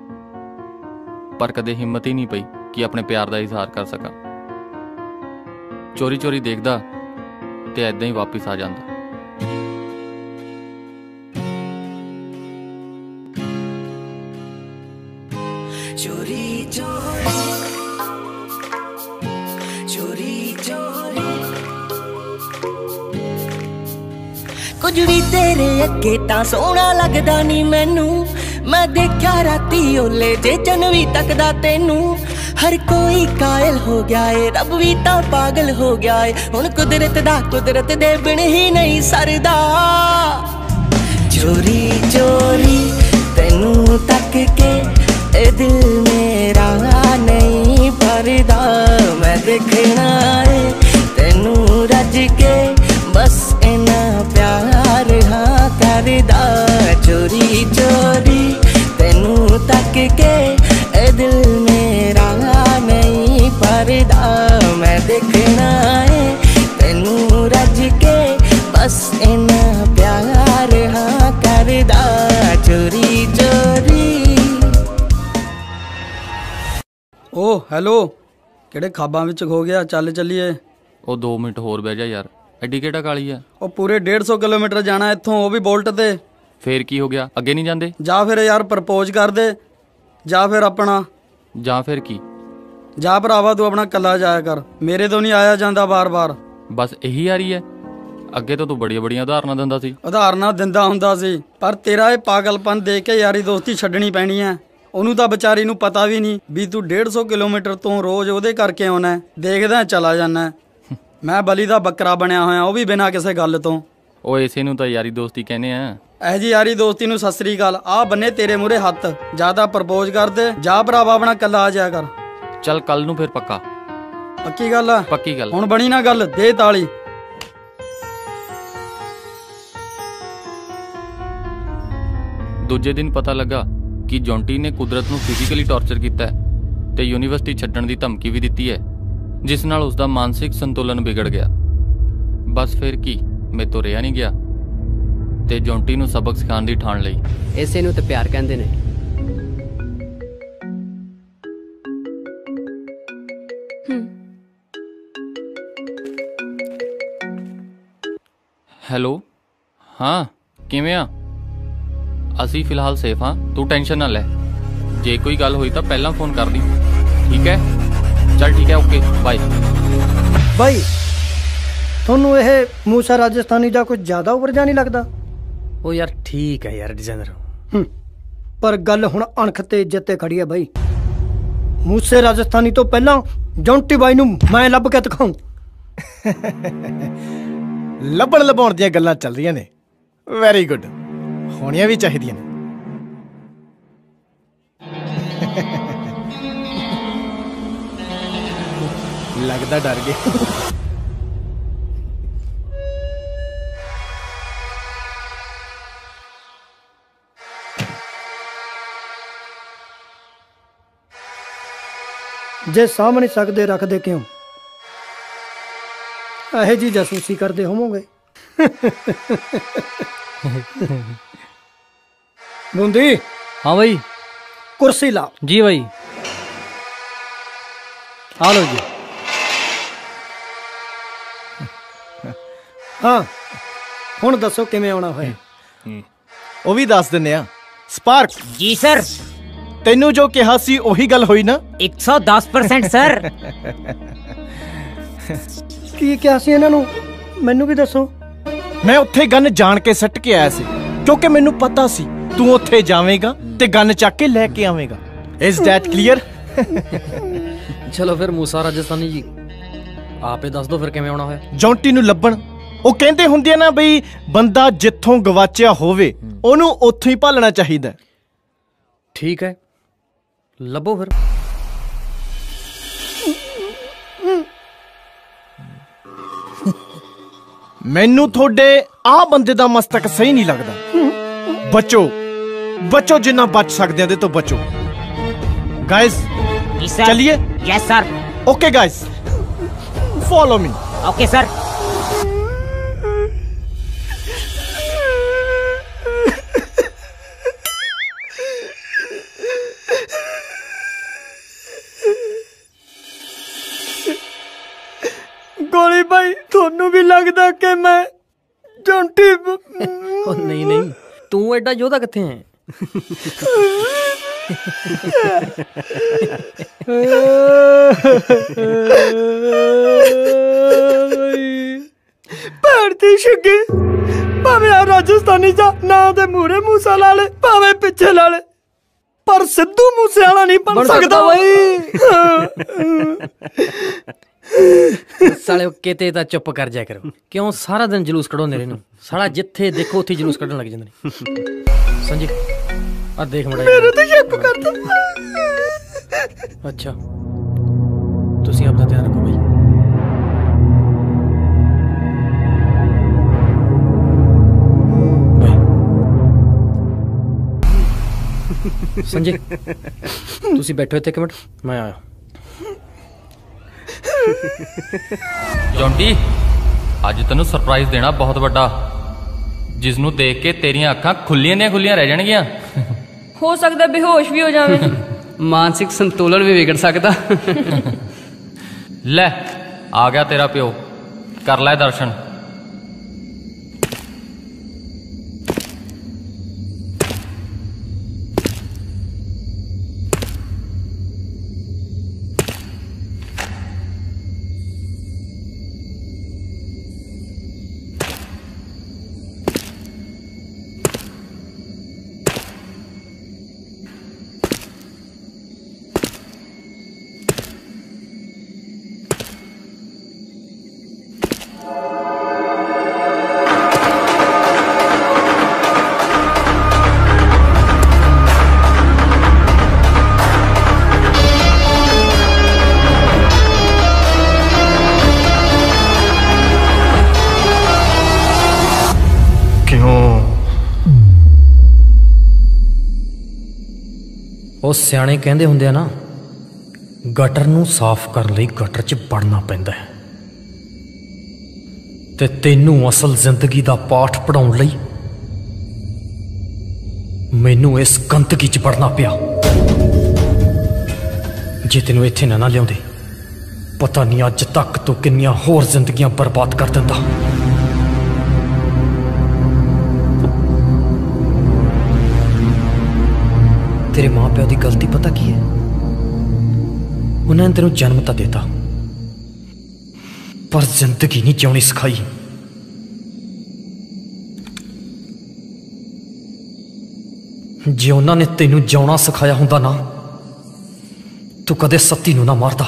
ਪਰ ਕਦੇ ਹਿੰਮਤ ਹੀ ਨਹੀਂ ਪਈ ਕਿ ਆਪਣੇ ਪਿਆਰ ਦਾ ਇਜ਼ਹਾਰ ਕਰ ਸਕਾਂ। ਚੋਰੀ ਚੋਰੀ ਦੇਖਦਾ ਤੇ ਐਦਾਂ ਹੀ ਵਾਪਿਸ ਆ ਜਾਂਦਾ। ਚੋਰੀ ਚੋਰੀ ਚੋਰੀ ਚੋਰੀ ਕੁਝ ਵੀ ਤੇਰੇ ਅੱਗੇ ਤਾਂ ਸੋਹਣਾ ਲੱਗਦਾ ਨਹੀਂ ਮੈਨੂੰ। ਮੈਂ ਦੇਖਿਆ ਰਾਤੀ ਓਲੇ ਜੇ ਚੰਨ ਵੀ ਤੱਕਦਾ ਤੈਨੂੰ। ਹਰ ਕੋਈ ਕਾਇਲ ਹੋ ਗਿਆ ਏ, ਰੱਬ ਵੀ ਤਾਂ ਪਾਗਲ ਹੋ ਗਿਆ ਏ। ਹੁਣ ਕੁਦਰਤ ਦਾ ਕੁਦਰਤ ਦੇ ਬਿਨ ਹੀ ਨਹੀਂ ਸਰਦਾ। ਚੋਰੀ ਚੋਰੀ ਤੈਨੂੰ ਤੱਕ ਕੇ ਇਹ ਦਿਲ ਮੇਰਾ ਨਹੀਂ ਭਰਦਾ। ਮੈਂ ਦੇਖਣਾ ਏ ਤੈਨੂੰ ਰੱਜ ਕੇ ਬਸ ਇੰਨਾ ਪਿਆਰ ਹਾਂ ਕਰਦਾ। ਚੋਰੀ ਚੋਰੀ ਤੈਨੂੰ ਤੱਕ ਕੇ ਇਹ ਦਿਲ ਮੇਰਾ ਨਹੀਂ ਭਰਦਾ। ਮੈਂ ਦੇਖਣਾ ਏ ਤੈਨੂੰ ਰੱਜ ਕੇ ਬਸ ਇੰਨਾ ਪਿਆਰ ਹਾਂ ਕਰਦਾ। ਚੋਰੀ ਚੋਰੀ। ਓ ਹੈਲੋ, ਕਿਹੜੇ ਖਾਬਾਂ ਵਿੱਚ ਖੋ ਗਿਆ? ਚੱਲ ਚੱਲੀਏ। ਉਹ ਦੋ ਮਿੰਟ ਹੋਰ ਬਹਿ ਜਾ ਯਾਰ, ਐਡੀ ਕਿਹੜਾ ਕਾਲੀ ਆ? ਉਹ ਪੂਰੇ ਡੇਢ ਸੌ ਕਿਲੋਮੀਟਰ ਜਾਣਾ ਇੱਥੋਂ, ਉਹ ਵੀ ਬੋਲਟ ਤੇ। ਫੇਰ ਕੀ ਹੋ ਗਿਆ, ਅੱਗੇ ਨਹੀਂ ਜਾਂਦੇ? ਜਾਂ ਫਿਰ ਯਾਰ ਪ੍ਰਪੋਜ਼ ਕਰ ਦੇ, ਜਾਂ ਫਿਰ ਆਪਣਾ। ਜਾਂ ਫਿਰ ਕੀ? ਜਾ ਭਰਾਵਾ ਤੂੰ ਆਪਣਾ ਕੱਲਾ ਜਾਇਆ ਕਰ, ਮੇਰੇ ਤੋਂ ਨਹੀਂ ਆਇਆ ਜਾਂਦਾ ਬਾਰ-ਬਾਰ। ਬਸ ਇਹੀ ਆ ਰਹੀ ਹੈ? ਅੱਗੇ ਤੋਂ ਤੂੰ ਬੜੀਆਂ ਬੜੀਆਂ ਉਦਾਹਰਨਾਂ ਦਿੰਦਾ ਸੀ। ਉਦਾਹਰਨਾਂ ਦਿੰਦਾ ਹੁੰਦਾ ਸੀ, ਪਰ ਤੇਰਾ ਇਹ ਪਾਗਲਪਨ ਦੇਖ ਕੇ ਯਾਰੀ ਦੋਸਤੀ ਛੱਡਣੀ ਪੈਣੀ ਹੈ। ਉਹਨੂੰ ਤਾਂ ਵਿਚਾਰੀ ਨੂੰ ਪਤਾ ਵੀ ਨਹੀਂ ਵੀ ਤੂੰ ਡੇਢ ਸੌ ਕਿਲੋਮੀਟਰ ਤੋਂ ਰੋਜ਼ ਉਹਦੇ ਕਰਕੇ ਆਉਣਾ। ਦੇਖਦਾ ਚਲਾ ਜਾਣਾ। ਮੈਂ ਬਲੀ ਦਾ ਬੱਕਰਾ ਬਣਿਆ ਹੋਇਆ, ਉਹ ਵੀ ਬਿਨਾਂ ਕਿਸੇ ਗੱਲ ਤੋਂ। ਉਹ ਇਸੇ ਨੂੰ ਤਾਂ ਯਾਰੀ ਦੋਸਤੀ ਕਹਿੰਦੇ ਆ। ਇਹ ਜੀ ਯਾਰੀ ਦੋਸਤੀ ਨੂੰ ਸਤਿ ਸ੍ਰੀ ਅਕਾਲ। ਆ ਬੰਨੇ ਤੇਰੇ ਮੂਹਰੇ ਹੱਥ, ਜਿਆਦਾ ਪ੍ਰਪੋਜ਼ ਕਰਦੇ ਜਾ ਭਰਾਵਾ, ਆਪਣਾ ਕੱਲਾ ਆ ਜਾਇਆ ਕਰ। ਚੱਲ ਕੱਲ ਨੂੰ ਫਿਰ ਪੱਕਾ। ਪੱਕੀ ਗੱਲ ਆ? ਪੱਕੀ ਗੱਲ। ਹੁਣ ਬਣੀ ਨਾ ਗੱਲ, ਦੇ ਤਾਲੀ। ਦੂਜੇ ਦਿਨ ਪਤਾ ਲੱਗਾ ਕਿ ਜੌਂਟੀ ਨੇ ਕੁਦਰਤ ਨੂੰ ਫਿਜ਼ੀਕਲੀ ਟੌਰਚਰ ਕੀਤਾ ਹੈ ਤੇ ਯੂਨੀਵਰਸਿਟੀ ਛੱਡਣ ਦੀ ਧਮਕੀ ਵੀ ਦਿੱਤੀ ਹੈ, ਜਿਸ ਨਾਲ ਉਸ ਦਾ ਮਾਨਸਿਕ ਸੰਤੁਲਨ ਵਿਗੜ ਗਿਆ। ਬਸ ਫਿਰ ਕੀ, ਮੇਰੇ ਤੋਂ ਰਿਹਾ ਨਹੀਂ ਗਿਆ ਤੇ ਜੌਂਟੀ ਨੂੰ ਸਬਕ ਸਿਖਾਉਣ ਦੀ ਠਾਣ ਲਈ। ਇਸੇ ਨੂੰ ਤੇ ਪਿਆਰ ਕਹਿੰਦੇ ਨੇ। ਹੈਲੋ, ਹਾਂ ਕਿਵੇਂ ਆ? ਅਸੀਂ ਫਿਲਹਾਲ ਸੇਫ ਹਾਂ, ਤੂੰ ਟੈਨਸ਼ਨ ਨਾ ਲੈ। ਜੇ ਕੋਈ ਗੱਲ ਹੋਈ ਤਾਂ ਪਹਿਲਾਂ ਫੋਨ ਕਰ ਦੀ, ਠੀਕ ਹੈ? ਚੱਲ ਠੀਕ ਹੈ, ਓਕੇ ਬਾਏ। ਬਾਈ ਤੁਹਾਨੂੰ ਇਹ ਮੂਸਾ ਰਾਜਸਥਾਨੀ ਦਾ ਕੁਝ ਜ਼ਿਆਦਾ ਉੱਪਰ ਜਾ ਨਹੀਂ ਲੱਗਦਾ? ਉਹ ਯਾਰ ਠੀਕ ਹੈ ਯਾਰ ਡਿਜ਼ਾਈਨਰ, ਪਰ ਗੱਲ ਹੁਣ ਅਣਖ ਤੇ ਇੱਜ਼ਤ ਤੇ ਖੜੀ ਹੈ ਬਾਈ। ਮੂਸੇ ਰਾਜਸਥਾਨੀ ਤੋਂ ਪਹਿਲਾਂ ਜੌਂਟੀ ਬਾਈ ਨੂੰ ਮੈਂ ਲੱਭ ਕੇ ਦਿਖਾਉਂ। ਲੱਭਣ ਲਭਾਉਣ ਦੀਆਂ ਗੱਲਾਂ ਚੱਲ ਰਹੀਆਂ ਨੇ, ਵੈਰੀ ਗੁੱਡ, ਹੋਣੀਆਂ ਵੀ ਚਾਹੀਦੀਆਂ ਨੇ। ਲੱਗਦਾ ਡਰ ਗਏ। ਜੇ ਸਾਂਭ ਨਹੀਂ ਸਕਦੇ ਰੱਖਦੇ ਕਿਉਂ? ਇਹੋ ਜੀ ਜਾਸੂਸੀ ਕਰਦੇ ਹੋਵੋਗੇ। बूंदी। हाँ भाई। कुर्सी लाओ। जी भाई। आ लो जी। हाँ ਹੁਣ ਦੱਸੋ ਕਿਵੇਂ ਆਉਣਾ ਹੋਇਆ? ਉਹ ਵੀ ਦੱਸ ਦਿੰਨੇ ਆ। ਸਪਾਰਕ ਜੀ ਸਰ। ਤੈਨੂੰ ਜੋ ਕਿਹਾ ਸੀ ਉਹੀ ਗੱਲ ਹੋਈ ਨਾ? ਇੱਕ ਸੌ ਦਸ ਪਰਸੈਂਟ ਸਰ। ਕੀ ਕਿਹਾ ਸੀ ਇਹਨਾਂ ਨੂੰ ਮੈਨੂੰ ਵੀ ਦੱਸੋ। ਮੈਂ ਉੱਥੇ ਗਨ ਜਾਣ ਕੇ ਸੱਟ ਕੇ ਆਇਆ ਸੀ ਕਿਉਂਕਿ ਮੈਨੂੰ ਪਤਾ ਸੀ ਤੂੰ ਉੱਥੇ ਜਾਵੇਂਗਾ ਤੇ ਗਨ ਚੱਕ ਕੇ ਲੈ ਕੇ ਆਵੇਂਗਾ। Is that clear? ਚਲੋ ਫਿਰ ਮੂਸਾ ਰਾਜਸਥਾਨੀ ਜੀ ਆਪੇ ਦੱਸ ਦੋ ਫਿਰ ਕਿਵੇਂ ਆਉਣਾ ਹੋਇਆ। ਜੌਂਟੀ ਨੂੰ ਲੱਭਣ। ਉਹ ਕਹਿੰਦੇ ਹੁੰਦੇ ਆ ਨਾ ਬਈ ਬੰਦਾ ਜਿੱਥੋਂ ਗਵਾਚਿਆ ਹੋਵੇ ਉਹਨੂੰ ਉੱਥੋਂ ਹੀ ਭਾਲਣਾ ਚਾਹੀਦਾ। ਠੀਕ ਹੈ ਲੱਭੋ ਫਿਰ। ਮੈਨੂੰ ਤੁਹਾਡੇ ਆਹ ਬੰਦੇ ਦਾ ਮਸਤਕ ਸਹੀ ਨਹੀਂ ਲੱਗਦਾ। ਬਚੋ ਬਚੋ ਜਿੰਨਾ ਬਚ ਸਕਦੇ ਇਹਦੇ ਤੋਂ ਬਚੋ। गाइस चलिए। Yes sir. Okay guys follow me. Okay sir. Goli भाई थोनू भी लगता कि मैं जॉन्टी। ओ नहीं नहीं तू एडा योद्धा किथे है? ਭੈਣਦੀ ਛੱਗੇ ਭਾਵੇਂ ਆ ਰਾਜਸਥਾਨੀ ਜਾ ਨਾ ਦੇ ਮੂਰੇ ਮੂਸਾ ਲਾ ਲੈ ਭਾਵੇਂ ਪਿੱਛੇ ਲਾ ਲੈ ਪਰ ਸਿੱਧੂ ਮੂਸੇ ਵਾਲਾ ਨਹੀਂ ਬਣ ਸਕਦਾ ਬਈ। ਸਾਲੇ ਕਿਤੇ ਤਾਂ ਚੁੱਪ ਕਰ ਜਾ ਕਰੋ। ਕਿਉਂ ਸਾਰਾ ਦਿਨ ਜਲੂਸ ਕਢਾਉਂਦੇ ਰਹਿੰਦੇ ਨੂੰ? ਸਾਲਾ ਜਿੱਥੇ ਦੇਖੋ ਉੱਥੇ ਜਲੂਸ ਕੱਢਣ ਲੱਗ ਜਾਂਦੇ ਨੇ। ਸੰਜੀ ਆ ਦੇਖ ਮੜਾ ਮੇਰੇ ਤੇ ਸ਼ੱਕ ਕਰਦਾ। ਅੱਛਾ ਤੁਸੀਂ ਆਪਣਾ ਧਿਆਨ ਰੱਖੋ ਬਈ। ਸੰਜੇ ਤੁਸੀਂ ਬੈਠੋ ਇੱਥੇ ਇੱਕ ਮਿੰਟ ਮੈਂ ਆਇਆ। ਜੌਂਟੀ ਅੱਜ ਤੈਨੂੰ ਸਰਪ੍ਰਾਈਜ਼ ਦੇਣਾ ਬਹੁਤ ਵੱਡਾ, ਜਿਸ ਨੂੰ ਦੇਖ ਕੇ ਤੇਰੀਆਂ ਅੱਖਾਂ ਖੁੱਲੀਆਂ ਦੀਆਂ ਖੁੱਲੀਆਂ ਰਹਿ ਜਾਣਗੀਆਂ। ਹੋ ਸਕਦਾ ਬੇਹੋਸ਼ ਵੀ ਹੋ ਜਾਵੇ। ਮਾਨਸਿਕ ਸੰਤੁਲਨ ਵੀ ਵਿਗੜ ਸਕਦਾ। ਲੈ ਆ ਗਿਆ ਤੇਰਾ ਪਿਓ, ਕਰ ਲੈ ਦਰਸ਼ਨ। ਉਹ ਸਿਆਣੇ ਕਹਿੰਦੇ ਹੁੰਦੇ ਆ ਨਾ, ਗਟਰ ਨੂੰ ਸਾਫ਼ ਕਰਨ ਲਈ ਗਟਰ 'ਚ ਵੜਨਾ ਪੈਂਦਾ ਹੈ, ਤੇ ਤੈਨੂੰ ਅਸਲ ਜ਼ਿੰਦਗੀ ਦਾ ਪਾਠ ਪੜਾਉਣ ਲਈ ਮੈਨੂੰ ਇਸ ਗੰਦਗੀ 'ਚ ਵੜਨਾ ਪਿਆ। ਜੇ ਤੈਨੂੰ ਇੱਥੇ ਨਾ ਨਾ ਲਿਆਉਂਦੇ, ਪਤਾ ਨਹੀਂ ਅੱਜ ਤੱਕ ਤੂੰ ਕਿੰਨੀਆਂ ਹੋਰ ਜ਼ਿੰਦਗੀਆਂ ਬਰਬਾਦ ਕਰ ਦਿੰਦਾ। ਤੇਰੇ ਮਾਂ ਪਿਓ ਦੀ ਗਲਤੀ ਪਤਾ ਕੀ ਹੈ? ਉਹਨਾਂ ਨੇ ਤੈਨੂੰ ਜਨਮ ਤਾਂ ਦਿੱਤਾ, ਪਰ ਜ਼ਿੰਦਗੀ ਨਹੀਂ ਜਿਉਣੀ ਸਿਖਾਈ। ਜੇ ਉਹਨਾਂ ਨੇ ਤੈਨੂੰ ਜਿਉਣਾ ਸਿਖਾਇਆ ਹੁੰਦਾ ਨਾ, ਤੂੰ ਕਦੇ ਸੱਤੀ ਨੂੰ ਨਾ ਮਾਰਦਾ।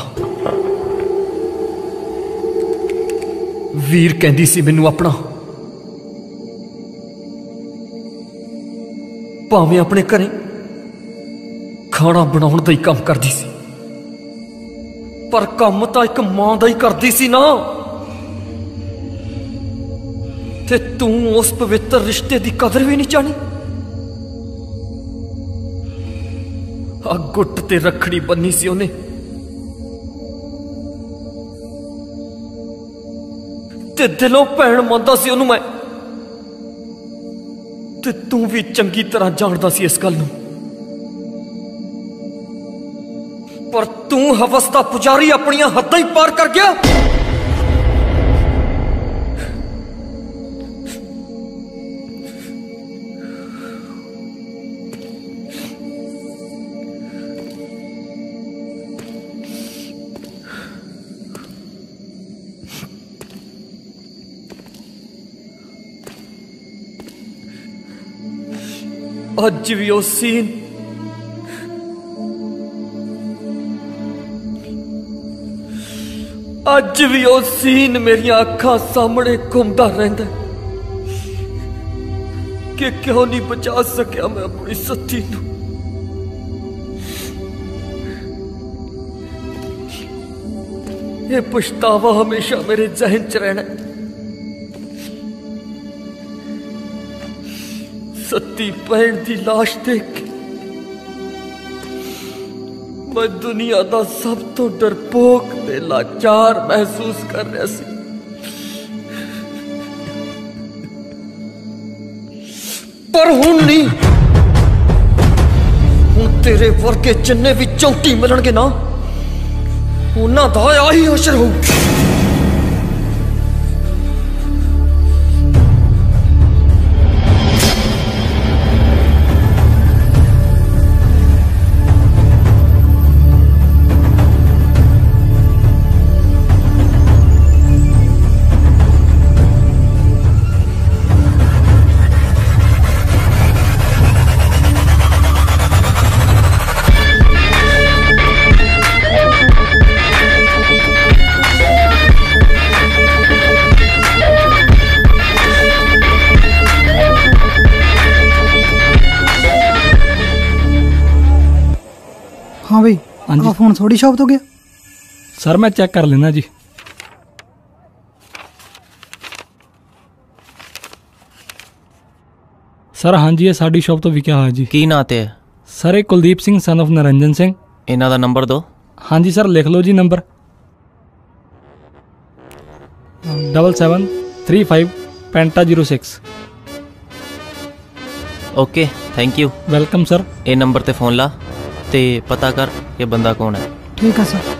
ਵੀਰ ਕਹਿੰਦੀ ਸੀ ਮੈਨੂੰ ਆਪਣਾ, ਭਾਵੇਂ ਆਪਣੇ ਘਰੇ ਖਾਣਾ ਬਣਾਉਣ ਦਾ ਹੀ ਕੰਮ ਕਰਦੀ ਸੀ, ਪਰ ਕੰਮ ਤਾਂ ਇੱਕ ਮਾਂ ਦਾ ਹੀ ਕਰਦੀ ਸੀ ਨਾ। ਤੇ ਤੂੰ ਉਸ ਪਵਿੱਤਰ ਰਿਸ਼ਤੇ ਦੀ ਕਦਰ ਵੀ ਨਹੀਂ ਜਾਣੀ। ਆ ਗੁੱਟ ਤੇ ਰੱਖੜੀ ਬੰਨੀ ਸੀ ਉਹਨੇ, ਤੇ ਦਿਲੋਂ ਭੈਣ ਮੰਨਦਾ ਸੀ ਉਹਨੂੰ ਮੈਂ, ਤੇ ਤੂੰ ਵੀ ਚੰਗੀ ਤਰ੍ਹਾਂ ਜਾਣਦਾ ਸੀ ਇਸ ਗੱਲ ਨੂੰ। ਪਰ ਤੂੰ ਹਵਸ ਦਾ ਪੁਜਾਰੀ ਆਪਣੀਆਂ ਹੱਦਾਂ ਹੀ ਪਾਰ ਕਰ ਗਿਆ। ਅੱਜ ਵੀ ਉਹ ਸੀਨ ਅੱਜ ਵੀ ਉਹ ਸੀਨ ਮੇਰੀਆਂ ਅੱਖਾਂ ਸਾਹਮਣੇ ਘੁੰਮਦਾ ਰਹਿੰਦਾ ਕਿ ਕਿਉਂ ਨਹੀਂ ਬਚਾ ਸਕਿਆ ਮੈਂ ਆਪਣੀ ਸੱਤੀ ਨੂੰ। ਇਹ ਪਛਤਾਵਾ ਹਮੇਸ਼ਾ ਮੇਰੇ ਜ਼ਿਹਨ 'ਚ ਰਹਿਣਾ। ਸੱਤੀ ਭੈਣ ਦੀ ਲਾਸ਼ ਦੇਖ ਕੇ ਮੈਂ ਦੁਨੀਆ ਦਾ ਸਭ ਤੋਂ ਡਰਪੋਕ ਤੇ ਲਾਚਾਰ ਮਹਿਸੂਸ ਕਰ ਰਿਹਾ ਸੀ। ਪਰ ਹੁਣ ਨਹੀਂ, ਹੁਣ ਤੇਰੇ ਵਰਗੇ ਜਿੰਨੇ ਵੀ ਚੌਂਟੀ ਮਿਲਣਗੇ ਨਾ, ਉਹਨਾਂ ਦਾ ਆਹੀ ਅਸਰ ਹੋਊ। हाँ भाई, हाँ फोन थोड़ी शॉप तो गया सर, मैं चेक कर लेना जी। सर हाँ जी, ये साड़ी शॉप तो विकिया हाँ जी। की नाते है सर? एक कुलदीप सिंह सन ऑफ निरंजन सिंह। इन्हों का नंबर दो। हाँ जी सर, लिख लो जी number double seven three five पेंटा zero six. Okay thank you. Welcome sir. ये नंबर ते फोन ला ते पता कर ये बंदा कौन है। ठीक है सर।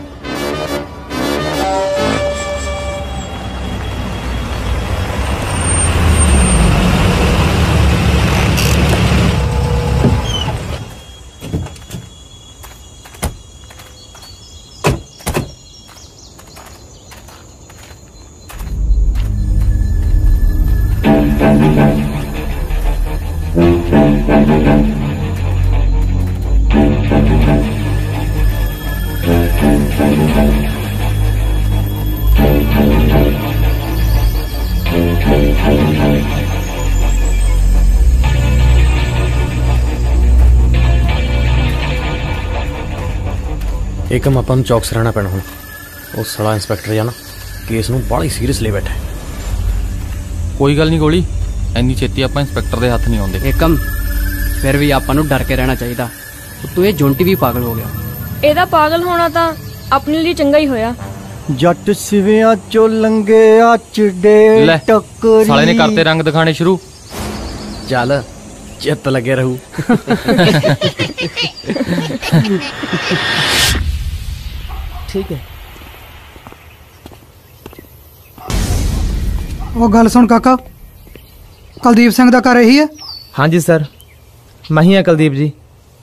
एकम ਆਪਾਂ ਨੂੰ ਚੌਕਸ ਰਹਿਣਾ ਪੈਣਾ ਹੁਣ। ਉਹ ਸੜਾ ਇੰਸਪੈਕਟਰ ਜਾਂ ਨਾ ਕੇਸ ਨੂੰ ਬੜਾ ਹੀ ਸੀਰੀਅਸ ਲੈ ਬੈਠਾ। ਕੋਈ ਗੱਲ ਨਹੀਂ ਗੋਲੀ, ਇੰਨੀ ਛੇਤੀ ਆਪਾਂ ਇੰਸਪੈਕਟਰ ਦੇ ਹੱਥ ਨਹੀਂ ਆਉਂਦੇ। ਏਕਮ ਫਿਰ ਵੀ ਆਪਾਂ ਨੂੰ ਡਰ ਕੇ ਰਹਿਣਾ ਚਾਹੀਦਾ। ਤੂੰ ਇਹ ਜੌਂਟੀ ਵੀ ਪਾਗਲ ਹੋ ਗਿਆ। ਇਹਦਾ ਪਾਗਲ ਹੋਣਾ ਤਾਂ ਆਪਣੇ ਲਈ ਚੰਗਾ ਹੀ ਹੋਇਆ। ਜੱਟ ਸਿਵਿਆਂ ਚੋਂ ਲੰਘਿਆ ਚਿੜੇ ਲੈ ਟੱਕਰੀ। ਸਾਲੇ ਨੇ ਕਰਤੇ ਰੰਗ ਦਿਖਾਣੇ ਸ਼ੁਰੂ। ਚੱਲ ਚਿੱਤ ਲੱਗੇ ਰਹੂ। ਠੀਕ ਹੈ। ਉਹ ਗੱਲ ਸੁਣ ਕਾਕਾ, ਕੁਲਦੀਪ ਸਿੰਘ ਦਾ ਘਰ ਇਹੀ ਹੈ? ਹਾਂਜੀ ਸਰ, ਮੈਂ ਹੀ ਹਾਂ ਕੁਲਦੀਪ ਜੀ।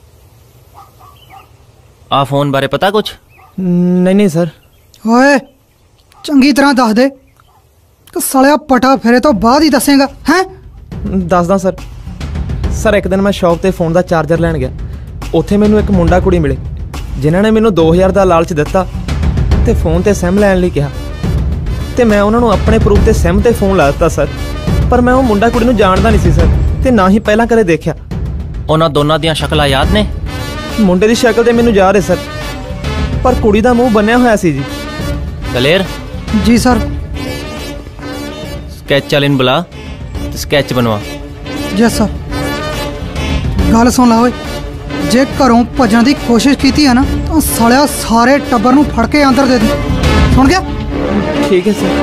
ਆ ਫੋਨ ਬਾਰੇ ਪਤਾ ਕੁਛ? ਨਹੀਂ ਨਹੀਂ ਸਰ। ਓਏ ਚੰਗੀ ਤਰ੍ਹਾਂ ਦੱਸ ਦੇ ਕਿ ਸਾਲਿਆ ਪਟਾ ਫੇਰੇ ਤੋਂ ਬਾਅਦ ਹੀ ਦੱਸੇਗਾ ਹੈਂ? ਦੱਸਦਾ ਸਰ। ਸਰ ਇੱਕ ਦਿਨ ਮੈਂ ਸ਼ੌਪ ਤੇ ਫੋਨ ਦਾ ਚਾਰਜਰ ਲੈਣ ਗਿਆ। ਉੱਥੇ ਮੈਨੂੰ ਇੱਕ ਮੁੰਡਾ ਕੁੜੀ ਮਿਲੇ ਜਿਨ੍ਹਾਂ ਨੇ ਮੈਨੂੰ ਦੋ ਹਜ਼ਾਰ ਦਾ ਲਾਲਚ ਦਿੱਤਾ ਤੇ ਫੋਨ ਤੇ ਸਿਮ ਲੈਣ ਲਈ ਕਿਹਾ, ਤੇ ਮੈਂ ਉਹਨਾਂ ਨੂੰ ਆਪਣੇ ਪ੍ਰੂਫ ਤੇ ਸਿਮ ਤੇ ਫੋਨ ਲਾ ਦਿੱਤਾ ਸਰ। ਪਰ ਮੈਂ ਉਹ ਮੁੰਡਾ ਕੁੜੀ ਨੂੰ ਜਾਣਦਾ ਨਹੀਂ ਸੀ ਸਰ, ਤੇ ਨਾ ਹੀ ਪਹਿਲਾਂ ਕਦੇ ਦੇਖਿਆ। ਉਹਨਾਂ ਦੋਨਾਂ ਦੀਆਂ ਸ਼ਕਲਾਂ ਯਾਦ ਨੇ? ਮੁੰਡੇ ਦੀ ਸ਼ਕਲ ਤੇ ਮੈਨੂੰ ਯਾਦ ਹੈ ਸਰ, ਪਰ ਕੁੜੀ ਦਾ ਮੂੰਹ ਬੰਨਿਆ ਹੋਇਆ ਸੀ ਜੀ। ਦਲੇਰ ਜੀ ਸਰ। ਸਕੈਚ ਵਾਲੇ ਨੂੰ ਬੁਲਾ ਤੇ ਸਕੈਚ ਬਣਵਾ। Yes sir. ਗੱਲ ਸੁਣ ਲਾ ਓਏ, ਜੇ ਘਰੋਂ ਭੱਜਣ ਦੀ ਕੋਸ਼ਿਸ਼ ਕੀਤੀ ਹੈ ਨਾ ਤਾਂ ਸਾਲਿਆ ਸਾਰੇ ਟੱਬਰ ਨੂੰ ਫੜ ਕੇ ਅੰਦਰ ਦੇ ਦੀ। ਸੁਣ ਗਿਆ? ਠੀਕ ਹੈ ਸਰ।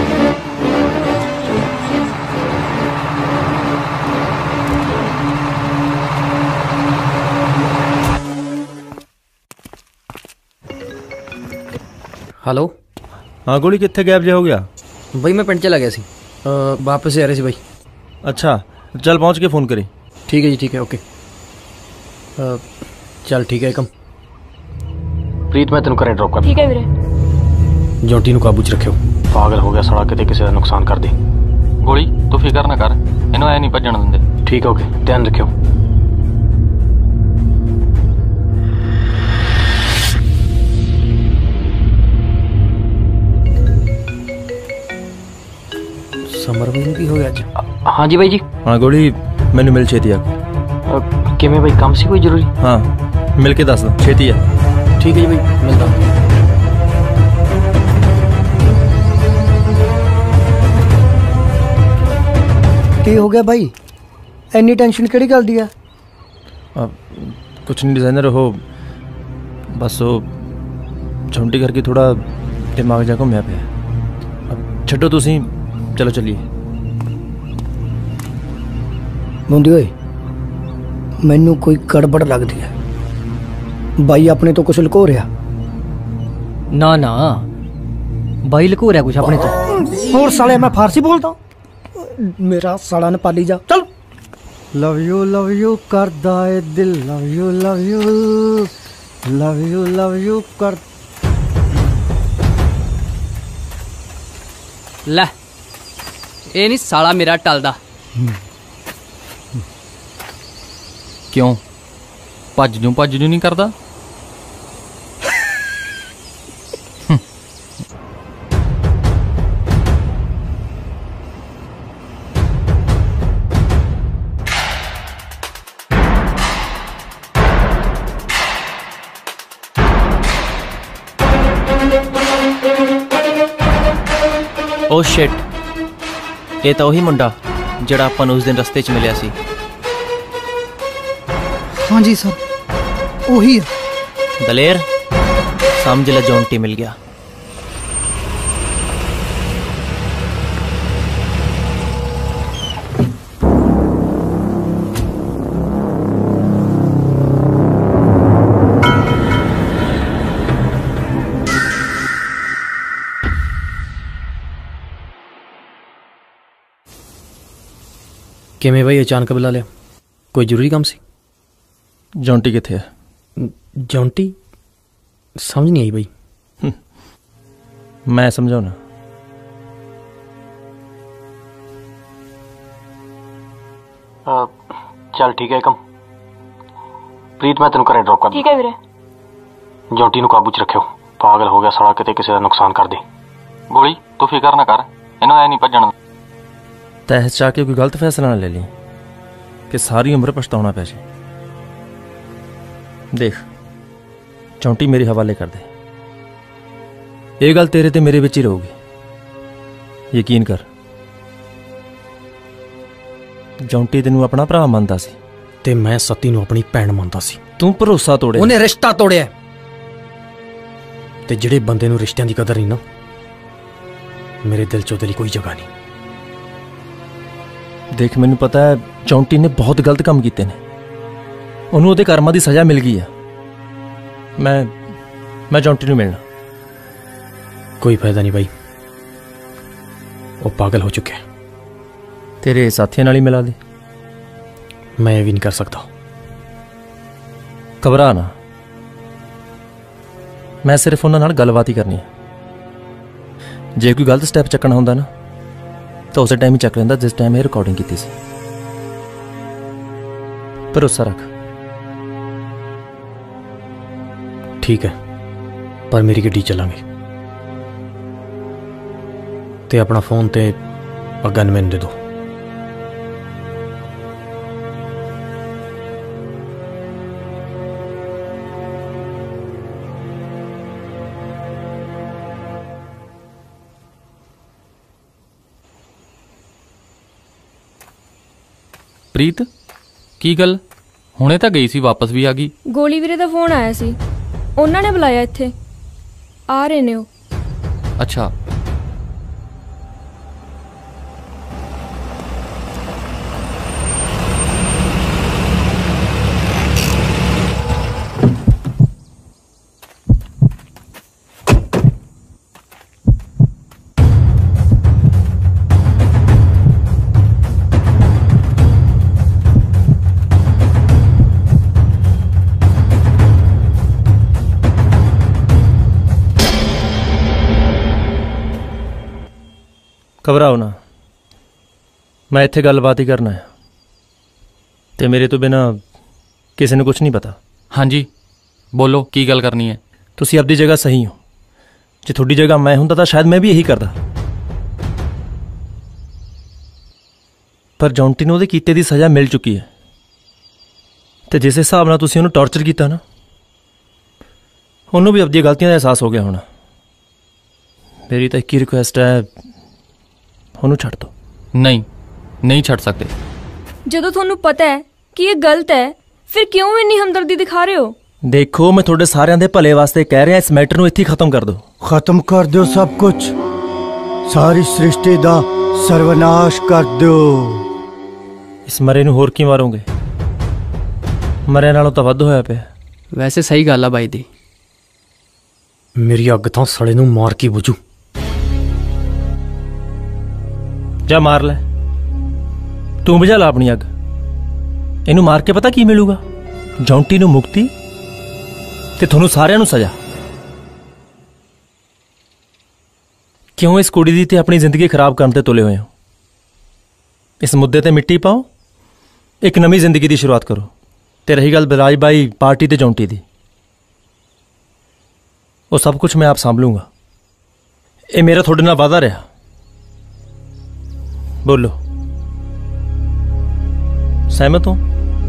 ਹੈਲੋ। ਹਾਂ ਗੋਲੀ, ਕਿੱਥੇ ਗਾਇਬ ਜਿਹਾ ਹੋ ਗਿਆ? ਬਈ ਮੈਂ ਪਿੰਡ ਚਲਾ ਗਿਆ ਸੀ, ਵਾਪਸ ਆ ਰਹੇ ਸੀ ਬਾਈ। ਅੱਛਾ ਚੱਲ ਪਹੁੰਚ ਕੇ ਫੋਨ ਕਰੀ। ਠੀਕ ਹੈ ਜੀ, ਠੀਕ ਹੈ, ਓਕੇ। ਚੱਲ ਠੀਕ ਹੈ ਏਕਮ। ਪ੍ਰੀਤ ਮੈਂ ਤੈਨੂੰ ਘਰੇ ਡ੍ਰੌਪ ਕਰ। ਠੀਕ ਹੈ ਵੀਰੇ। ਜੌਂਟੀ ਨੂੰ ਕਾਬੂ 'ਚ ਰੱਖਿਓ। ਪਾਗਲ ਹੋ ਗਿਆ ਸਾਲਾ, ਕਿਤੇ ਕਿਸੇ ਦਾ ਨੁਕਸਾਨ ਕਰ ਦੇ। ਗੋਲੀ ਤੂੰ ਫਿਕਰ ਨਾ ਕਰ, ਇਹਨੂੰ ਐ ਨਹੀਂ ਭੱਜਣ ਦਿੰਦੇ। ਠੀਕ ਹੈ, ਓਕੇ, ਧਿਆਨ ਰੱਖਿਓ। ਸਮਰ ਬਾਈ ਨੂੰ ਕੀ ਹੋ ਗਿਆ ਅੱਜ? ਹਾਂਜੀ ਬਾਈ ਜੀ। ਹਾਂ ਗੋਲੀ, ਮੈਨੂੰ ਮਿਲ ਛੇਤੀ ਆ। ਕਿਵੇਂ ਬਾਈ, ਕੰਮ ਸੀ ਕੋਈ ਜ਼ਰੂਰੀ? ਹਾਂ ਮਿਲ ਕੇ ਦੱਸ ਛੇਤੀ ਆ। ਠੀਕ ਹੈ ਜੀ ਬਾਈ, ਮਿਲਦਾ। ਕੀ ਹੋ ਗਿਆ ਬਾਈ, ਇੰਨੀ ਟੈਨਸ਼ਨ ਕਿਹੜੀ ਗੱਲ ਦੀ ਆ? ਕੁਛ ਨਹੀਂ ਡਿਜ਼ਾਈਨਰ, ਉਹ ਬਸ ਉਹ ਝੁੰਟੀ ਕਰਕੇ ਥੋੜਾ ਦਿਮਾਗ ਜਾ ਘੁੰਮਿਆ ਪਿਆ। ਛੱਡੋ ਤੁਸੀਂ, ਚਲੋ ਚੱਲੀਏ। ਮੁੰਡੀ ਓਏ, ਮੈਨੂੰ ਕੋਈ ਗੜਬੜ ਲੱਗਦੀ ਹੈ। ਬਾਈ ਆਪਣੇ ਤੋਂ ਕੁਛ ਲੁਕੋ ਰਿਹਾ? ਨਾ ਨਾ ਬਾਈ ਲੁਕੋ ਰਿਹਾ ਕੁਛ ਆਪਣੇ ਤੋਂ। ਹੋਰ ਸਾਲੇ ਮੈਂ ਫਾਰਸੀ ਬੋਲਦਾ? ਮੇਰਾ ਸਾਲਾ ਨੇਪਾਲੀ ਜਾ। ਚਲ। ਲਵ ਯੂ ਲਵ ਯੂ ਕਰਦਾ ਏ ਦਿਲ, love you love you love you love you ਕਰ। ਲੈ ਇਹ ਨਹੀਂ ਸਾਲਾ ਮੇਰਾ ਟਲਦਾ। ਕਿਉਂ ਭੱਜ ਜੂ ਭੱਜ ਜੂ ਨਹੀਂ ਕਰਦਾ? ਓ ਸ਼ਿਟ, ਇਹ ਤਾਂ ਉਹੀ ਮੁੰਡਾ ਜਿਹੜਾ ਆਪਾਂ ਨੂੰ ਉਸ ਦਿਨ ਰਸਤੇ 'ਚ ਮਿਲਿਆ ਸੀ। ਹਾਂਜੀ ਸਰ, ਉਹੀ ਹੈ। ਦਲੇਰ ਸਮਝ ਲੈ, ਜੌਂਟੀ ਮਿਲ ਗਿਆ। ਕਿਵੇਂ ਬਾਈ ਅਚਾਨਕ ਬੁਲਾ ਲਿਆ? ਕੋਈ ਜ਼ਰੂਰੀ ਕੰਮ ਸੀ? ਜੌਂਟੀ ਕਿੱਥੇ ਹੈ? ਜੌਂਟੀ ਸਮਝ ਨਹੀਂ ਆਈ ਬਾਈ। ਮੈਂ ਸਮਝਾਉਣਾ। ਚੱਲ ਠੀਕ ਹੈ ਏਕਮ। ਪ੍ਰੀਤ ਮੈਂ ਤੈਨੂੰ ਘਰੇ ਡ੍ਰੌਪ ਕਰ। ਠੀਕ ਹੈ ਵੀਰੇ। ਜੌਂਟੀ ਨੂੰ ਕਾਬੂ 'ਚ ਰੱਖਿਓ। ਪਾਗਲ ਹੋ ਗਿਆ ਸਾਲਾ, ਕਿਤੇ ਕਿਸੇ ਦਾ ਨੁਕਸਾਨ ਕਰ ਦੇ। ਗੋਲੀ ਤੂੰ ਫਿਕਰ ਨਾ ਕਰ, ਇਹਨੂੰ ਐ ਨਹੀਂ ਭੱਜਣ। ਤਹਿਸ ਚਾ ਕੇ ਕੋਈ ਗਲਤ ਫੈਸਲਾ ਨਾ ਲੈ ਲਈ ਕਿ ਸਾਰੀ ਉਮਰ ਪਛਤਾਉਣਾ ਪੈ ਜੇ। ਦੇਖ ਚੌਂਟੀ ਮੇਰੇ ਹਵਾਲੇ ਕਰ ਦੇ। ਇਹ ਗੱਲ ਤੇਰੇ ਤੇ ਮੇਰੇ ਵਿੱਚ ਹੀ ਰਹੂਗੀ, ਯਕੀਨ ਕਰ। ਜੌਂਟੀ ਤੈਨੂੰ ਆਪਣਾ ਭਰਾ ਮੰਨਦਾ ਸੀ ਤੇ ਮੈਂ ਸਤੀ ਨੂੰ ਆਪਣੀ ਭੈਣ ਮੰਨਦਾ ਸੀ। ਤੂੰ ਭਰੋਸਾ ਤੋੜਿਆ, ਉਹਨੇ ਰਿਸ਼ਤਾ ਤੋੜਿਆ। ਤੇ ਜਿਹੜੇ ਬੰਦੇ ਨੂੰ ਰਿਸ਼ਤਿਆਂ ਦੀ ਕਦਰ ਨਹੀਂ ਨਾ, ਮੇਰੇ ਦਿਲ 'ਚ ਉਹਦੇ ਲਈ ਕੋਈ ਜਗ੍ਹਾ ਨਹੀਂ। ਦੇਖ ਮੈਨੂੰ ਪਤਾ ਹੈ ਚੌਂਟੀ ਨੇ ਬਹੁਤ ਗਲਤ ਕੰਮ ਕੀਤੇ ਨੇ, ਉਹਨੂੰ ਉਹਦੇ ਕਰਮਾਂ ਦੀ ਸਜ਼ਾ ਮਿਲ ਗਈ ਆ। ਮੈਂ ਮੈਂ ਚੌਂਟੀ ਨੂੰ ਮਿਲਣਾ। ਕੋਈ ਫਾਇਦਾ ਨਹੀਂ ਬਾਈ, ਉਹ ਪਾਗਲ ਹੋ ਚੁੱਕਿਆ। ਤੇਰੇ ਸਾਥੀਆਂ ਨਾਲ ਹੀ ਮਿਲਾ ਦੇ। ਮੈਂ ਇਹ ਵੀ ਨਹੀਂ ਕਰ ਸਕਦਾ। ਘਬਰਾ ਨਾ, ਮੈਂ ਸਿਰਫ ਉਹਨਾਂ ਨਾਲ ਗੱਲਬਾਤ ਹੀ ਕਰਨੀ ਹੈ। ਜੇ ਕੋਈ ਗਲਤ ਸਟੈਪ ਚੱਕਣਾ ਹੁੰਦਾ ਨਾ ਤਾਂ ਉਸੇ ਟਾਈਮ ਹੀ ਚੱਕ ਲੈਂਦਾ ਜਿਸ ਟਾਈਮ ਇਹ ਰਿਕਾਰਡਿੰਗ ਕੀਤੀ ਸੀ। ਭਰੋਸਾ ਰੱਖ। ਠੀਕ ਹੈ, ਪਰ ਮੇਰੀ ਗੱਡੀ ਚੱਲਾਂਗੇ ਤੇ ਆਪਣਾ ਫੋਨ ਤੇ ਅਗਨ ਮੈਨੂੰ ਦੇ ਦਿਓ। ਪ੍ਰੀਤ ਕੀ ਗੱਲ, ਹੁਣੇ ਤਾਂ ਗਈ ਸੀ ਵਾਪਸ ਵੀ ਆ ਗਈ। ਗੋਲੀ ਵੀਰੇ ਦਾ ਫੋਨ ਆਇਆ ਸੀ, ਉਹਨਾਂ ਨੇ ਬੁਲਾਇਆ ਇੱਥੇ, ਆ ਰਹੇ ਨੇ ਉਹ। ਅੱਛਾ ਘਬਰਾਓ ਨਾ, ਮੈਂ ਇੱਥੇ ਗੱਲਬਾਤ ਹੀ ਕਰਨਾ ਹੈ ਤੇ ਮੇਰੇ ਤੋਂ ਬਿਨਾਂ ਕਿਸੇ ਨੂੰ ਕੁਝ ਨਹੀਂ ਪਤਾ। ਹਾਂਜੀ ਬੋਲੋ, ਕੀ ਗੱਲ ਕਰਨੀ ਹੈ? ਤੁਸੀਂ ਆਪਣੀ ਜਗ੍ਹਾ ਸਹੀ ਹੋ। ਜੇ ਤੁਹਾਡੀ ਜਗ੍ਹਾ ਮੈਂ ਹੁੰਦਾ ਤਾਂ ਸ਼ਾਇਦ ਮੈਂ ਵੀ ਇਹੀ ਕਰਦਾ, ਪਰ ਜੌਂਟੀ ਨੂੰ ਉਹਦੇ ਕੀਤੇ ਦੀ ਸਜ਼ਾ ਮਿਲ ਚੁੱਕੀ ਹੈ ਤੇ ਜਿਸ ਹਿਸਾਬ ਨਾਲ ਤੁਸੀਂ ਉਹਨੂੰ ਟੌਰਚਰ ਕੀਤਾ ਨਾ, ਉਹਨੂੰ ਵੀ ਆਪਣੀਆਂ ਗਲਤੀਆਂ ਦਾ ਅਹਿਸਾਸ ਹੋ ਗਿਆ ਹੋਣਾ। ਮੇਰੀ ਤਾਂ ਇੱਕ ਹੀ ਰਿਕੁਐਸਟ ਹੈ, ਉਹਨੂੰ ਛੱਡ ਦਿਓ। ਨਹੀਂ ਨਹੀਂ ਛੱਡ ਸਕਦੇ। ਜਦੋਂ ਤੁਹਾਨੂੰ ਪਤਾ ਹੈ ਕਿ ਇਹ ਗਲਤ ਹੈ, ਫਿਰ ਕਿਉਂ ਇੰਨੀ ਹਮਦਰਦੀ ਦਿਖਾ ਰਹੇ ਹੋ? ਦੇਖੋ ਮੈਂ ਤੁਹਾਡੇ ਸਾਰਿਆਂ ਦੇ ਭਲੇ ਵਾਸਤੇ ਕਹਿ ਰਿਹਾ, ਇਸ ਮੈਟਰ ਨੂੰ ਇੱਥੇ ਖਤਮ ਕਰ ਦਿਓ। ਖਤਮ ਕਰ ਦਿਓ ਸਭ ਕੁਝ, ਸਾਰੀ ਸ੍ਰਿਸ਼ਟੀ ਦਾ ਸਰਵਨਾਸ਼ ਕਰ ਦਿਓ। ਇਸ ਮਰੇ ਨੂੰ ਹੋਰ ਕੀ ਮਾਰੋਗੇ? ਮਰਿਆਂ ਨਾਲੋਂ ਤਾਂ ਵੱਧ ਹੋਇਆ ਪਿਆ। ਵੈਸੇ ਸਹੀ ਗੱਲ ਆ ਬਾਈ ਦੀ। ਮੇਰੀ ਅੱਗ ਤਾਂ ਸੜੇ ਨੂੰ ਮਾਰ ਕੇ ਬੁਝੂ। ਜਾ ਮਾਰ ਲੈ, ਤੂੰ ਬੁਝਾ ਲਾ ਆਪਣੀ ਅੱਗ। ਇਹਨੂੰ ਮਾਰ ਕੇ ਪਤਾ ਕੀ ਮਿਲੂਗਾ? ਜੌਂਟੀ ਨੂੰ ਮੁਕਤੀ ਤੇ ਤੁਹਾਨੂੰ ਸਾਰਿਆਂ ਨੂੰ ਸਜ਼ਾ। ਕਿਉਂ ਇਸ ਕੁੜੀ ਦੀ ਤੇ ਆਪਣੀ ਜ਼ਿੰਦਗੀ ਖਰਾਬ ਕਰਨ ਤੇ ਤੁਲੇ ਹੋਏ ਹੋ? ਇਸ ਮੁੱਦੇ ਤੇ ਮਿੱਟੀ ਪਾਓ, ਇੱਕ ਨਵੀਂ ਜ਼ਿੰਦਗੀ ਦੀ ਸ਼ੁਰੂਆਤ ਕਰੋ। ਤੇ ਰਹੀ ਗੱਲ ਬਰਾਜ ਬਾਈ ਪਾਰਟੀ ਤੇ ਜੌਂਟੀ ਦੀ, ਉਹ ਸਭ ਕੁਝ ਮੈਂ ਆਪ ਸੰਭਲੂੰਗਾ। ਇਹ ਮੇਰਾ ਤੁਹਾਡੇ ਨਾਲ ਵਾਅਦਾ ਰਿਹਾ। बोलो, सहमत हो?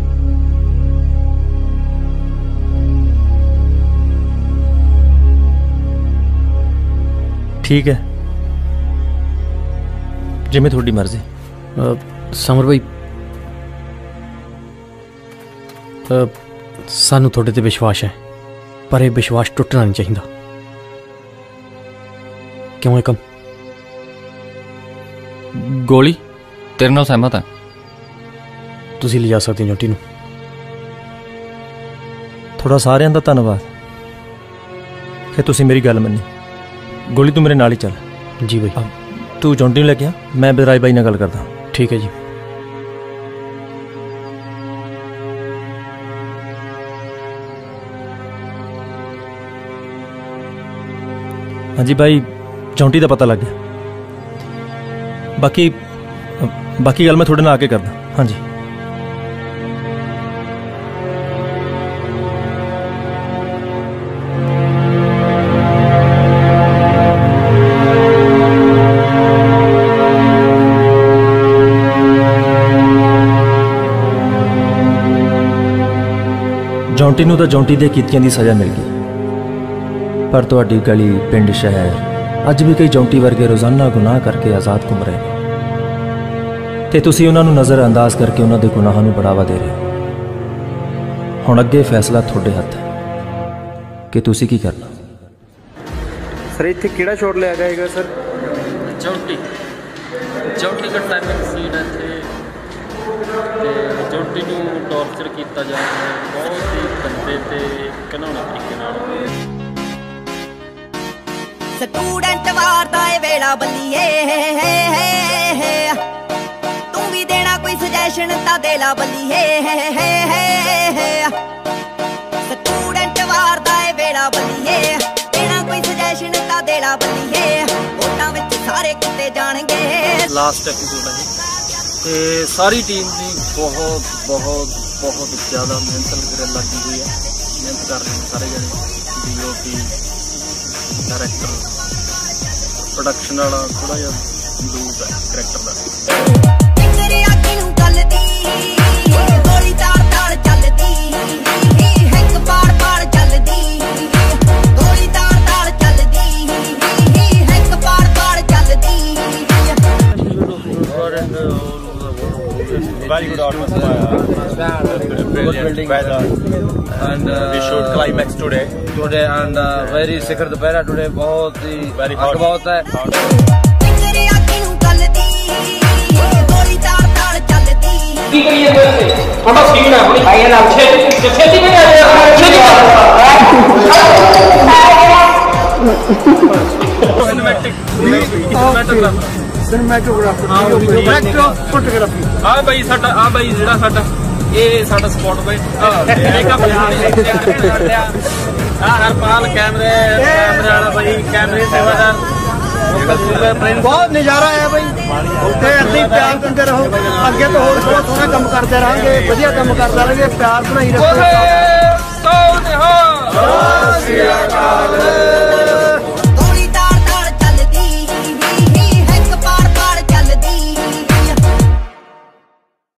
ठीक है, जिमें थोड़ी मर्जी। समर भाई, सानू थोड़े ते विश्वास है, पर यह विश्वास टुटना नहीं चाहिए। क्यों है कम? ਗੋਲੀ ਤੇਰੇ ਨਾਲ ਸਹਿਮਤ ਹੈ। ਤੁਸੀਂ ਲਿਜਾ ਸਕਦੇ ਹੋ ਜੌਂਟੀ ਨੂੰ। ਥੋੜਾ ਸਾਰਿਆਂ ਦਾ ਧੰਨਵਾਦ ਕਿ ਤੁਸੀਂ ਮੇਰੀ ਗੱਲ ਮੰਨੀ। ਗੋਲੀ ਤੂੰ ਮੇਰੇ ਨਾਲ ਹੀ ਚੱਲ। ਜੀ ਬਾਈ। ਤੂੰ ਜੌਂਟੀ ਨੂੰ ਲੈ ਕੇ ਆ, ਮੈਂ ਬਰਾਜ ਬਾਈ ਨਾਲ ਗੱਲ ਕਰਦਾ। ਠੀਕ ਹੈ ਜੀ। ਹਾਂਜੀ ਬਾਈ, ਜੌਂਟੀ ਦਾ ਪਤਾ ਲੱਗ ਗਿਆ। ਬਾਕੀ ਬਾਕੀ ਗੱਲ ਮੈਂ ਤੁਹਾਡੇ ਨਾਲ ਆ ਕੇ ਕਰਦਾ। ਹਾਂਜੀ ਜੌਂਟੀ ਨੂੰ ਤਾਂ ਜੌਂਟੀ ਦੇ ਕੀਤੀਆਂ ਦੀ ਸਜ਼ਾ ਮਿਲ ਗਈ, ਪਰ ਤੁਹਾਡੀ ਗਲੀ, ਪਿੰਡ, ਸ਼ਹਿਰ ਅੱਜ ਵੀ ਕਈ ਜੌਂਟੀ ਵਰਗੇ ਰੋਜ਼ਾਨਾ ਗੁਨਾਹ ਕਰਕੇ ਆਜ਼ਾਦ ਘੁੰਮ ਰਹੇ ਨੇ ਤੇ ਤੁਸੀਂ ਉਹਨਾਂ ਨੂੰ ਨਜ਼ਰ ਅੰਦਾਜ਼ ਕਰਕੇ ਉਹਨਾਂ ਦੇ ਗੁਨਾਹਾਂ ਨੂੰ ਬੜਾਵਾ ਦੇ ਰਹੇ ਹੋ। ਹੁਣ ਅੱਗੇ ਫੈਸਲਾ ਤੁਹਾਡੇ ਹੱਥ ਹੈ ਕਿ ਤੁਸੀਂ ਕੀ ਕਰਨਾ। ਸਰ ਇੱਥੇ ਕਿਹੜਾ ਸ਼ਾਟ ਲਿਆ ਜਾਏਗਾ ਸਰ? ਚੌਂਟੀ ਚੌਂਟੀ ਦਾ ਟਾਈਮਿੰਗ ਸੀਨ ਹੈ ਇੱਥੇ ਤੇ ਚੌਂਟੀ ਨੂੰ ਟੌਰਚਰ ਕੀਤਾ ਜਾ ਰਿਹਾ ਹੈ ਬਹੁਤ ਹੀ ਗੰਦੇ ਤੇ ਘਿਨਾਉਣੇ ਤਰੀਕੇ ਨਾਲ। ਸਟੂਡੈਂਟ ਵਾਰ ਦਾ ਏ ਵੇਲਾ ਬੱਲੀਏ ਤੂੰ ਵੀ ਦੇਣਾ ਕੋਈ ਸੁਜੈਸ਼ਨ ਤਾਂ ਦੇ ਲਾ ਬੱਲੀਏ ਸਟੂਡੈਂਟ ਵਾਰ ਦਾ ਏ ਵੇਲਾ ਬੱਲੀਏ ਦੇਣਾ ਕੋਈ ਸੁਜੈਸ਼ਨ ਤਾਂ ਦੇ ਲਾ ਬੱਲੀਏ ਵੋਟਾਂ ਵਿੱਚ ਸਾਰੇ ਕਿਤੇ ਜਾਣਗੇ। ਲਾਸਟ ਐਪੀਸੋਡ ਹੈ ਤੇ ਸਾਰੀ ਟੀਮ ਦੀ ਬਹੁਤ ਬਹੁਤ ਬਹੁਤ ਜ਼ਿਆਦਾ ਮਿਹਨਤ ਲੱਗੀ ਹੋਈ ਹੈ। ਮਿਹਨਤ ਕਰ ਰਹੇ ਨੇ ਸਾਰੇ ਜਣੇ ਡੀਓਪੀ डायरेक्टर प्रोडक्शन वाला थोड़ा जिहा लूप है करैक्टर का। तेरी आखी नूं गलदी गोली ताड़ ताड़ चलदी हैंक पाड़ पाड़ चलदी गोली ताड़ ताड़ चलदी हैंक पाड़ पाड़ चलदी। Very good atmosphere, good building weather, and uh, we shoot climax today. Today and uh, very sikhar dupehra today बहुत ही very hot बहुत है। तेरी आखी नूं गलदी गोली ताड़ ताड़ चलदी की करिए वैसे थोड़ा सीन है अपनी भाई ना छे छेती में आ सिनेमैटिक सिनेमैटिक ਸਿਨੇਮੈਟੋਗ੍ਰਾਫਰ ਫੋਟੋਗ੍ਰਾਫੀ ਆ ਬਾਈ ਸਾਡਾ ਆ ਬਾਈ ਜਿਹੜਾ ਸਾਡਾ ਇਹ ਸਾਡਾ ਸਪੌਟ ਬਾਈ ਮੇਕਅਪ ਆ ਹਰਪਾਲ ਕੈਮਰੇ ਕੈਮਰੇ ਵਾਲਾ ਬਾਈ ਕੈਮਰੇ ਸੇਵਾਦਾਰ ਬਹੁਤ ਨਜ਼ਾਰਾ ਆਇਆ ਬਾਈ ਤੇ ਅੱਧੀ ਪਿਆਰ ਦਿੰਦੇ ਰਹੋ ਅੱਗੇ ਤੋਂ ਹੋਰ ਬਹੁਤ ਸੋਹਣਾ ਕੰਮ ਕਰਦੇ ਰਹਾਂਗੇ ਵਧੀਆ ਕੰਮ ਕਰਦੇ ਰਹਾਂਗੇ ਪਿਆਰ ਬਣਾਈ ਰੱਖੋ। ਸਤਿ ਸ਼੍ਰੀ ਅਕਾਲ।